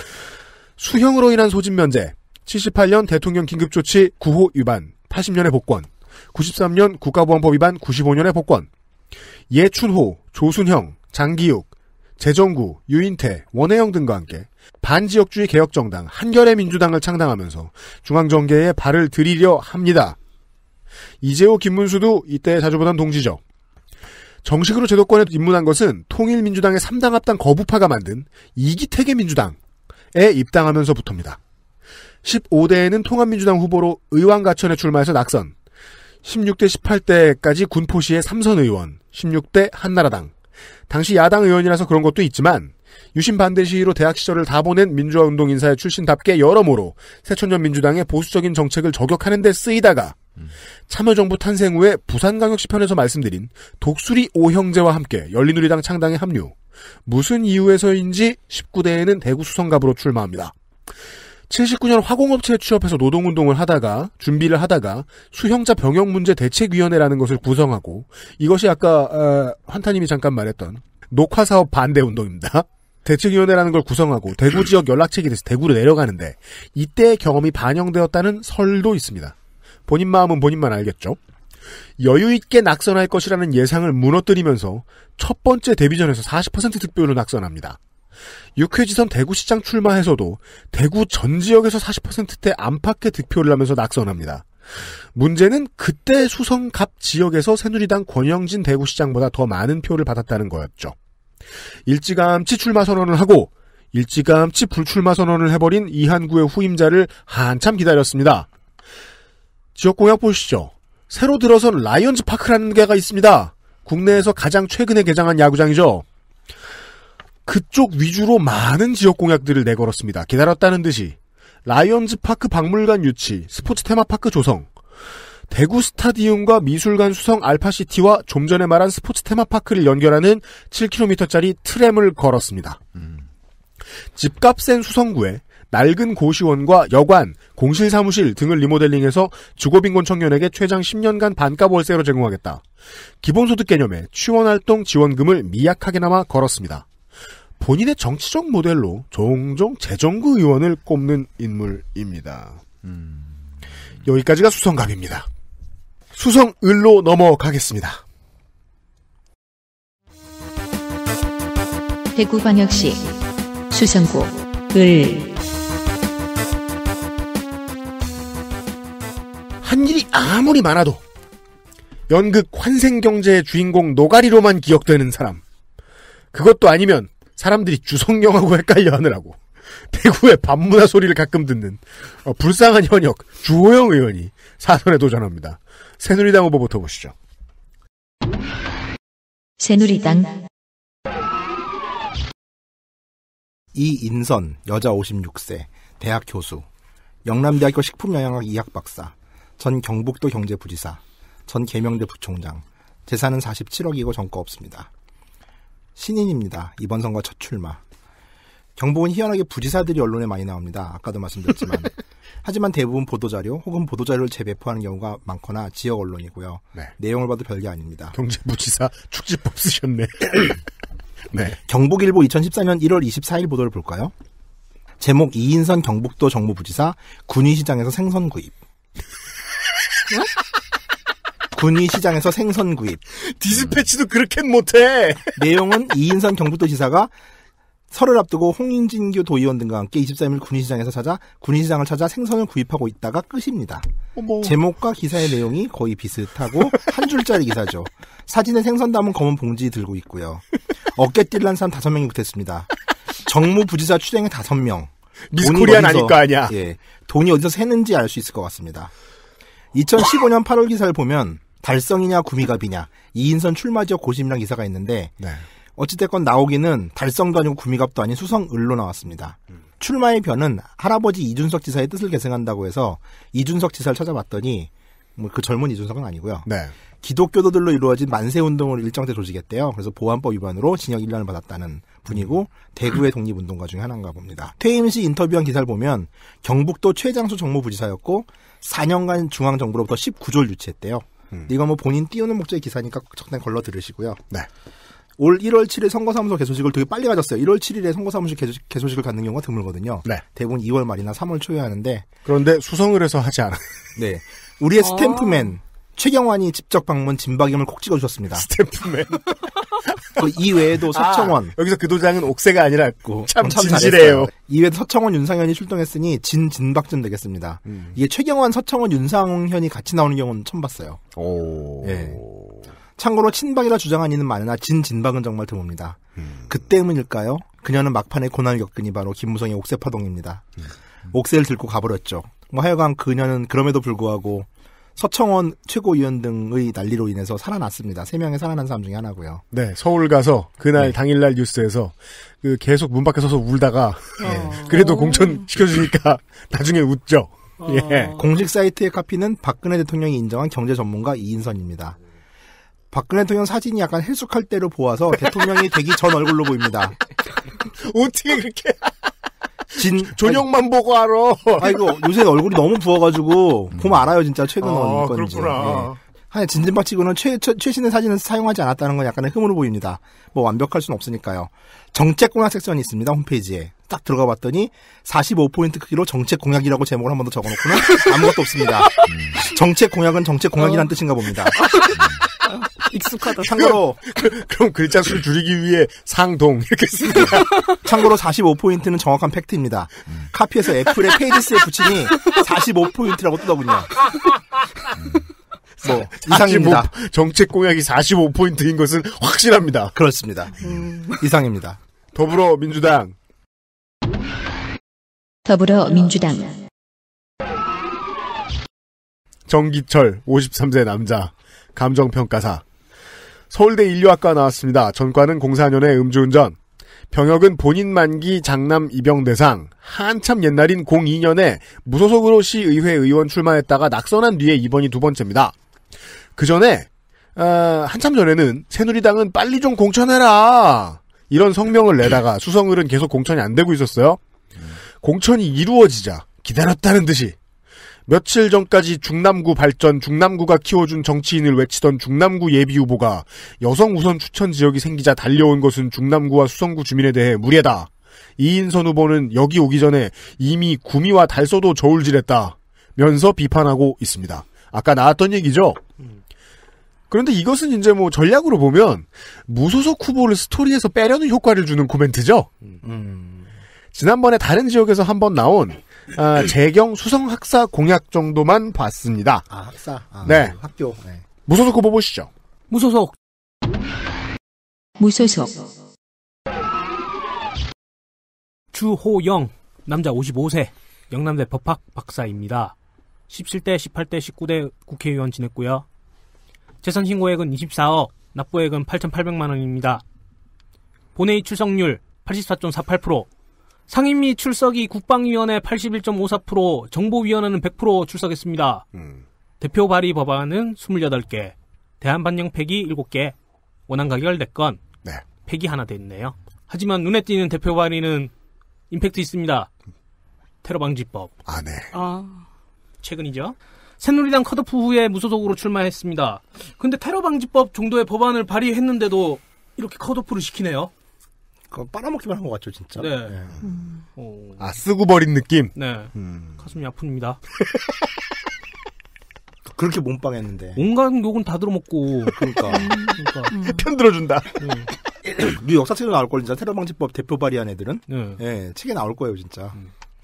Speaker 2: 수형으로 인한 소집 면제. 78년 대통령 긴급조치 9호 위반, 80년의 복권. 93년 국가보안법 위반, 95년의 복권. 예춘호, 조순형, 장기욱, 재정구, 유인태, 원혜영 등과 함께 반지역주의 개혁정당 한결의 민주당을 창당하면서 중앙정계에 발을 들이려 합니다. 이재호, 김문수도 이때 자주 보던 동지죠. 정식으로 제도권에 입문한 것은 통일민주당의 3당 합당 거부파가 만든 이기택의 민주당에 입당하면서부터입니다. 15대에는 통합민주당 후보로 의왕가천에 출마해서 낙선, 16대 18대까지 군포시의 3선 의원, 16대 한나라당. 당시 야당 의원이라서 그런 것도 있지만 유신 반대 시위로 대학 시절을 다 보낸 민주화운동 인사의 출신답게 여러모로 새천년 민주당의 보수적인 정책을 저격하는 데 쓰이다가 참여정부 탄생 후에 부산광역시 편에서 말씀드린 독수리 오형제와 함께 열린우리당 창당에 합류. 무슨 이유에서인지 19대에는 대구 수성갑으로 출마합니다. 79년 화공업체에 취업해서 노동운동을 하다가 준비를 하다가 수형자 병역문제대책위원회라는 것을 구성하고 이것이 아까 환타님이 잠깐 말했던 녹화사업 반대운동입니다. 대책위원회라는 걸 구성하고 대구 지역 연락책이 돼서 대구로 내려가는데 이때의 경험이 반영되었다는 설도 있습니다. 본인 마음은 본인만 알겠죠. 여유있게 낙선할 것이라는 예상을 무너뜨리면서 첫 번째 데뷔전에서 40% 득표율로 낙선합니다. 6회지선 대구시장 출마해서도 대구 전 지역에서 40%대 안팎의 득표를 하면서 낙선합니다. 문제는 그때 수성갑 지역에서 새누리당 권영진 대구시장보다 더 많은 표를 받았다는 거였죠. 일찌감치 출마 선언을 하고 일찌감치 불출마 선언을 해버린 이한구의 후임자를 한참 기다렸습니다. 지역공약 보시죠. 새로 들어선 라이언즈 파크라는 데가 있습니다. 국내에서 가장 최근에 개장한 야구장이죠. 그쪽 위주로 많은 지역 공약들을 내걸었습니다. 기다렸다는 듯이 라이언즈 파크 박물관 유치, 스포츠 테마파크 조성, 대구 스타디움과 미술관 수성 알파시티와 좀 전에 말한 스포츠 테마파크를 연결하는 7km짜리 트램을 걸었습니다. 집값 센 수성구에 낡은 고시원과 여관, 공실 사무실 등을 리모델링해서 주거빈곤 청년에게 최장 10년간 반값 월세로 제공하겠다. 기본소득 개념에 취원활동 지원금을 미약하게나마 걸었습니다. 본인의 정치적 모델로 종종 재정구 의원을 꼽는 인물입니다. 여기까지가 수성갑입니다. 수성을로 넘어가겠습니다.
Speaker 1: 대구광역시 수성구 을
Speaker 2: 한 일이 아무리 많아도 연극 환생경제의 주인공 노가리로만 기억되는 사람. 그것도 아니면 사람들이 주성령하고 헷갈려 하느라고 대구의 밤문화 소리를 가끔 듣는 불쌍한 현역 주호영 의원이 사선에 도전합니다. 새누리당 후보부터 보시죠.
Speaker 1: 새누리당
Speaker 3: 이인선, 여자 56세, 대학 교수, 영남대학교 식품영양학 2학 박사, 전 경북도 경제부지사, 전 계명대 부총장, 재산은 47억이고 전과 없습니다. 신인입니다. 이번 선거 첫 출마. 경북은 희한하게 부지사들이 언론에 많이 나옵니다. 아까도 말씀드렸지만. 하지만 대부분 보도자료 혹은 보도자료를 재배포하는 경우가 많거나 지역 언론이고요.
Speaker 2: 네.
Speaker 3: 내용을 봐도 별게 아닙니다.
Speaker 2: 경제부지사 축지법 쓰셨네. 네.
Speaker 3: 경북일보 2014년 1월 24일 보도를 볼까요? 제목 이인선 경북도 정무부지사 군위시장에서 생선 구입. 군위시장에서 생선 구입.
Speaker 2: 디스패치도 그렇게 못해.
Speaker 3: 내용은 이인선 경북도지사가 설을 앞두고 홍인진교 도의원 등과 함께 23일 군위시장을 찾아 생선을 구입하고 있다가 끝입니다.
Speaker 2: 어머.
Speaker 3: 제목과 기사의 내용이 거의 비슷하고 한 줄짜리 기사죠. 사진에 생선 담은 검은 봉지 들고 있고요. 어깨띠를 한 사람 5명이 붙었습니다. 정무부지사 출행에 5명.
Speaker 2: 미스코리안 아닐 거 아니야.
Speaker 3: 예, 돈이 어디서 새는지 알 수 있을 것 같습니다. 2015년 8월 기사를 보면 달성이냐 구미갑이냐 이인선 출마 지역 고심이란 기사가 있는데
Speaker 2: 네.
Speaker 3: 어찌됐건 나오기는 달성도 아니고 구미갑도 아닌 수성을로 나왔습니다. 출마의 변은 할아버지 이준석 지사의 뜻을 계승한다고 해서 이준석 지사를 찾아봤더니 그 젊은 이준석은 아니고요.
Speaker 2: 네.
Speaker 3: 기독교도들로 이루어진 만세운동을 일정 때 조직했대요. 그래서 보안법 위반으로 징역 1년을 받았다는 분이고 대구의 독립운동가 중에 하나인가 봅니다. 퇴임 시 인터뷰한 기사를 보면 경북도 최장수 정무부지사였고 4년간 중앙정부로부터 19조를 유치했대요. 이건 뭐 본인 띄우는 목적의 기사니까 적당히 걸러 들으시고요.
Speaker 2: 네.
Speaker 3: 올 1월 7일 선거사무소 개소식을 되게 빨리 가졌어요. 1월 7일에 선거사무소 개소식을 갖는 경우가 드물거든요.
Speaker 2: 네.
Speaker 3: 대부분 2월 말이나 3월 초에 하는데.
Speaker 2: 그런데 수성을 해서 하지 않아요.
Speaker 3: 네. 우리의 스탬프맨 최경환이 직접 방문 진박임을 콕 찍어주셨습니다.
Speaker 2: 스탬프맨.
Speaker 3: 그 이외에도 서청원.
Speaker 2: 여기서 그 도장은 옥새가 아니라 참 진실해요.
Speaker 3: 잘했어요. 이외에도 서청원, 윤상현이 출동했으니 진박쯤 되겠습니다. 이게 최경환, 서청원, 윤상현이 같이 나오는 경우는 처음 봤어요.
Speaker 2: 오.
Speaker 3: 예. 참고로 친박이라 주장한 이는 많으나 진박은 정말 드뭅니다. 그 때문일까요? 그녀는 막판에 고난을 겪으니 바로 김무성의 옥새파동입니다. 옥새를 들고 가버렸죠. 뭐 하여간 그녀는 그럼에도 불구하고 서청원 최고위원 등의 난리로 인해서 살아났습니다. 3명의 살아난 사람 중에 하나고요.
Speaker 2: 네, 서울 가서 그날 당일날 뉴스에서 계속 문 밖에 서서 울다가 그래도 공천 시켜주니까 나중에 웃죠. 예.
Speaker 3: 공식 사이트의 카피는 박근혜 대통령이 인정한 경제 전문가 이인선입니다. 박근혜 대통령 사진이 약간 헬쑥할 때로 보아서 대통령이 되기 전 얼굴로 보입니다.
Speaker 2: 어떻게 그렇게 존영만 보고 알아.
Speaker 3: 아이고 요새 얼굴이 너무 부어가지고 보면 알아요 진짜 최근 건지.
Speaker 2: 그렇구나.
Speaker 3: 네. 진진박 치고는 최신의 사진을 사용하지 않았다는 건 약간의 흠으로 보입니다. 뭐 완벽할 수는 없으니까요. 정책 공약 섹션이 있습니다 홈페이지에. 딱 들어가 봤더니 45포인트 크기로 정책 공약이라고 제목을 한 번 더 적어놓고는 아무것도 없습니다. 정책 공약은 정책 공약이란 뜻인가 봅니다.
Speaker 5: 익숙하다.
Speaker 3: 참고로
Speaker 2: 그럼 글자 수를 줄이기 위해 상동 이렇게 씁니다.
Speaker 3: 참고로 45포인트는 정확한 팩트입니다. 카피해서 애플의 페이지스에 붙이니 45포인트라고 뜨더군요. 뭐 이상입니다.
Speaker 2: 정책 공약이 45포인트인 것은 확실합니다.
Speaker 3: 그렇습니다. 이상입니다.
Speaker 2: 더불어민주당 정기철 53세 남자 감정평가사 서울대 인류학과 나왔습니다. 전과는 04년에 음주운전. 병역은 본인 만기 장남 입영 대상. 한참 옛날인 02년에 무소속으로 시의회 의원 출마했다가 낙선한 뒤에 이번이 두 번째입니다. 그 전에 한참 전에는 새누리당은 빨리 좀 공천해라 이런 성명을 내다가 수성을은 계속 공천이 안 되고 있었어요. 공천이 이루어지자 기다렸다는 듯이 며칠 전까지 중남구 발전, 중남구가 키워준 정치인을 외치던 중남구 예비후보가 여성 우선 추천 지역이 생기자 달려온 것은 중남구와 수성구 주민에 대해 무례다. 이인선 후보는 여기 오기 전에 이미 구미와 달서도 저울질했다면서 비판하고 있습니다. 아까 나왔던 얘기죠. 그런데 이것은 이제 뭐 전략으로 보면 무소속 후보를 스토리에서 빼려는 효과를 주는 코멘트죠. 지난번에 다른 지역에서 한번 나온 재경 수성 학사 공약 정도만 봤습니다.
Speaker 3: 학사.
Speaker 2: 네.
Speaker 3: 학교. 네.
Speaker 2: 무소속 후보 보시죠.
Speaker 6: 무소속. 주호영, 남자 55세, 영남대 법학 박사입니다. 17대, 18대, 19대 국회의원 지냈고요. 재산 신고액은 24억, 납부액은 8,800만 원입니다. 본회의 출석률 84.48%, 상임 및 출석이 국방위원회 81.54%, 정보위원회는 100% 출석했습니다. 대표 발의 법안은 28개, 대안 반영 폐기 7개, 원안 가결 4건,
Speaker 2: 네.
Speaker 6: 폐기 하나 됐네요. 하지만 눈에 띄는 대표 발의는 임팩트 있습니다. 테러 방지법.
Speaker 2: 네.
Speaker 6: 최근이죠. 새누리당 컷오프 후에 무소속으로 출마했습니다. 근데 테러 방지법 정도의 법안을 발의했는데도 이렇게 컷오프를 시키네요.
Speaker 3: 그거 빨아먹기만 한 것 같죠, 진짜.
Speaker 6: 네.
Speaker 2: 쓰고 버린 느낌?
Speaker 6: 네. 가슴이 아픕니다.
Speaker 3: 그렇게 몸빵했는데.
Speaker 6: 온갖 욕은 다 들어먹고. 그러니까.
Speaker 2: 편 들어준다.
Speaker 3: 뉴 역사책에 나올 걸, 진짜. 테러방지법 대표 발의한 애들은.
Speaker 6: 네.
Speaker 3: 네, 책에 나올 거예요, 진짜.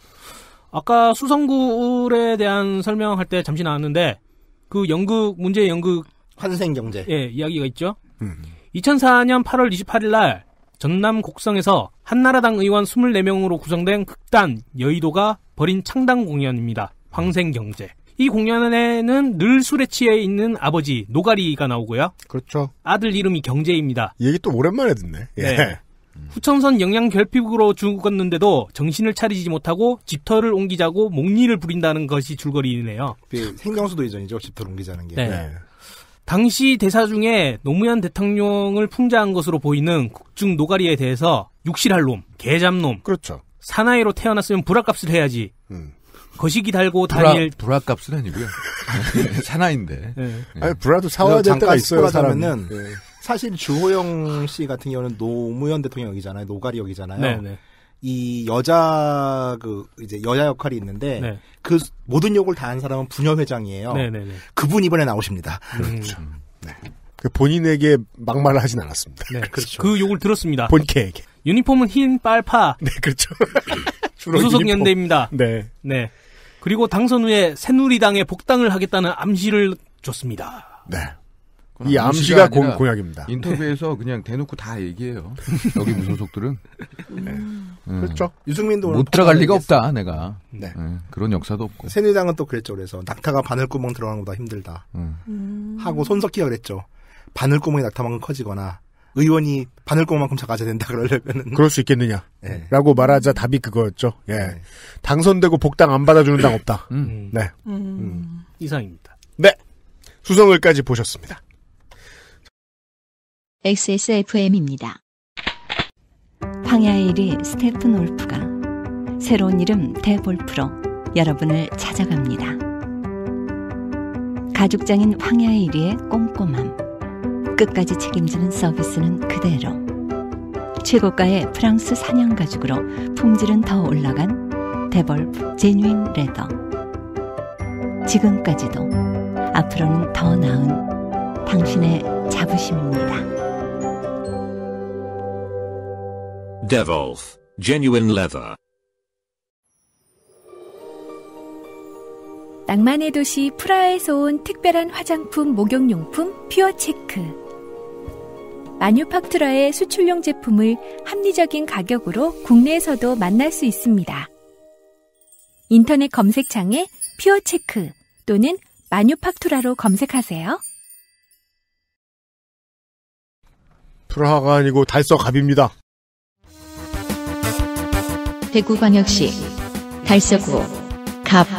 Speaker 6: 아까 수성굴에 대한 설명할 때 잠시 나왔는데, 그 연극, 문제의 연극.
Speaker 3: 환생경제.
Speaker 6: 예, 이야기가 있죠. 2004년 8월 28일 날, 전남 곡성에서 한나라당 의원 24명으로 구성된 극단 여의도가 벌인 창당 공연입니다. 황생경제. 이 공연에는 늘 술에 취해 있는 아버지 노가리가 나오고요.
Speaker 2: 그렇죠.
Speaker 6: 아들 이름이 경제입니다.
Speaker 2: 이 얘기 또 오랜만에 듣네. 예.
Speaker 6: 네. 후천선 영양결핍으로 죽었는데도 정신을 차리지 못하고 집터를 옮기자고 목리를 부린다는 것이 줄거리네요.
Speaker 3: 생명수도 이전이죠. 집터를 옮기자는 게.
Speaker 6: 네. 당시 대사 중에 노무현 대통령을 풍자한 것으로 보이는 국중 노가리에 대해서 육실할 놈, 개잡놈.
Speaker 2: 그렇죠.
Speaker 6: 사나이로 태어났으면 불화값을 해야지. 거시기 달고 다닐.
Speaker 4: 불화값은 아니고요. 사나이인데.
Speaker 6: 네.
Speaker 2: 아니, 불화도 사와야 될 때가 있어요, 사람은.
Speaker 3: 네. 사실 주호영 씨 같은 경우는 노무현 대통령 역이잖아요. 노가리 역이잖아요.
Speaker 6: 네네.
Speaker 3: 이 여자 이제 여자 역할이 있는데
Speaker 6: 네.
Speaker 3: 그 모든 역을 다한 사람은 부녀회장이에요.
Speaker 6: 네네네.
Speaker 3: 그분 이번에 나오십니다.
Speaker 2: 그렇죠. 네. 그 본인에게 막말을 하진 않았습니다.
Speaker 6: 네,
Speaker 3: 그렇죠.
Speaker 6: 그 욕을 들었습니다.
Speaker 2: 본캐에게.
Speaker 6: 유니폼은 흰 빨파.
Speaker 2: 네, 그렇죠.
Speaker 6: 무소속 연대입니다.
Speaker 2: 네.
Speaker 6: 네. 그리고 당선 후에 새누리당에 복당을 하겠다는 암시를 줬습니다.
Speaker 2: 네. 이 암시가 공약입니다.
Speaker 4: 인터뷰에서 그냥 대놓고 다 얘기해요. 여기 무소속들은.
Speaker 2: 네. 그렇죠.
Speaker 3: 유승민도
Speaker 4: 못 들어갈 리가 없다, 내가.
Speaker 2: 네.
Speaker 4: 그런 역사도 없고.
Speaker 3: 새누리당은 또 그랬죠. 그래서 낙타가 바늘구멍 들어가는 것보다 힘들다. 하고 손석희가 그랬죠. 바늘구멍이 낙타만큼 커지거나 의원이 바늘구멍만큼 작아져야 된다 그러려면은.
Speaker 2: 그럴 수 있겠느냐.
Speaker 3: 네.
Speaker 2: 라고 말하자 답이 그거였죠. 예.
Speaker 3: 네.
Speaker 2: 당선되고 복당 안 받아주는 당 없다. 네.
Speaker 6: 이상입니다.
Speaker 2: 네. 수성을까지 보셨습니다.
Speaker 1: XSFM입니다.
Speaker 8: 황야의 1위 스테픈 올프가 새로운 이름 대볼프로 여러분을 찾아갑니다. 가죽장인 황야의 1위의 꼼꼼함, 끝까지 책임지는 서비스는 그대로, 최고가의 프랑스 사냥 가죽으로 품질은 더 올라간 데볼프 제뉴인 레더. 지금까지도, 앞으로는 더 나은 당신의 자부심입니다.
Speaker 11: Devolf Genuine Leather.
Speaker 7: 낭만의 도시 프라하에서 온 특별한 화장품 목욕용품 퓨어체크. 마뉴팍투라의 수출용 제품을 합리적인 가격으로 국내에서도 만날 수 있습니다. 인터넷 검색창에 퓨어체크 또는 마뉴팍투라로 검색하세요.
Speaker 2: 출하가 아니고 달서갑입니다.
Speaker 1: 대구광역시 달서구 갑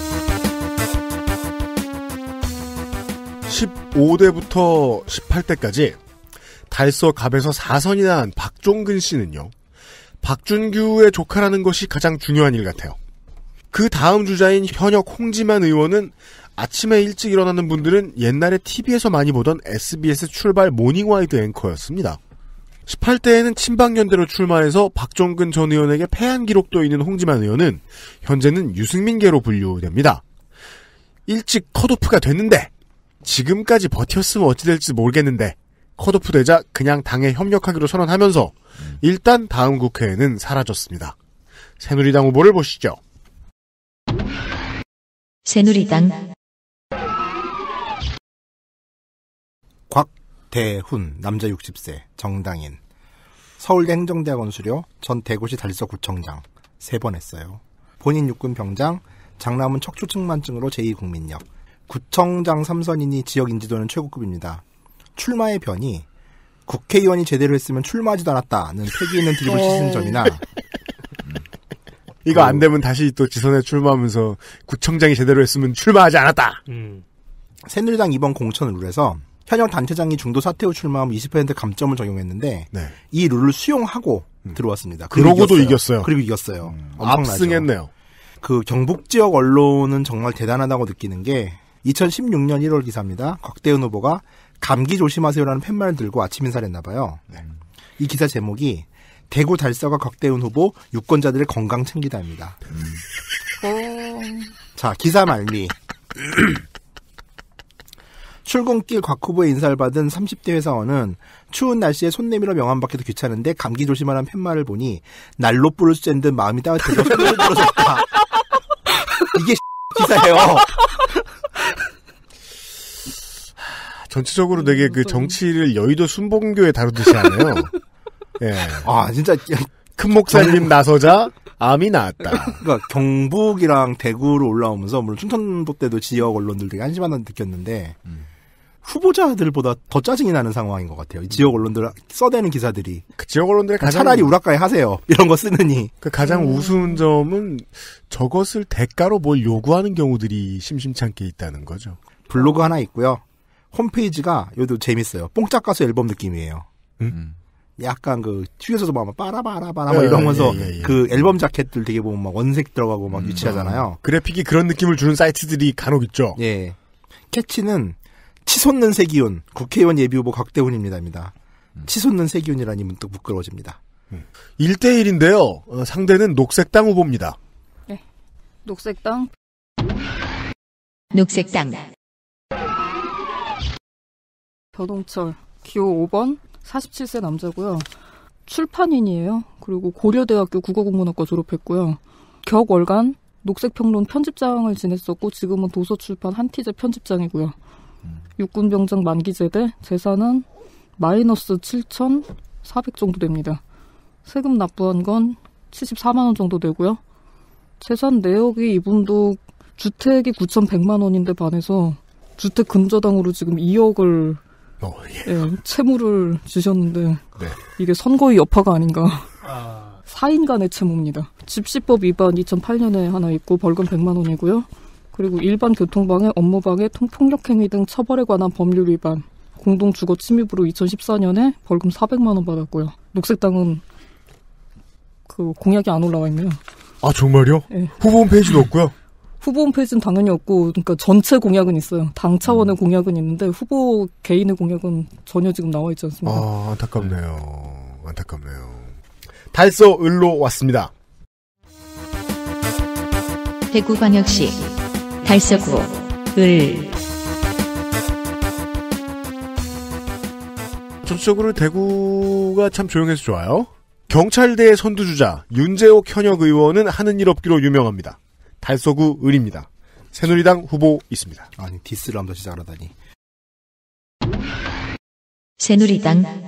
Speaker 2: 15대부터 18대까지 달서갑에서 4선이 난 박종근 씨는요. 박준규의 조카라는 것이 가장 중요한 일 같아요. 그 다음 주자인 현역 홍지만 의원은 아침에 일찍 일어나는 분들은 옛날에 TV에서 많이 보던 SBS 출발 모닝와이드 앵커였습니다. 18대에는 친박연대로 출마해서 박종근 전 의원에게 패한 기록도 있는 홍지만 의원은 현재는 유승민계로 분류됩니다. 일찍 컷오프가 됐는데 지금까지 버텼으면 어찌 될지 모르겠는데 컷오프 되자 그냥 당에 협력하기로 선언하면서 일단 다음 국회에는 사라졌습니다. 새누리당 후보를 보시죠.
Speaker 1: 새누리당
Speaker 3: 곽대훈 남자 60세 정당인 서울대 행정대학원 수료 전 대구시 달서구청장 3번 했어요. 본인 육군 병장 장남은 척추측만증으로 제2국민역 구청장 3선이니 지역 인지도는 최고급입니다. 출마의 변이 국회의원이 제대로 했으면 출마하지도 않았다는 패기 있는 드립을 치신 점이나
Speaker 2: 이거 안 되면 다시 또 지선에 출마하면서 구청장이 제대로 했으면 출마하지 않았다.
Speaker 3: 새누리당 이번 공천 룰에서 현역 단체장이 중도 사퇴 후 출마하면 20% 감점을 적용했는데
Speaker 2: 네.
Speaker 3: 이 룰을 수용하고 들어왔습니다.
Speaker 2: 그러고도 이겼어요.
Speaker 3: 그리고 이겼어요.
Speaker 2: 압승했네요.
Speaker 3: 그 경북 지역 언론은 정말 대단하다고 느끼는 게 2016년 1월 기사입니다. 곽대훈 후보가 감기 조심하세요라는 팻말을 들고 아침 인사를 했나 봐요. 네. 이 기사 제목이 대구 달서가 곽대훈 후보 유권자들의 건강 챙기다입니다. 자, 기사 말미. 출근길 곽 후보의 인사를 받은 30대 회사원은 추운 날씨에 손 내밀어 명함 받기도 귀찮은데 감기 조심하라는 팻말을 보니 날로 불을 쨘 듯 마음이 따뜻해서 손을 들어줬다. 이게 기사예요.
Speaker 2: 전체적으로 되게 그 정치를 여의도 순복음교회 다루듯이 하네요. 예.
Speaker 3: 아, 진짜.
Speaker 2: 큰 목사님 나서자 암이 나았다.
Speaker 3: 그러니까 경북이랑 대구로 올라오면서 물론 충청도 때도 지역 언론들 되게 한심하다는 느꼈는데 후보자들보다 더 짜증이 나는 상황인 것 같아요. 이 지역 언론들 써대는 기사들이.
Speaker 2: 그 지역 언론들
Speaker 3: 그러니까 차라리 우라카이 하세요. 이런 거 쓰느니.
Speaker 2: 그 가장 우스운 점은 저것을 대가로 뭘 요구하는 경우들이 심심찮게 있다는 거죠.
Speaker 3: 블로그 하나 있고요. 홈페이지가 여기도 재밌어요. 뽕짝 가수 앨범 느낌이에요. 약간 그 휴게소에서 막 빠라바라바라 막 이러면서 그 앨범 자켓들 되게 보면 막 원색 들어가고 막 유치하잖아요.
Speaker 2: 그래픽이 그런 느낌을 주는 사이트들이 간혹 있죠.
Speaker 3: 예. 캐치는 치솟는 세기운 국회의원 예비후보 곽대훈입니다입니다. 치솟는 세기운이라니 문득 부끄러워집니다.
Speaker 2: 1대1인데요. 상대는 녹색당 후보입니다.
Speaker 5: 네. 녹색당 변홍철 기호 5번 47세 남자고요. 출판인이에요. 그리고 고려대학교 국어국문학과 졸업했고요. 격월간 녹색평론 편집장을 지냈었고 지금은 도서출판 한티제 편집장이고요. 육군병장 만기제대 재산은 마이너스 7,400 정도 됩니다. 세금 납부한 건 74만 원 정도 되고요. 재산 내역이 이분도 주택이 9,100만 원인데 반해서 주택 근저당으로 지금 2억을 채무를 주셨는데
Speaker 2: 네.
Speaker 5: 이게 선거의 여파가 아닌가. 4인 간의 채무입니다. 집시법 위반 2008년에 하나 있고 벌금 100만 원이고요. 그리고 일반 교통방해, 업무방해, 폭력행위 등 처벌에 관한 법률 위반, 공동주거 침입으로 2014년에 벌금 400만 원 받았고요. 녹색당은 그 공약이 안 올라와 있네요.
Speaker 2: 아 정말요?
Speaker 5: 네.
Speaker 2: 후보 홈페이지도 없고요?
Speaker 5: 후보 홈페이지는 당연히 없고, 그러니까 전체 공약은 있어요. 당 차원의 공약은 있는데 후보 개인의 공약은 전혀 지금 나와 있지 않습니다.
Speaker 2: 아, 안타깝네요. 안타깝네요. 달서 을로 왔습니다.
Speaker 1: 대구광역시 달서구 을
Speaker 2: 전체적으로 대구가 참 조용해서 좋아요. 경찰대의 선두주자 윤재옥 현역 의원은 하는 일 없기로 유명합니다. 달서구 을입니다. 새누리당 후보 있습니다.
Speaker 3: 아니 디스를 하면서 시작을 하다니.
Speaker 1: 새누리당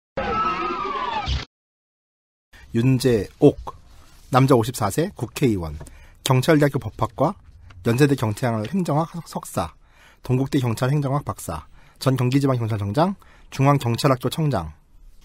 Speaker 3: 윤재옥 남자 54세 국회의원 경찰대학교 법학과 연세대 경찰 행정학 석사 동국대 경찰 행정학 박사 전 경기지방경찰청장 중앙경찰학교 청장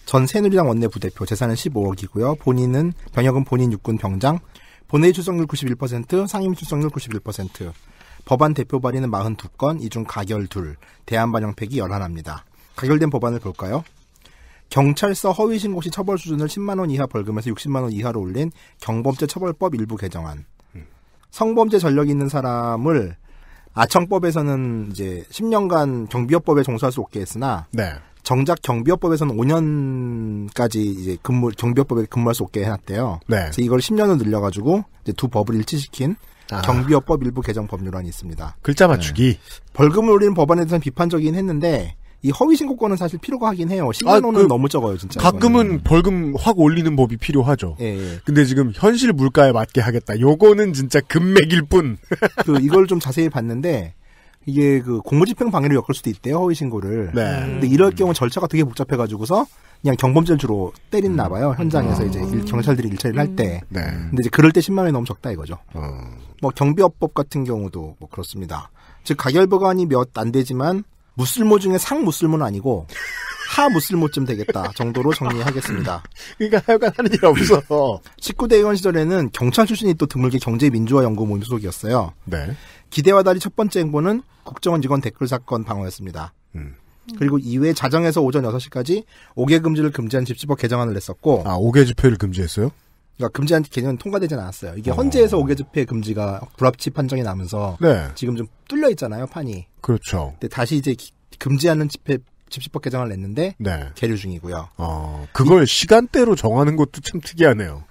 Speaker 3: 전 새누리당 원내부대표, 재산은 15억이고요. 병역은 본인 육군 병장, 본회의 출석률 91%, 상임 출석률 91%, 법안 대표 발의는 42건, 이 중 가결 2, 대안 반영 폐기 11입니다. 가결된 법안을 볼까요? 경찰서 허위 신고 시 처벌 수준을 10만 원 이하 벌금에서 60만 원 이하로 올린 경범죄 처벌법 일부 개정안. 성범죄 전력이 있는 사람을 아청법에서는 이제 10년간 경비업법에 종사할 수 없게 했으나
Speaker 2: 네.
Speaker 3: 정작 경비업법에서는 5년까지 이제 경비업법에 근무할 수 없게 해놨대요.
Speaker 2: 네.
Speaker 3: 그래서 이걸 10년을 늘려가지고 이제 두 법을 일치시킨 경비업법 일부 개정 법률안이 있습니다.
Speaker 2: 글자 맞추기.
Speaker 3: 벌금을 올리는 법안에 대해서는 비판적이긴 했는데 이 허위 신고권은 사실 필요가 하긴 해요. 10만 원은 너무 적어요, 진짜.
Speaker 2: 가끔은 벌금 확 올리는 법이 필요하죠.
Speaker 3: 예.
Speaker 2: 근데 지금 현실 물가에 맞게 하겠다. 요거는 진짜 금맥일 뿐.
Speaker 3: 이걸 좀 자세히 봤는데 이게 공무집행 방해를 엮을 수도 있대요, 허위 신고를.
Speaker 2: 네.
Speaker 3: 근데 이럴 경우 절차가 되게 복잡해가지고서 그냥 경범죄를 주로 때리나 봐요. 현장에서 이제 경찰들이 일처리를 할 때.
Speaker 2: 네.
Speaker 3: 근데 이제 그럴 때 10만 원이 너무 적다 이거죠. 뭐 경비업법 같은 경우도 뭐 그렇습니다. 즉 가결 법안이 몇 안 되지만 무슬모 중에 상무슬모는 아니고 하무슬모쯤 되겠다 정도로 정리하겠습니다.
Speaker 2: 그러니까 하여간 하는 일 없어.
Speaker 3: 19대 의원 시절에는 경찰 출신이 또 드물게 경제민주화연구원 모임 소속이었어요.
Speaker 2: 네.
Speaker 3: 기대와 달리 첫 번째 행보는 국정원 직원 댓글 사건 방어였습니다. 그리고 이외에 자정에서 오전 6시까지 5개 금지를 금지한 집시법 개정안을 냈었고
Speaker 2: 5개 집회를 금지했어요?
Speaker 3: 그러니까 금지한 개념은 통과되진 않았어요. 이게 헌재에서 5개 집회 금지가 불합치 판정이 나면서
Speaker 2: 네.
Speaker 3: 지금 좀 뚫려 있잖아요, 판이.
Speaker 2: 그렇죠.
Speaker 3: 근데 다시 이제 금지하는 집시법 개정을 냈는데
Speaker 2: 네.
Speaker 3: 계류 중이고요.
Speaker 2: 그걸 시간대로 정하는 것도 참 특이하네요.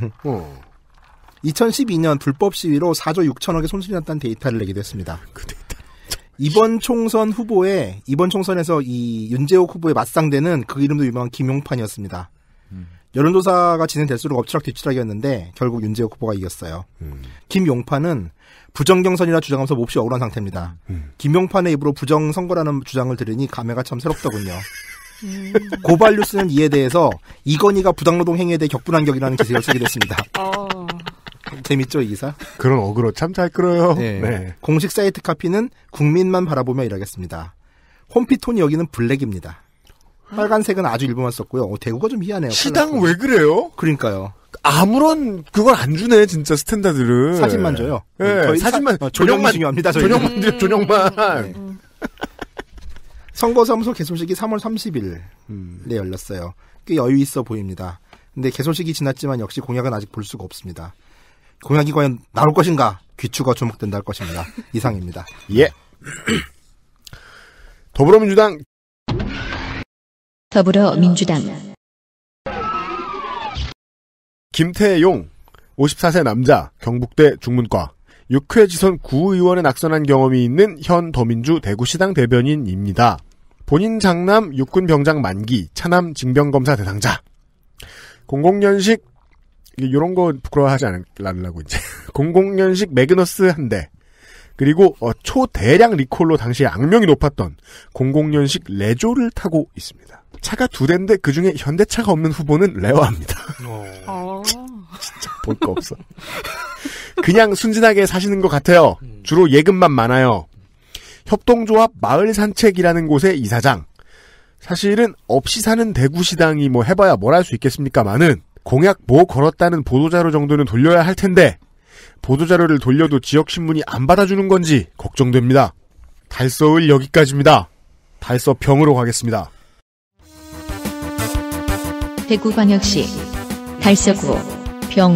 Speaker 3: 2012년 불법 시위로 4조 6천억의 손실이 났다는 데이터를 내기도 했습니다. 그 데이터. 이번 총선에서 이 윤재옥 후보의 맞상대는 그 이름도 유명한 김용판이었습니다. 여론조사가 진행될수록 엎치락뒤치락이었는데 결국 윤재옥 후보가 이겼어요. 김용판은 부정경선이라 주장하면서 몹시 억울한 상태입니다. 김용판의 입으로 부정선거라는 주장을 들으니 감회가 참 새롭더군요. 고발뉴스는 이에 대해서 이건희가 부당노동 행위에 대해 격분한 격이라는 기사를 쓰게 됐습니다. 재밌죠, 이 기사?
Speaker 2: 그런 어그로 참 잘 끌어요.
Speaker 3: 네.
Speaker 2: 네.
Speaker 3: 공식 사이트 카피는 국민만 바라보며 일하겠습니다. 홈피톤이 여기는 블랙입니다. 빨간색은 아주 일부만 썼고요. 대구가 좀 희한해요.
Speaker 2: 시당 왜 그래요?
Speaker 3: 그러니까요.
Speaker 2: 아무런 그걸 안 주네, 진짜 스탠다드를.
Speaker 3: 사진만 줘요.
Speaker 2: 네, 사진만.
Speaker 3: 조명만 중요합니다.
Speaker 2: 조명만 드려, 조명만.
Speaker 3: 네. 선거사무소 개소식이 3월 30일에 열렸어요. 꽤 여유 있어 보입니다. 근데 개소식이 지났지만 역시 공약은 아직 볼 수가 없습니다. 공약이 과연 나올 것인가? 귀추가 주목된다 할 것입니다. 이상입니다.
Speaker 2: 예. 더불어민주당 김태용 54세 남자 경북대 중문과 6회 지선 구의원에 낙선한 경험이 있는 현 더민주 대구시당 대변인입니다. 본인 장남 육군 병장 만기 차남 징병검사 대상자. 공공연식 이런 거 부끄러워하지 않으려고 이제 공공연식 매그너스 한 대. 그리고 초대량 리콜로 당시에 악명이 높았던 공공연식 레조를 타고 있습니다. 차가 2대인데 그중에 현대차가 없는 후보는 레어합니다. 진짜 볼 거 없어. 그냥 순진하게 사시는 것 같아요. 주로 예금만 많아요. 협동조합 마을산책이라는 곳의 이사장. 사실은 없이 사는 대구시당이 뭐 해봐야 뭘 할 수 있겠습니까마는 공약 뭐 걸었다는 보도자료 정도는 돌려야 할 텐데 보도자료를 돌려도 지역신문이 안 받아주는 건지 걱정됩니다. 달서을 여기까지입니다. 달서평으로 가겠습니다.
Speaker 1: 대구광역시 달서구 병.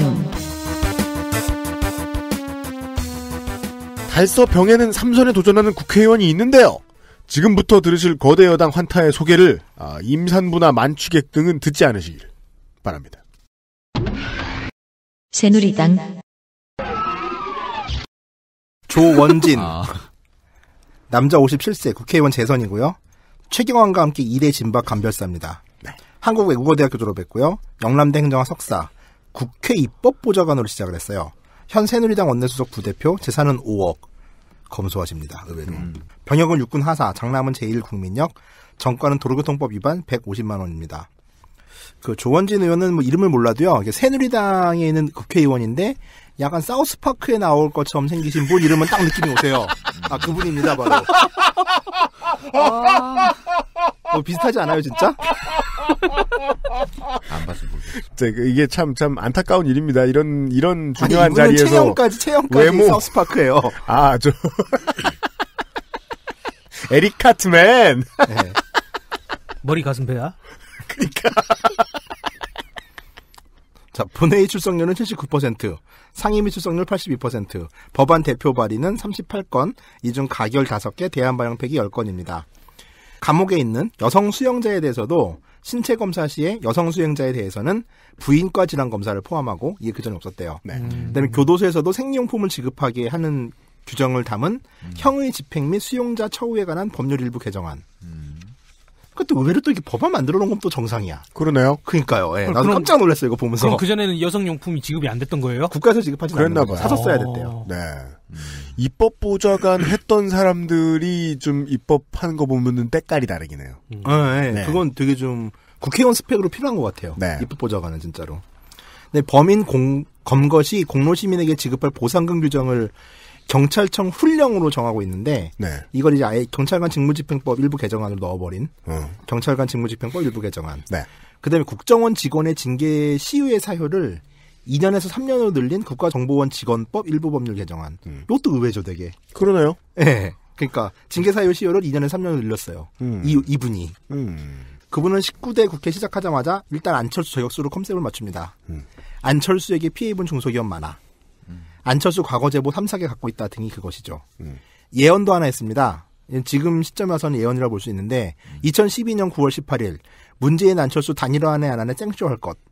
Speaker 2: 달서병에는 3선에 도전하는 국회의원이 있는데요. 지금부터 들으실 거대 여당 환타의 소개를 임산부나 만취객 등은 듣지 않으시길 바랍니다.
Speaker 1: 새누리당
Speaker 3: 조원진 남자 57세 국회의원 재선이고요. 최경환과 함께 2대 진박 간별사입니다. 네. 한국외국어대학교 졸업했고요. 영남대 행정학 석사, 국회 입법보좌관으로 시작을 했어요. 현 새누리당 원내수석 부대표, 재산은 5억. 검소하십니다. 의외로. 병역은 육군 하사, 장남은 제1국민역, 정과는 도로교통법 위반 150만 원입니다. 그 조원진 의원은 뭐 이름을 몰라도요. 새누리당에 있는 국회의원인데 약간 사우스파크에 나올 것처럼 생기신 분 이름은 딱 느낌이 오세요. 아, 그분입니다, 바로. 비슷하지 않아요, 진짜?
Speaker 4: 안 봐서 모르겠어요.
Speaker 2: 이게 참 안타까운 일입니다. 이런 중요한 아니, 자리에서.
Speaker 3: 체형까지
Speaker 2: 외모.
Speaker 3: 사우스파크예요.
Speaker 2: 아, 에릭 카트맨.
Speaker 3: 네.
Speaker 6: 머리 가슴 배야?
Speaker 2: 그러니까.
Speaker 3: 자, 본회의 출석률은 79%, 상임위 출석률 82%, 법안 대표 발의는 38건, 이 중 가결 5개, 대안 발령 폐기 10건입니다. 감옥에 있는 여성 수용자에 대해서도 신체 검사 시에 여성 수용자에 대해서는 부인과 질환 검사를 포함하고 이게 그전에 없었대요.
Speaker 2: 네.
Speaker 3: 그다음에 교도소에서도 생리용품을 지급하게 하는 규정을 담은 형의 집행 및 수용자 처우에 관한 법률 일부 개정안. 그것도 의외로 또 이렇게 법안 만들어 놓은 건 또 정상이야.
Speaker 2: 그러네요.
Speaker 3: 그러니까요. 예, 나도 깜짝 놀랐어요, 이거 보면서.
Speaker 6: 그럼 그전에는 여성용품이 지급이 안 됐던 거예요?
Speaker 3: 국가에서 지급하지 않았나 봐요. 사서 써야 됐대요.
Speaker 2: 네. 입법보좌관 했던 사람들이 좀 입법하는 거 보면은 때깔이 다르긴 해요.
Speaker 3: 네. 그건 되게 좀 국회의원 스펙으로 필요한 것 같아요.
Speaker 2: 네.
Speaker 3: 입법보좌관은 진짜로. 네, 범인 검거시 공로시민에게 지급할 보상금 규정을 경찰청 훈령으로 정하고 있는데
Speaker 2: 네.
Speaker 3: 이걸 이제 아예 경찰관 직무집행법 일부 개정안으로 넣어버린 경찰관 직무집행법 일부 개정안.
Speaker 2: 네.
Speaker 3: 그다음에 국정원 직원의 징계 시효의 사효를 2년에서 3년으로 늘린 국가정보원 직원법 일부 법률 개정안. 이것도 의외죠, 되게.
Speaker 2: 그러네요.
Speaker 3: 네. 그러니까 징계 사유 시효를 2년에서 3년으로 늘렸어요. 이분이. 그분은 19대 국회 시작하자마자 일단 안철수 저격수로 컨셉을 맞춥니다. 안철수에게 피해 입은 중소기업 많아. 안철수 과거 제보 3-4개 갖고 있다 등이 그것이죠. 예언도 하나 했습니다. 지금 시점에 와서는 예언이라고 볼 수 있는데 2012년 9월 18일 문재인 안철수 단일화안에 안 하네 땡쇼 할 것.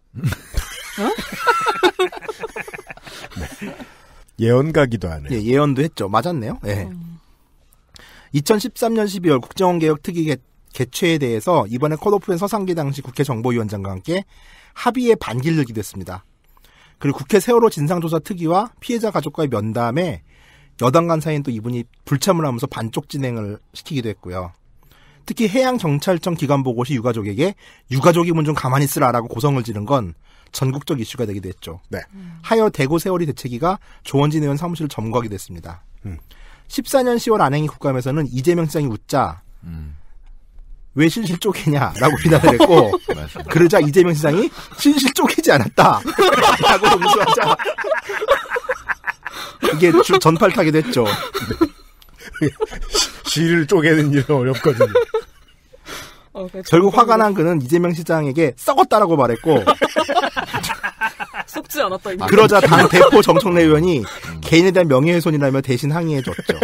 Speaker 2: 네. 예언가기도 하네요.
Speaker 3: 예, 예언도 했죠. 맞았네요. 예. 2013년 12월 국정원 개혁 특위 개최에 대해서 이번에 컷오프된 서상기 당시 국회 정보위원장과 함께 합의에 반기를 기도했습니다. 그리고 국회 세월호 진상조사 특위와 피해자 가족과의 면담에 여당 간사인 또 이분이 불참을 하면서 반쪽 진행을 시키기도 했고요. 특히 해양경찰청 기관보고시 유가족에게 유가족이면 좀 가만히 있으라라고 고성을 지른 건 전국적 이슈가 되기도 했죠.
Speaker 2: 네.
Speaker 3: 하여 대구 세월이 대책위가 조원진 의원 사무실을 점거하기도 했습니다. 14년 10월 안행위 국감에서는 이재명 시장이 웃자 왜 실실 쪼개냐라고 비난을 했고 그러자 이재명 시장이 실실 쪼개지 않았다 라고 동수하자 이게 전팔타기도 했죠.
Speaker 2: 실을 쪼개는 일은 어렵거든요.
Speaker 3: 결국 화가 난 그는 이재명 시장에게 썩었다라고 말했고
Speaker 5: 썩지 않았다.
Speaker 3: 그러자 당 대표 정청래 의원이 개인에 대한 명예훼손이라며 대신 항의해줬죠.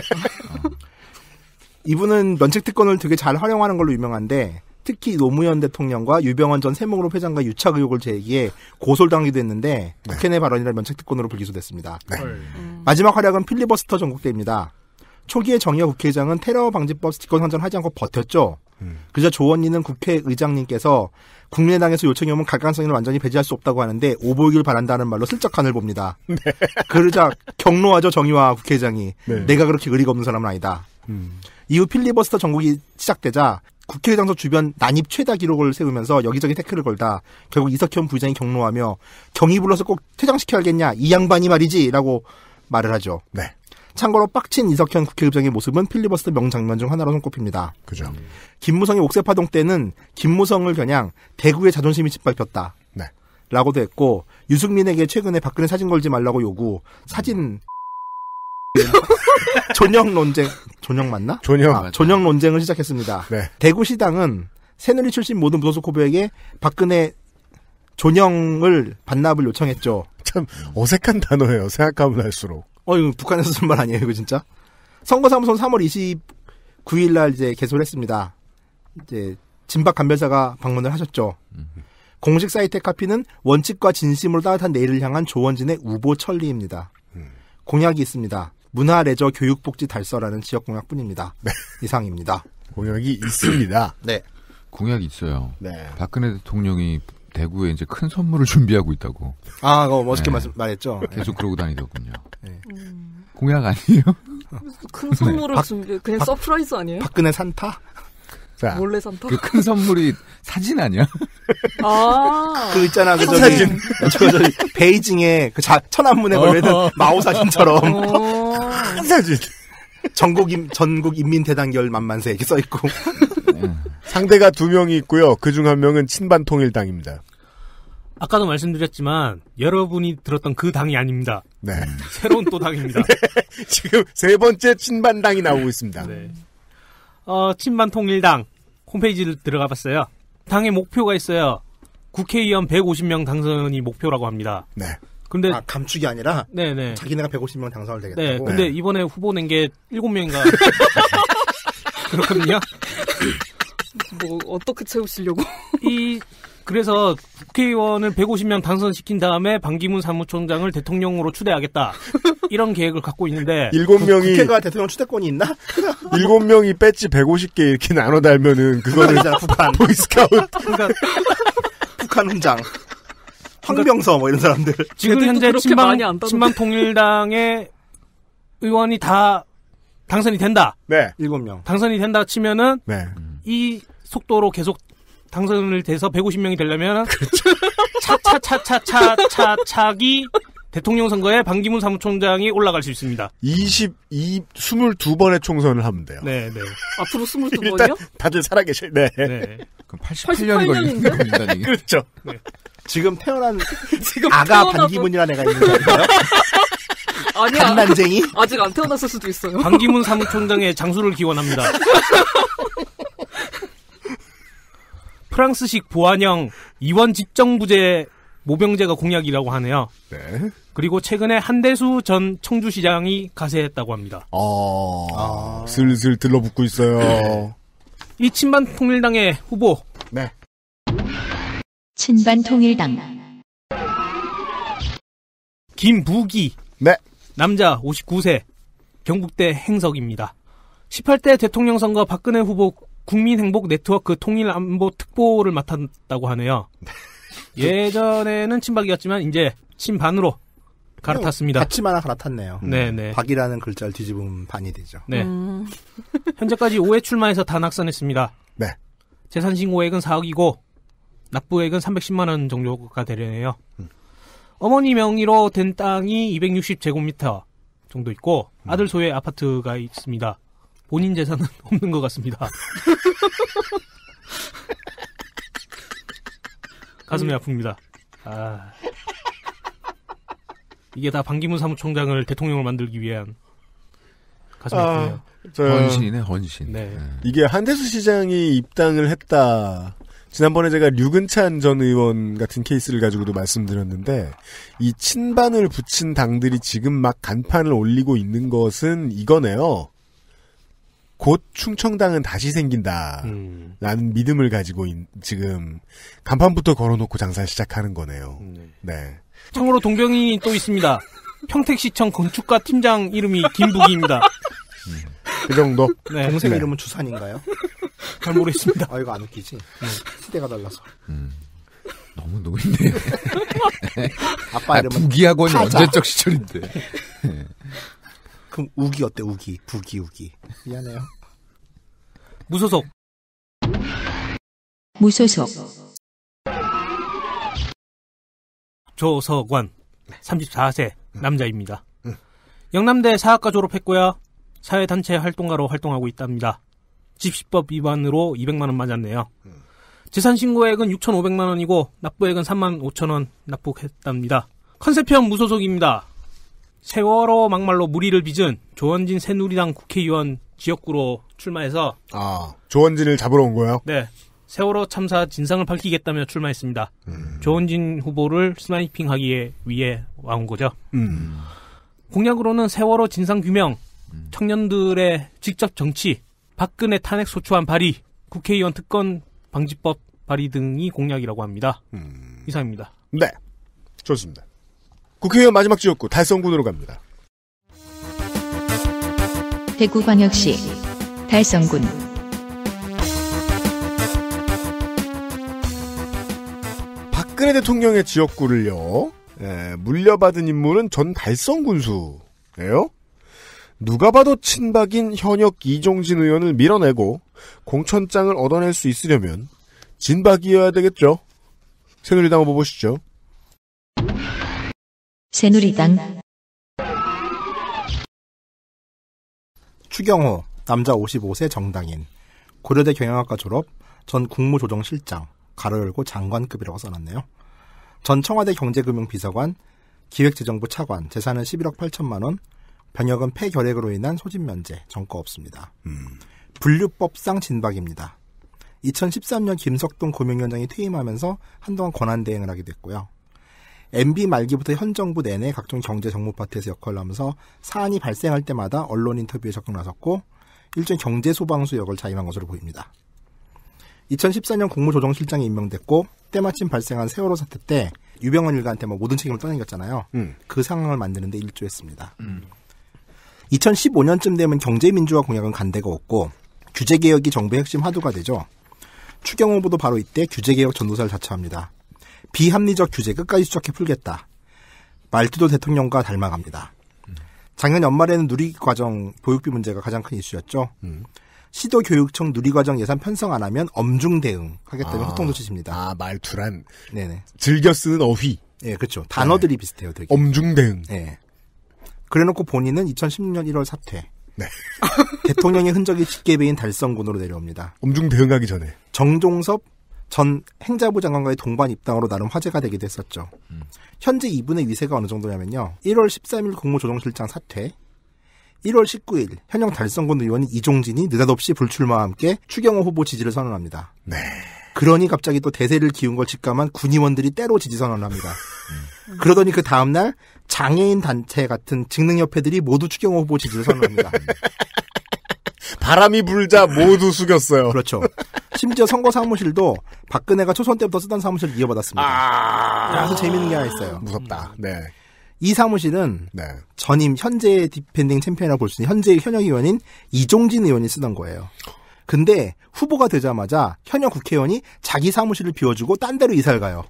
Speaker 3: 이분은 면책특권을 되게 잘 활용하는 걸로 유명한데 특히 노무현 대통령과 유병헌 전 세무그룹 회장과 유착 의혹을 제기해 고소를 당하기도 했는데 국회 내 발언이라 면책특권으로 불기소됐습니다.
Speaker 2: 네.
Speaker 3: 마지막 활약은 필리버스터 전국대입니다. 초기에 정의화 국회의장은 테러 방지법 스티커 선전하지 않고 버텼죠. 그러자 조원리는 국회의장님께서 국민의당에서 요청이 오면 각광성을 완전히 배제할 수 없다고 하는데 오보이길 바란다는 말로 슬쩍 간을 봅니다.
Speaker 2: 네.
Speaker 3: 그러자 경로하죠 정의화 국회의장이.
Speaker 2: 네.
Speaker 3: 내가 그렇게 의리가 없는 사람은 아니다. 이후 필리버스터 전국이 시작되자 국회의장석 주변 난입 최다 기록을 세우면서 여기저기 태클을 걸다 결국 이석현 부의장이 경로하며 경위 불러서 꼭 퇴장시켜야겠냐 이 양반이 말이지 라고 말을 하죠.
Speaker 2: 네.
Speaker 3: 참고로 빡친 이석현 국회의장의 모습은 필리버스터 명장면 중 하나로 손꼽힙니다.
Speaker 2: 그죠.
Speaker 3: 김무성의 옥새파동 때는 김무성을 겨냥 대구의 자존심이 짓밟혔다.
Speaker 2: 네.
Speaker 3: 라고도 했고 유승민에게 최근에 박근혜 사진 걸지 말라고 요구 사진 존영 논쟁 존영 맞나? 존영 논쟁을 시작했습니다.
Speaker 2: 네.
Speaker 3: 대구시당은 새누리 출신 모든 무소속 후보에게 박근혜 존영을 반납을 요청했죠.
Speaker 2: 참 어색한 단어예요. 생각하면 할수록.
Speaker 3: 이거 북한에서 쓴 말 아니에요, 이거 진짜? 선거사무소는 3월 29일 날 이제 개소를 했습니다. 이제 진박 간별사가 방문을 하셨죠. 공식 사이트의 카피는 원칙과 진심으로 따뜻한 내일을 향한 조원진의 우보 천리입니다. 공약이 있습니다. 문화, 레저, 교육복지 달서라는 지역 공약뿐입니다.
Speaker 2: 네.
Speaker 3: 이상입니다.
Speaker 2: 공약이 있습니다.
Speaker 3: 네.
Speaker 4: 공약이 있어요.
Speaker 2: 네.
Speaker 4: 박근혜 대통령이 대구에 이제 큰 선물을 준비하고 있다고.
Speaker 3: 그거 멋있게 말했죠.
Speaker 4: 계속 그러고 다니더군요. 네. 공약 아니에요?
Speaker 5: 큰 선물을 준비, 그냥 서프라이즈 아니에요?
Speaker 3: 박근혜 산타?
Speaker 2: 자,
Speaker 5: 몰래 산타.
Speaker 4: 그 큰 선물이 사진 아니야?
Speaker 5: 아.
Speaker 3: 그 있잖아, 그
Speaker 2: 사진.
Speaker 3: 저기 베이징에 그 천안문에 걸려있는 마오 사진처럼.
Speaker 2: 큰 사진.
Speaker 3: 전국 인민대단결 만만세 이렇게 써있고.
Speaker 2: 상대가 2명이 있고요. 그중 1명은 친반통일당입니다.
Speaker 6: 아까도 말씀드렸지만 여러분이 들었던 그 당이 아닙니다.
Speaker 2: 네.
Speaker 6: 새로운 또 당입니다.
Speaker 2: 네. 지금 3번째 친반당이 나오고 있습니다.
Speaker 6: 네. 친반통일당 홈페이지를 들어가 봤어요. 당의 목표가 있어요. 국회의원 150명 당선이 목표라고 합니다.
Speaker 2: 네.
Speaker 6: 근데
Speaker 3: 감축이 아니라
Speaker 6: 네네.
Speaker 3: 자기네가 150명 당선을 되겠다고.
Speaker 6: 네. 근데 이번에 후보 낸 게 7명인가 그렇거든요.
Speaker 5: 뭐 어떻게 채우시려고?
Speaker 6: 그래서 국회의원을 150명 당선시킨 다음에 반기문 사무총장을 대통령으로 추대하겠다. 이런 계획을 갖고 있는데
Speaker 2: 7명이
Speaker 3: 국회가 대통령 추대권이 있나?
Speaker 2: 7명이 배지 150개 이렇게 나눠 달면은 그거는
Speaker 3: 북한
Speaker 2: 보이스카우트.
Speaker 6: 그러니까
Speaker 3: 북한 훈장. 황병서 뭐 이런 사람들.
Speaker 6: 지금 현재 친반통일당의 의원이 다 당선이 된다.
Speaker 2: 네.
Speaker 3: 7명.
Speaker 6: 당선이 된다 치면은
Speaker 2: 네.
Speaker 6: 이 속도로 계속 당선을 돼서 150명이 되려면 차차차차차차차기 대통령 선거에 반기문 사무총장이 올라갈 수 있습니다.
Speaker 2: 22번의 총선을 하면 돼요.
Speaker 6: 네, 네.
Speaker 5: 앞으로 22번이요?
Speaker 2: 일단 다들 살아계실. 네.
Speaker 6: 네.
Speaker 4: 그럼 88년이 걸리는 겁니다.
Speaker 2: 그렇죠.
Speaker 6: 네.
Speaker 3: 지금 태어난
Speaker 5: 지금
Speaker 3: 아가
Speaker 5: 태어나서...
Speaker 3: 반기문이라는 애가 있는 거예요?
Speaker 5: 아니야.
Speaker 3: 한난쟁이?
Speaker 5: 아직 안 태어났을 수도 있어요.
Speaker 6: 반기문 사무총장의 장수를 기원합니다. 프랑스식 보안형 이원 집정부제 모병제가 공약이라고 하네요.
Speaker 2: 네.
Speaker 6: 그리고 최근에 한대수 전 청주시장이 가세했다고 합니다.
Speaker 2: 슬슬 들러붙고 있어요.
Speaker 6: 네. 이 친반통일당의 후보.
Speaker 2: 네.
Speaker 1: 친반통일당.
Speaker 6: 김부기.
Speaker 2: 네.
Speaker 6: 남자 59세. 경북대 행석입니다. 18대 대통령 선거 박근혜 후보 국민행복 네트워크 통일안보 특보를 맡았다고 하네요. 예전에는 친박이었지만 이제 친반으로 갈아탔습니다.
Speaker 3: 받침 하나 갈아탔네요.
Speaker 6: 네네.
Speaker 3: 박이라는 글자를 뒤집으면 반이 되죠.
Speaker 6: 네. 현재까지 5회 출마해서 다 낙선했습니다.
Speaker 2: 네.
Speaker 6: 재산 신고액은 4억이고 납부액은 310만 원 정도가 되려네요. 어머니 명의로 된 땅이 260제곱미터 정도 있고 아들 소유의 아파트가 있습니다. 본인 재산은 없는 것 같습니다. 가슴이 아픕니다. 이게 다 반기문 사무총장을 대통령을 만들기 위한 가슴이 아프네요.
Speaker 4: 헌신이네, 헌신.
Speaker 6: 네.
Speaker 2: 이게 한대수 시장이 입당을 했다. 지난번에 제가 류근찬 전 의원 같은 케이스를 가지고도 말씀드렸는데 이 친반을 붙인 당들이 지금 막 간판을 올리고 있는 것은 이거네요. 곧 충청당은 다시 생긴다. 라는 믿음을 가지고 지금 간판부터 걸어놓고 장사 시작하는 거네요. 네.
Speaker 6: 참고로 동병이 또 있습니다. 평택시청 건축가 팀장 이름이 김부기입니다.
Speaker 2: 그 정도?
Speaker 6: 네.
Speaker 3: 동생
Speaker 2: 네.
Speaker 3: 이름은 주산인가요?
Speaker 6: 잘 모르겠습니다.
Speaker 3: 이거 안 웃기지? 시대가 달라서.
Speaker 4: 너무 노인네.
Speaker 3: 아빠 이름은
Speaker 4: 부기학원이
Speaker 3: 타자.
Speaker 4: 언제적 시절인데.
Speaker 3: 그럼 우기 어때? 우기. 부기. 미안해요.
Speaker 6: 무소속.
Speaker 1: 무소속.
Speaker 6: 조석원. 34세. 남자입니다. 영남대 사학과 졸업했고요. 사회단체 활동가로 활동하고 있답니다. 집시법 위반으로 200만 원 맞았네요. 재산 신고액은 6,500만 원이고 납부액은 3만 5천 원 납부했답니다. 컨셉형 무소속입니다. 세월호 막말로 무리를 빚은 조원진 새누리당 국회의원 지역구로 출마해서
Speaker 2: 조원진을 잡으러 온 거예요?
Speaker 6: 네. 세월호 참사 진상을 밝히겠다며 출마했습니다. 조원진 후보를 스나이핑하기 위해 와온 거죠. 공약으로는 세월호 진상규명, 청년들의 직접 정치, 박근혜 탄핵 소추안 발의, 국회의원 특권 방지법 발의 등이 공약이라고 합니다. 이상입니다.
Speaker 2: 네. 좋습니다. 국회의원 마지막 지역구 달성군으로 갑니다.
Speaker 1: 대구광역시 달성군.
Speaker 2: 박근혜 대통령의 지역구를요. 물려받은 인물은 전 달성군수예요. 누가 봐도 친박인 현역 이종진 의원을 밀어내고 공천장을 얻어낼 수 있으려면 진박이어야 되겠죠. 새누리당 후보 보시죠.
Speaker 1: 새누리당
Speaker 3: 추경호, 남자 55세 정당인, 고려대 경영학과 졸업, 전 국무조정실장, 가로 열고 장관급이라고 써놨네요. 전 청와대 경제금융비서관, 기획재정부 차관, 재산은 11억 8천만 원, 병역은 폐결핵으로 인한 소진면제, 전과 없습니다. 분류법상 진박입니다. 2013년 김석동 고명위원장이 퇴임하면서 한동안 권한대행을 하게 됐고요. MB 말기부터 현 정부 내내 각종 경제 정무 파트에서 역할을 하면서 사안이 발생할 때마다 언론 인터뷰에 적극 나섰고 일종의 경제 소방수 역을 자임한 것으로 보입니다. 2014년 국무조정실장에 임명됐고 때마침 발생한 세월호 사태 때 유병헌 일가한테 모든 책임을 떠넘겼잖아요. 그 상황을 만드는 데 일조했습니다. 2015년쯤 되면 경제민주화 공약은 간대가 없고 규제개혁이 정부의 핵심 화두가 되죠. 추경호 후보도 바로 이때 규제개혁 전도사를 자처합니다. 비합리적 규제 끝까지 추적해 풀겠다. 말투도 대통령과 닮아갑니다. 작년 연말에는 누리과정 보육비 문제가 가장 큰 이슈였죠. 시도교육청 누리과정 예산 편성 안 하면 엄중 대응하겠다는 호통조치입니다.
Speaker 2: 말투란.
Speaker 3: 네네.
Speaker 2: 즐겨 쓰는 어휘.
Speaker 3: 네, 그렇죠. 단어들이 비슷해요, 되게.
Speaker 2: 엄중 대응.
Speaker 3: 네. 그래놓고 본인은 2016년 1월 사퇴.
Speaker 2: 네.
Speaker 3: 대통령의 흔적이 짙게 배인 달성군으로 내려옵니다.
Speaker 2: 엄중 대응하기 전에.
Speaker 3: 정종섭 전 행자부 장관과의 동반 입당으로 나름 화제가 되기도 했었죠. 현재 이분의 위세가 어느 정도냐면요. 1월 13일 국무조정실장 사퇴, 1월 19일 현역 달성군 의원인 이종진이 느닷없이 불출마와 함께 추경호 후보 지지를 선언합니다.
Speaker 2: 네.
Speaker 3: 그러니 갑자기 또 대세를 기운 걸 직감한 군의원들이 때로 지지 선언을 합니다. 그러더니 그 다음날 장애인 단체 같은 직능협회들이 모두 추경호 후보 지지를 선언합니다.
Speaker 2: 바람이 불자 모두 숙였어요.
Speaker 3: 그렇죠. 심지어 선거 사무실도 박근혜가 초선 때부터 쓰던 사무실을 이어받았습니다. 그래서 재밌는 게 하나 있어요.
Speaker 2: 무섭다. 네.
Speaker 3: 이 사무실은
Speaker 2: 네.
Speaker 3: 전임 현재 디펜딩 챔피언이라고 볼 수 있는 현재 현역 의원인 이종진 의원이 쓰던 거예요. 근데 후보가 되자마자 현역 국회의원이 자기 사무실을 비워주고 딴 데로 이사를 가요.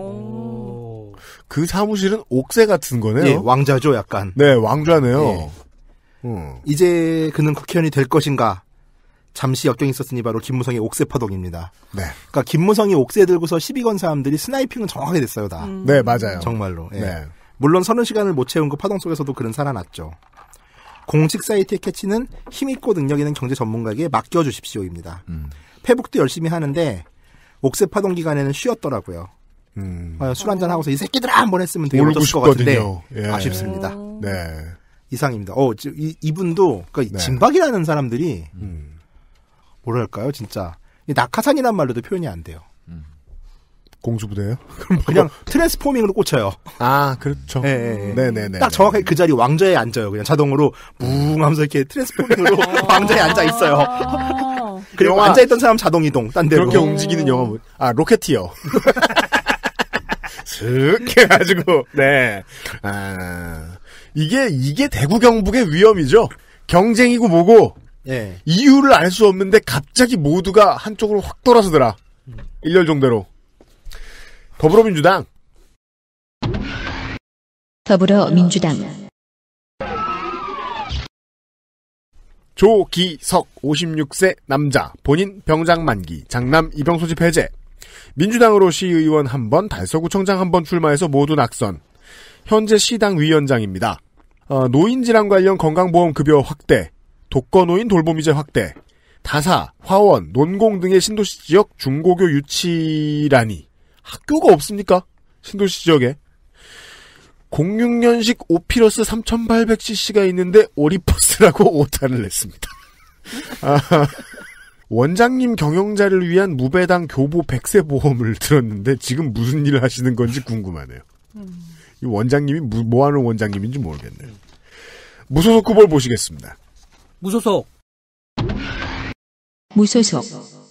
Speaker 2: 그 사무실은 옥새 같은 거네요.
Speaker 3: 네, 왕자죠, 약간.
Speaker 2: 네, 왕좌네요.
Speaker 3: 네. 이제 그는 국회의원이 될 것인가? 잠시 역경이 있었으니 바로 김무성의 옥새 파동입니다.
Speaker 2: 네.
Speaker 3: 그러니까 김무성이 옥새 들고서 시비 건 사람들이 스나이핑은 정확하게 됐어요, 다.
Speaker 2: 네, 맞아요.
Speaker 3: 정말로. 예.
Speaker 2: 네.
Speaker 3: 물론 30시간을 못 채운 그 파동 속에서도 그는 살아났죠. 공식 사이트의 캐치는 힘있고 능력 있는 경제 전문가에게 맡겨주십시오입니다. 페북도 열심히 하는데 옥새 파동 기간에는 쉬었더라고요. 술 한잔 하고서 이 새끼들아 한번 했으면 되게 멋졌을 것 같은데
Speaker 2: 예.
Speaker 3: 아쉽습니다.
Speaker 2: 네.
Speaker 3: 이상입니다. 이분도 그러니까
Speaker 2: 네.
Speaker 3: 진박이라는 사람들이 뭐랄까요, 진짜 낙하산이란 말로도 표현이 안 돼요.
Speaker 2: 공주부대요?
Speaker 3: 그냥 트랜스포밍으로 꽂혀요.
Speaker 2: 아, 그렇죠.
Speaker 3: 네.
Speaker 2: 네네네.
Speaker 3: 딱 정확하게 그 자리 왕좌에 앉아요. 그냥 자동으로 뭉 하면서 이렇게 트랜스포밍으로 왕좌에 앉아 있어요. 그리고
Speaker 2: 영화,
Speaker 3: 앉아있던 사람 자동 이동, 딴 데로.
Speaker 2: 그렇게 움직이는 영화, 로켓이요. 슥 해가지고, 네. 이게 대구 경북의 위험이죠. 경쟁이고 뭐고,
Speaker 3: 예.
Speaker 2: 이유를 알 수 없는데 갑자기 모두가 한쪽으로 확 돌아서더라. 일렬종대로. 더불어민주당.
Speaker 1: 더불어민주당
Speaker 2: 조기석 56세 남자 본인 병장 만기 장남 입영 소집 해제 민주당으로 시의원 1번 달서구청장 1번 출마해서 모두 낙선 현재 시당 위원장입니다. 노인질환 관련 건강보험급여 확대 독거노인 돌보미제 확대 다사, 화원, 논공 등의 신도시 지역 중고교 유치라니 학교가 없습니까? 신도시 지역에 06년식 오피러스 3800cc가 있는데 오리퍼스라고 오타를 냈습니다. 원장님 경영자를 위한 무배당 교보 100세 보험을 들었는데 지금 무슨 일을 하시는 건지 궁금하네요. 이 원장님이 뭐 하는 원장님인지 모르겠네요. 무소속 후보를 보시겠습니다.
Speaker 6: 무소속.
Speaker 1: 무소속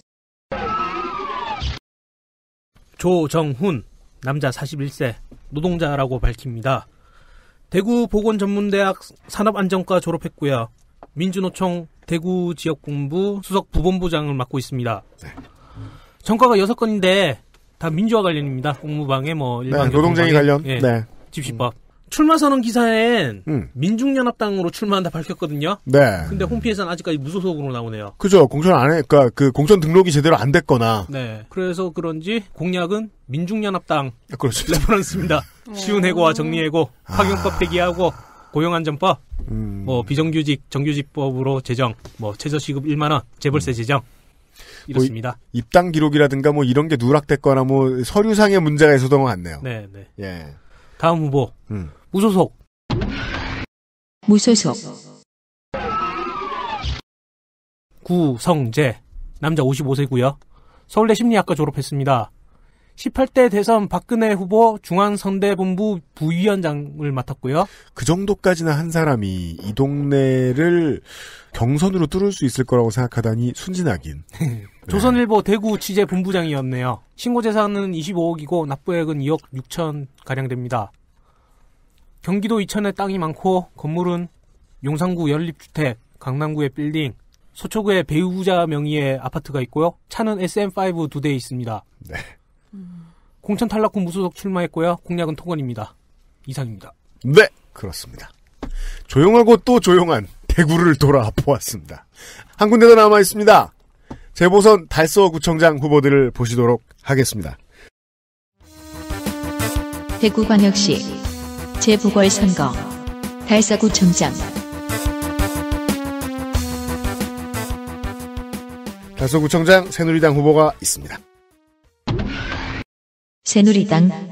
Speaker 6: 조정훈 남자 41세 노동자라고 밝힙니다. 대구 보건전문대학 산업안전과 졸업했고요. 민주노총 대구 지역본부 수석 부본부장을 맡고 있습니다.
Speaker 2: 네.
Speaker 6: 전과가 6건인데 다 민주화 관련입니다. 공무방해 일반
Speaker 2: 노동쟁이 관련.
Speaker 6: 예,
Speaker 2: 네.
Speaker 6: 집시법. 출마 선언 기사엔 민중연합당으로 출마한다 밝혔거든요.
Speaker 2: 네.
Speaker 6: 근데 홈페이지에서는 아직까지 무소속으로 나오네요.
Speaker 2: 그죠. 공천 안 해, 그러니까 그 공천 등록이 제대로 안 됐거나.
Speaker 6: 네. 그래서 그런지 공약은 민중연합당
Speaker 2: 그렇습니다.
Speaker 6: 레퍼런스입니다. 쉬운 해고와 정리해고, 파견법 폐기하고, 고용안전법, 뭐 비정규직 정규직법으로 제정, 뭐 최저시급 1만 원, 재벌세 제정. 이렇습니다.
Speaker 2: 뭐 입당 기록이라든가 뭐 이런 게 누락됐거나 뭐 서류상의 문제가 있었던 것 같네요.
Speaker 6: 네, 네.
Speaker 2: 예.
Speaker 6: 다음 후보. 무소속.
Speaker 1: 무소속.
Speaker 6: 구성재. 남자 55세고요. 서울대 심리학과 졸업했습니다. 18대 대선 박근혜 후보 중앙선대본부 부위원장을 맡았고요.
Speaker 2: 그 정도까지나 한 사람이 이 동네를 경선으로 뚫을 수 있을 거라고 생각하다니 순진하긴.
Speaker 6: 조선일보 대구 취재 본부장이었네요. 신고재산은 25억이고 납부액은 2억 6천 가량 됩니다. 경기도 이천에 땅이 많고 건물은 용산구 연립주택, 강남구의 빌딩, 서초구에 배우자 명의의 아파트가 있고요. 차는 SM5 2대 있습니다.
Speaker 2: 네.
Speaker 6: 공천 탈락 후 무소속 출마했고요. 공약은 토건입니다. 이상입니다.
Speaker 2: 네, 그렇습니다. 조용하고 또 조용한 대구를 돌아보았습니다. 한 군데 더 남아 있습니다. 재보선 달서구청장 후보들을 보시도록 하겠습니다.
Speaker 1: 대구광역시 재보궐선거 달서구청장.
Speaker 2: 달서구청장 새누리당 후보가 있습니다.
Speaker 1: 새누리당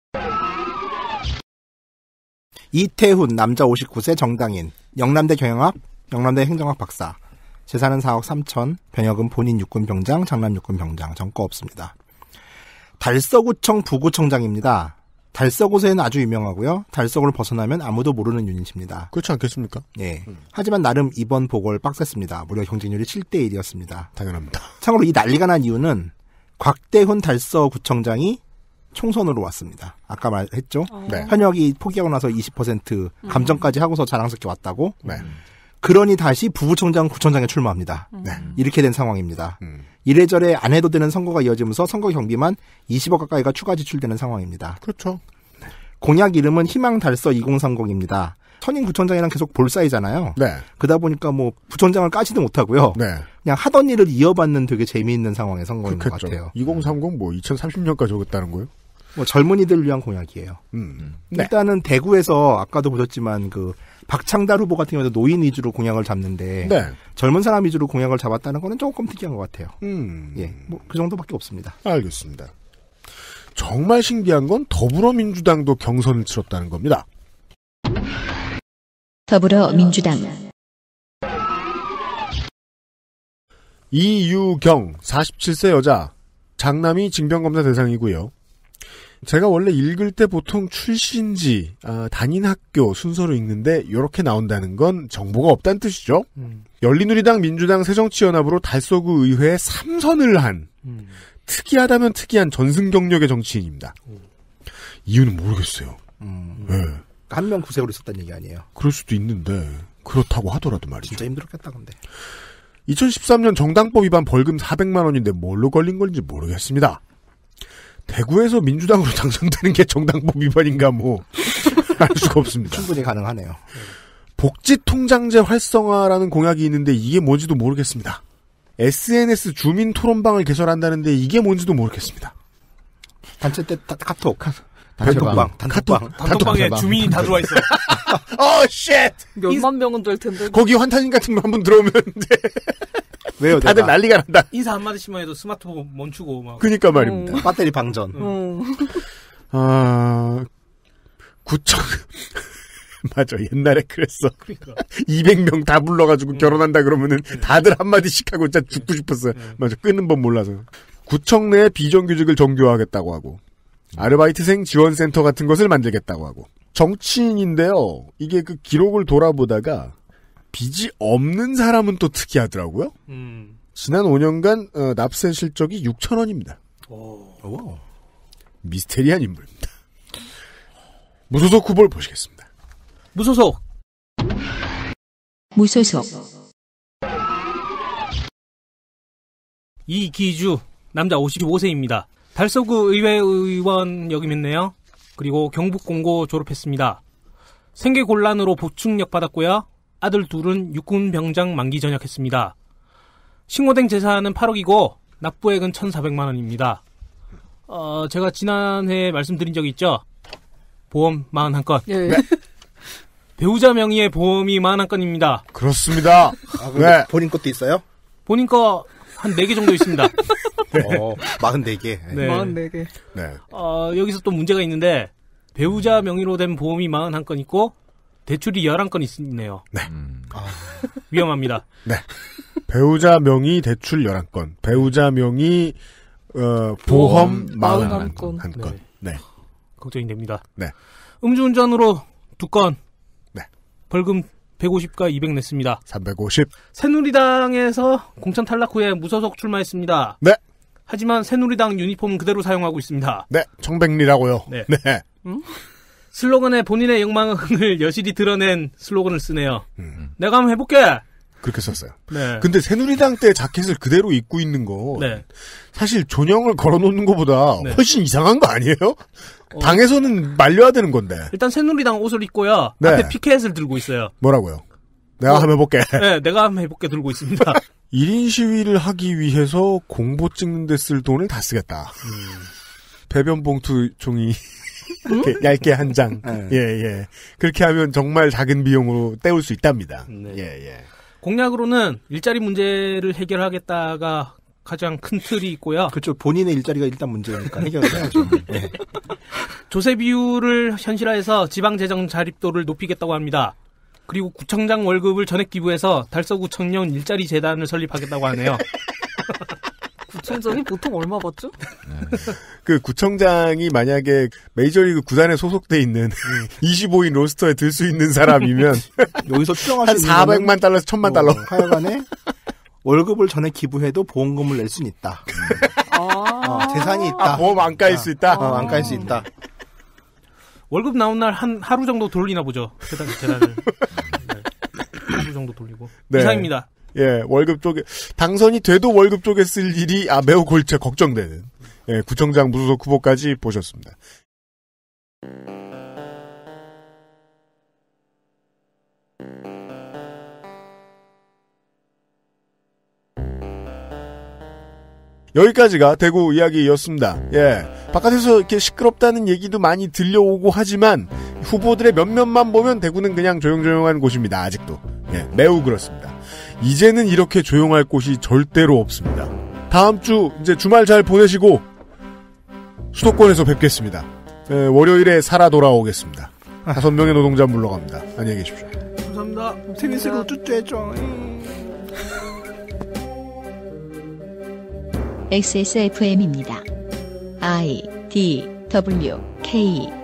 Speaker 3: 이태훈 남자 59세 정당인 영남대 경영학 영남대 행정학 박사 재산은 4억 3천 병역은 본인 육군 병장 장남 육군 병장 전과 없습니다. 달서구청 부구청장입니다. 달서구세는 아주 유명하고요. 달서구를 벗어나면 아무도 모르는 유닛입니다.
Speaker 2: 그렇지 않겠습니까?
Speaker 3: 예. 하지만 나름 이번 보궐 빡셌습니다. 무려 경쟁률이 7대1이었습니다.
Speaker 2: 당연합니다.
Speaker 3: 참고로 이 난리가 난 이유는 곽대훈 달서구청장이 총선으로 왔습니다. 아까 말했죠?
Speaker 2: 네.
Speaker 3: 현역이 포기하고 나서 20% 감정까지 하고서 자랑스럽게 왔다고.
Speaker 2: 네.
Speaker 3: 그러니 다시 부구청장, 구청장에 출마합니다.
Speaker 2: 네.
Speaker 3: 이렇게 된 상황입니다. 이래저래 안 해도 되는 선거가 이어지면서 선거 경비만 20억 가까이가 추가 지출되는 상황입니다.
Speaker 2: 그렇죠.
Speaker 3: 공약 이름은 희망달서 2030입니다. 선임 구청장이랑 계속 볼 사이잖아요.
Speaker 2: 네.
Speaker 3: 그러다 보니까 뭐 부청장을 까지도 못하고요.
Speaker 2: 네.
Speaker 3: 그냥 하던 일을 이어받는 되게 재미있는 상황의 선거인
Speaker 2: 그렇겠죠.
Speaker 3: 것 같아요.
Speaker 2: 2030 뭐 2030년까지 오겠다는 거예요?
Speaker 3: 뭐 젊은이들을 위한 공약이에요.
Speaker 2: 네.
Speaker 3: 일단은 대구에서 아까도 보셨지만 그 박창달 후보 같은 경우도 노인 위주로 공약을 잡는데
Speaker 2: 네.
Speaker 3: 젊은 사람 위주로 공약을 잡았다는 거는 조금 특이한 것 같아요. 예, 뭐 그 정도밖에 없습니다.
Speaker 2: 알겠습니다. 정말 신기한 건 더불어민주당도 경선을 치렀다는 겁니다.
Speaker 1: 더불어민주당
Speaker 2: 이유경 47세 여자 장남이 징병검사 대상이고요. 제가 원래 읽을 때 보통 출신지, 다닌 학교 순서로 읽는데 이렇게 나온다는 건 정보가 없다는 뜻이죠. 열린우리당 민주당 새정치연합으로 달서구 의회에 3선을 한 특이하다면 특이한 전승 경력의 정치인입니다. 이유는 모르겠어요. 네.
Speaker 3: 한 명 구색으로 있었다는 얘기 아니에요.
Speaker 2: 그럴 수도 있는데 그렇다고 하더라도 말이죠.
Speaker 3: 진짜 힘들었겠다 근데.
Speaker 2: 2013년 정당법 위반 벌금 400만 원인데 뭘로 걸린 건지 모르겠습니다. 대구에서 민주당으로 당선되는 게 정당법 위반인가 뭐 알 수가 없습니다.
Speaker 3: 충분히 가능하네요.
Speaker 2: 복지통장제 활성화라는 공약이 있는데 이게 뭔지도 모르겠습니다. SNS 주민 토론방을 개설한다는데 이게 뭔지도 모르겠습니다.
Speaker 3: 단체 때 카톡.
Speaker 6: 단톡방에 주민이 다 들어와 있어.
Speaker 2: 쉣!
Speaker 5: 몇만 명은 될 텐데.
Speaker 2: 거기 환타님 같은 거 한번 들어오면
Speaker 3: 왜요?
Speaker 2: 다들 난리가 난다.
Speaker 6: 인사 한마디씩만 해도 스마트폰 멈추고 막.
Speaker 2: 그니까 말입니다.
Speaker 3: 배터리 방전.
Speaker 2: 구청 맞아. 옛날에 그랬어.
Speaker 6: 그러니까.
Speaker 2: 200명 다 불러가지고 결혼한다 그러면은 다들 한마디씩 하고 진짜 죽고 싶었어요. 맞아. 끄는 법 몰라서. 구청 내 비정규직을 정규화하겠다고 하고 아르바이트생 지원센터 같은 것을 만들겠다고 하고 정치인인데요. 이게 그 기록을 돌아보다가 빚이 없는 사람은 또 특이하더라고요. 지난 5년간 납세 실적이 6,000원입니다.
Speaker 3: 오.
Speaker 2: 미스테리한 인물입니다. 무소속 후보를 보시겠습니다.
Speaker 6: 무소속.
Speaker 1: 무소속
Speaker 6: 이기주 남자 55세입니다. 달서구 의회 의원 역임했네요. 그리고 경북공고 졸업했습니다. 생계곤란으로 보충력 받았고요. 아들 둘은 육군 병장 만기 전역했습니다. 신고된 재산은 8억이고 납부액은 1,400만 원입니다. 제가 지난해 말씀드린 적이 있죠? 보험 41건.
Speaker 5: 예.
Speaker 2: 네.
Speaker 6: 배우자 명의의 보험이 41건입니다.
Speaker 2: 그렇습니다.
Speaker 3: 네. 본인 것도 있어요?
Speaker 6: 본인 거 한 4개 정도 있습니다.
Speaker 3: 44개.
Speaker 6: 네.
Speaker 5: 44개.
Speaker 2: 네.
Speaker 6: 여기서 또 문제가 있는데 배우자 명의로 된 보험이 41건 있고 대출이 11건 있네요.
Speaker 2: 네.
Speaker 6: 위험합니다.
Speaker 2: 네. 배우자 명의 대출 11건, 배우자 명의 보험 41건. 네.
Speaker 6: 걱정이 됩니다.
Speaker 2: 네.
Speaker 6: 음주운전으로 2건.
Speaker 2: 네.
Speaker 6: 벌금 150과 200 냈습니다.
Speaker 2: 350.
Speaker 6: 새누리당에서 공천 탈락 후에 무소속 출마했습니다.
Speaker 2: 네.
Speaker 6: 하지만 새누리당 유니폼 그대로 사용하고 있습니다.
Speaker 2: 네. 청백리라고요.
Speaker 6: 네.
Speaker 2: 네.
Speaker 6: 슬로건에 본인의 욕망을 여실히 드러낸 슬로건을 쓰네요. 내가 한번 해볼게.
Speaker 2: 그렇게 썼어요.
Speaker 6: 네.
Speaker 2: 근데 새누리당 때 자켓을 그대로 입고 있는 거
Speaker 6: 네.
Speaker 2: 사실 존영을 걸어놓는 것보다
Speaker 6: 네.
Speaker 2: 훨씬 이상한 거 아니에요? 당에서는 말려야 되는 건데.
Speaker 6: 일단 새누리당 옷을 입고요.
Speaker 2: 네.
Speaker 6: 앞에 피켓을 들고 있어요.
Speaker 2: 뭐라고요? 내가 한번 해볼게.
Speaker 6: 네, 내가 한번 해볼게 들고 있습니다.
Speaker 2: 1인 시위를 하기 위해서 공보 찍는 데 쓸 돈을 다 쓰겠다. 배변 봉투 종이 이렇게 얇게 한 장. 예. 그렇게 하면 정말 작은 비용으로 때울 수 있답니다.
Speaker 6: 네.
Speaker 2: 예.
Speaker 6: 공약으로는 일자리 문제를 해결하겠다가 가장 큰 틀이 있고요.
Speaker 3: 그렇죠. 본인의 일자리가 일단 문제니까 해결을 해야죠. 네.
Speaker 6: 조세 비율을 현실화해서 지방재정 자립도를 높이겠다고 합니다. 그리고 구청장 월급을 전액 기부해서 달서구 청년 일자리 재단을 설립하겠다고 하네요.
Speaker 5: 구청장이 보통 얼마 받죠?
Speaker 2: 그 구청장이 만약에 메이저리그 구단에 소속돼 있는 25인 로스터에 들 수 있는 사람이면
Speaker 3: 여기서 추정할
Speaker 2: 한
Speaker 3: 수 있는
Speaker 2: 400만 달러에서 1000만 달러.
Speaker 3: 하여간에 월급을 전에 기부해도 보험금을 낼 수는 있다. 재산이 있다.
Speaker 2: 보험 안 까일 수 있다.
Speaker 3: 안 까일 수 있다.
Speaker 6: 월급 나온 날 하루 정도 돌리나 보죠. 재단을. 네. 하루 정도 돌리고.
Speaker 2: 네.
Speaker 6: 이상입니다.
Speaker 2: 예, 월급 쪽에 당선이 돼도 월급 쪽에 쓸 일이 매우 골치 걱정되는 구청장 무소속 후보까지 보셨습니다. 여기까지가 대구 이야기였습니다. 예. 바깥에서 이렇게 시끄럽다는 얘기도 많이 들려오고 하지만 후보들의 몇몇만 보면 대구는 그냥 조용조용한 곳입니다. 아직도. 예, 매우 그렇습니다. 이제는 이렇게 조용할 곳이 절대로 없습니다. 다음 주 이제 주말 잘 보내시고 수도권에서 뵙겠습니다. 예, 월요일에 살아 돌아오겠습니다. 5명의 노동자 물러갑니다. 안녕히 계십시오.
Speaker 6: 감사합니다.
Speaker 3: 테니스로 쭈쭈해줘.
Speaker 1: XSFM입니다. I, D, W, K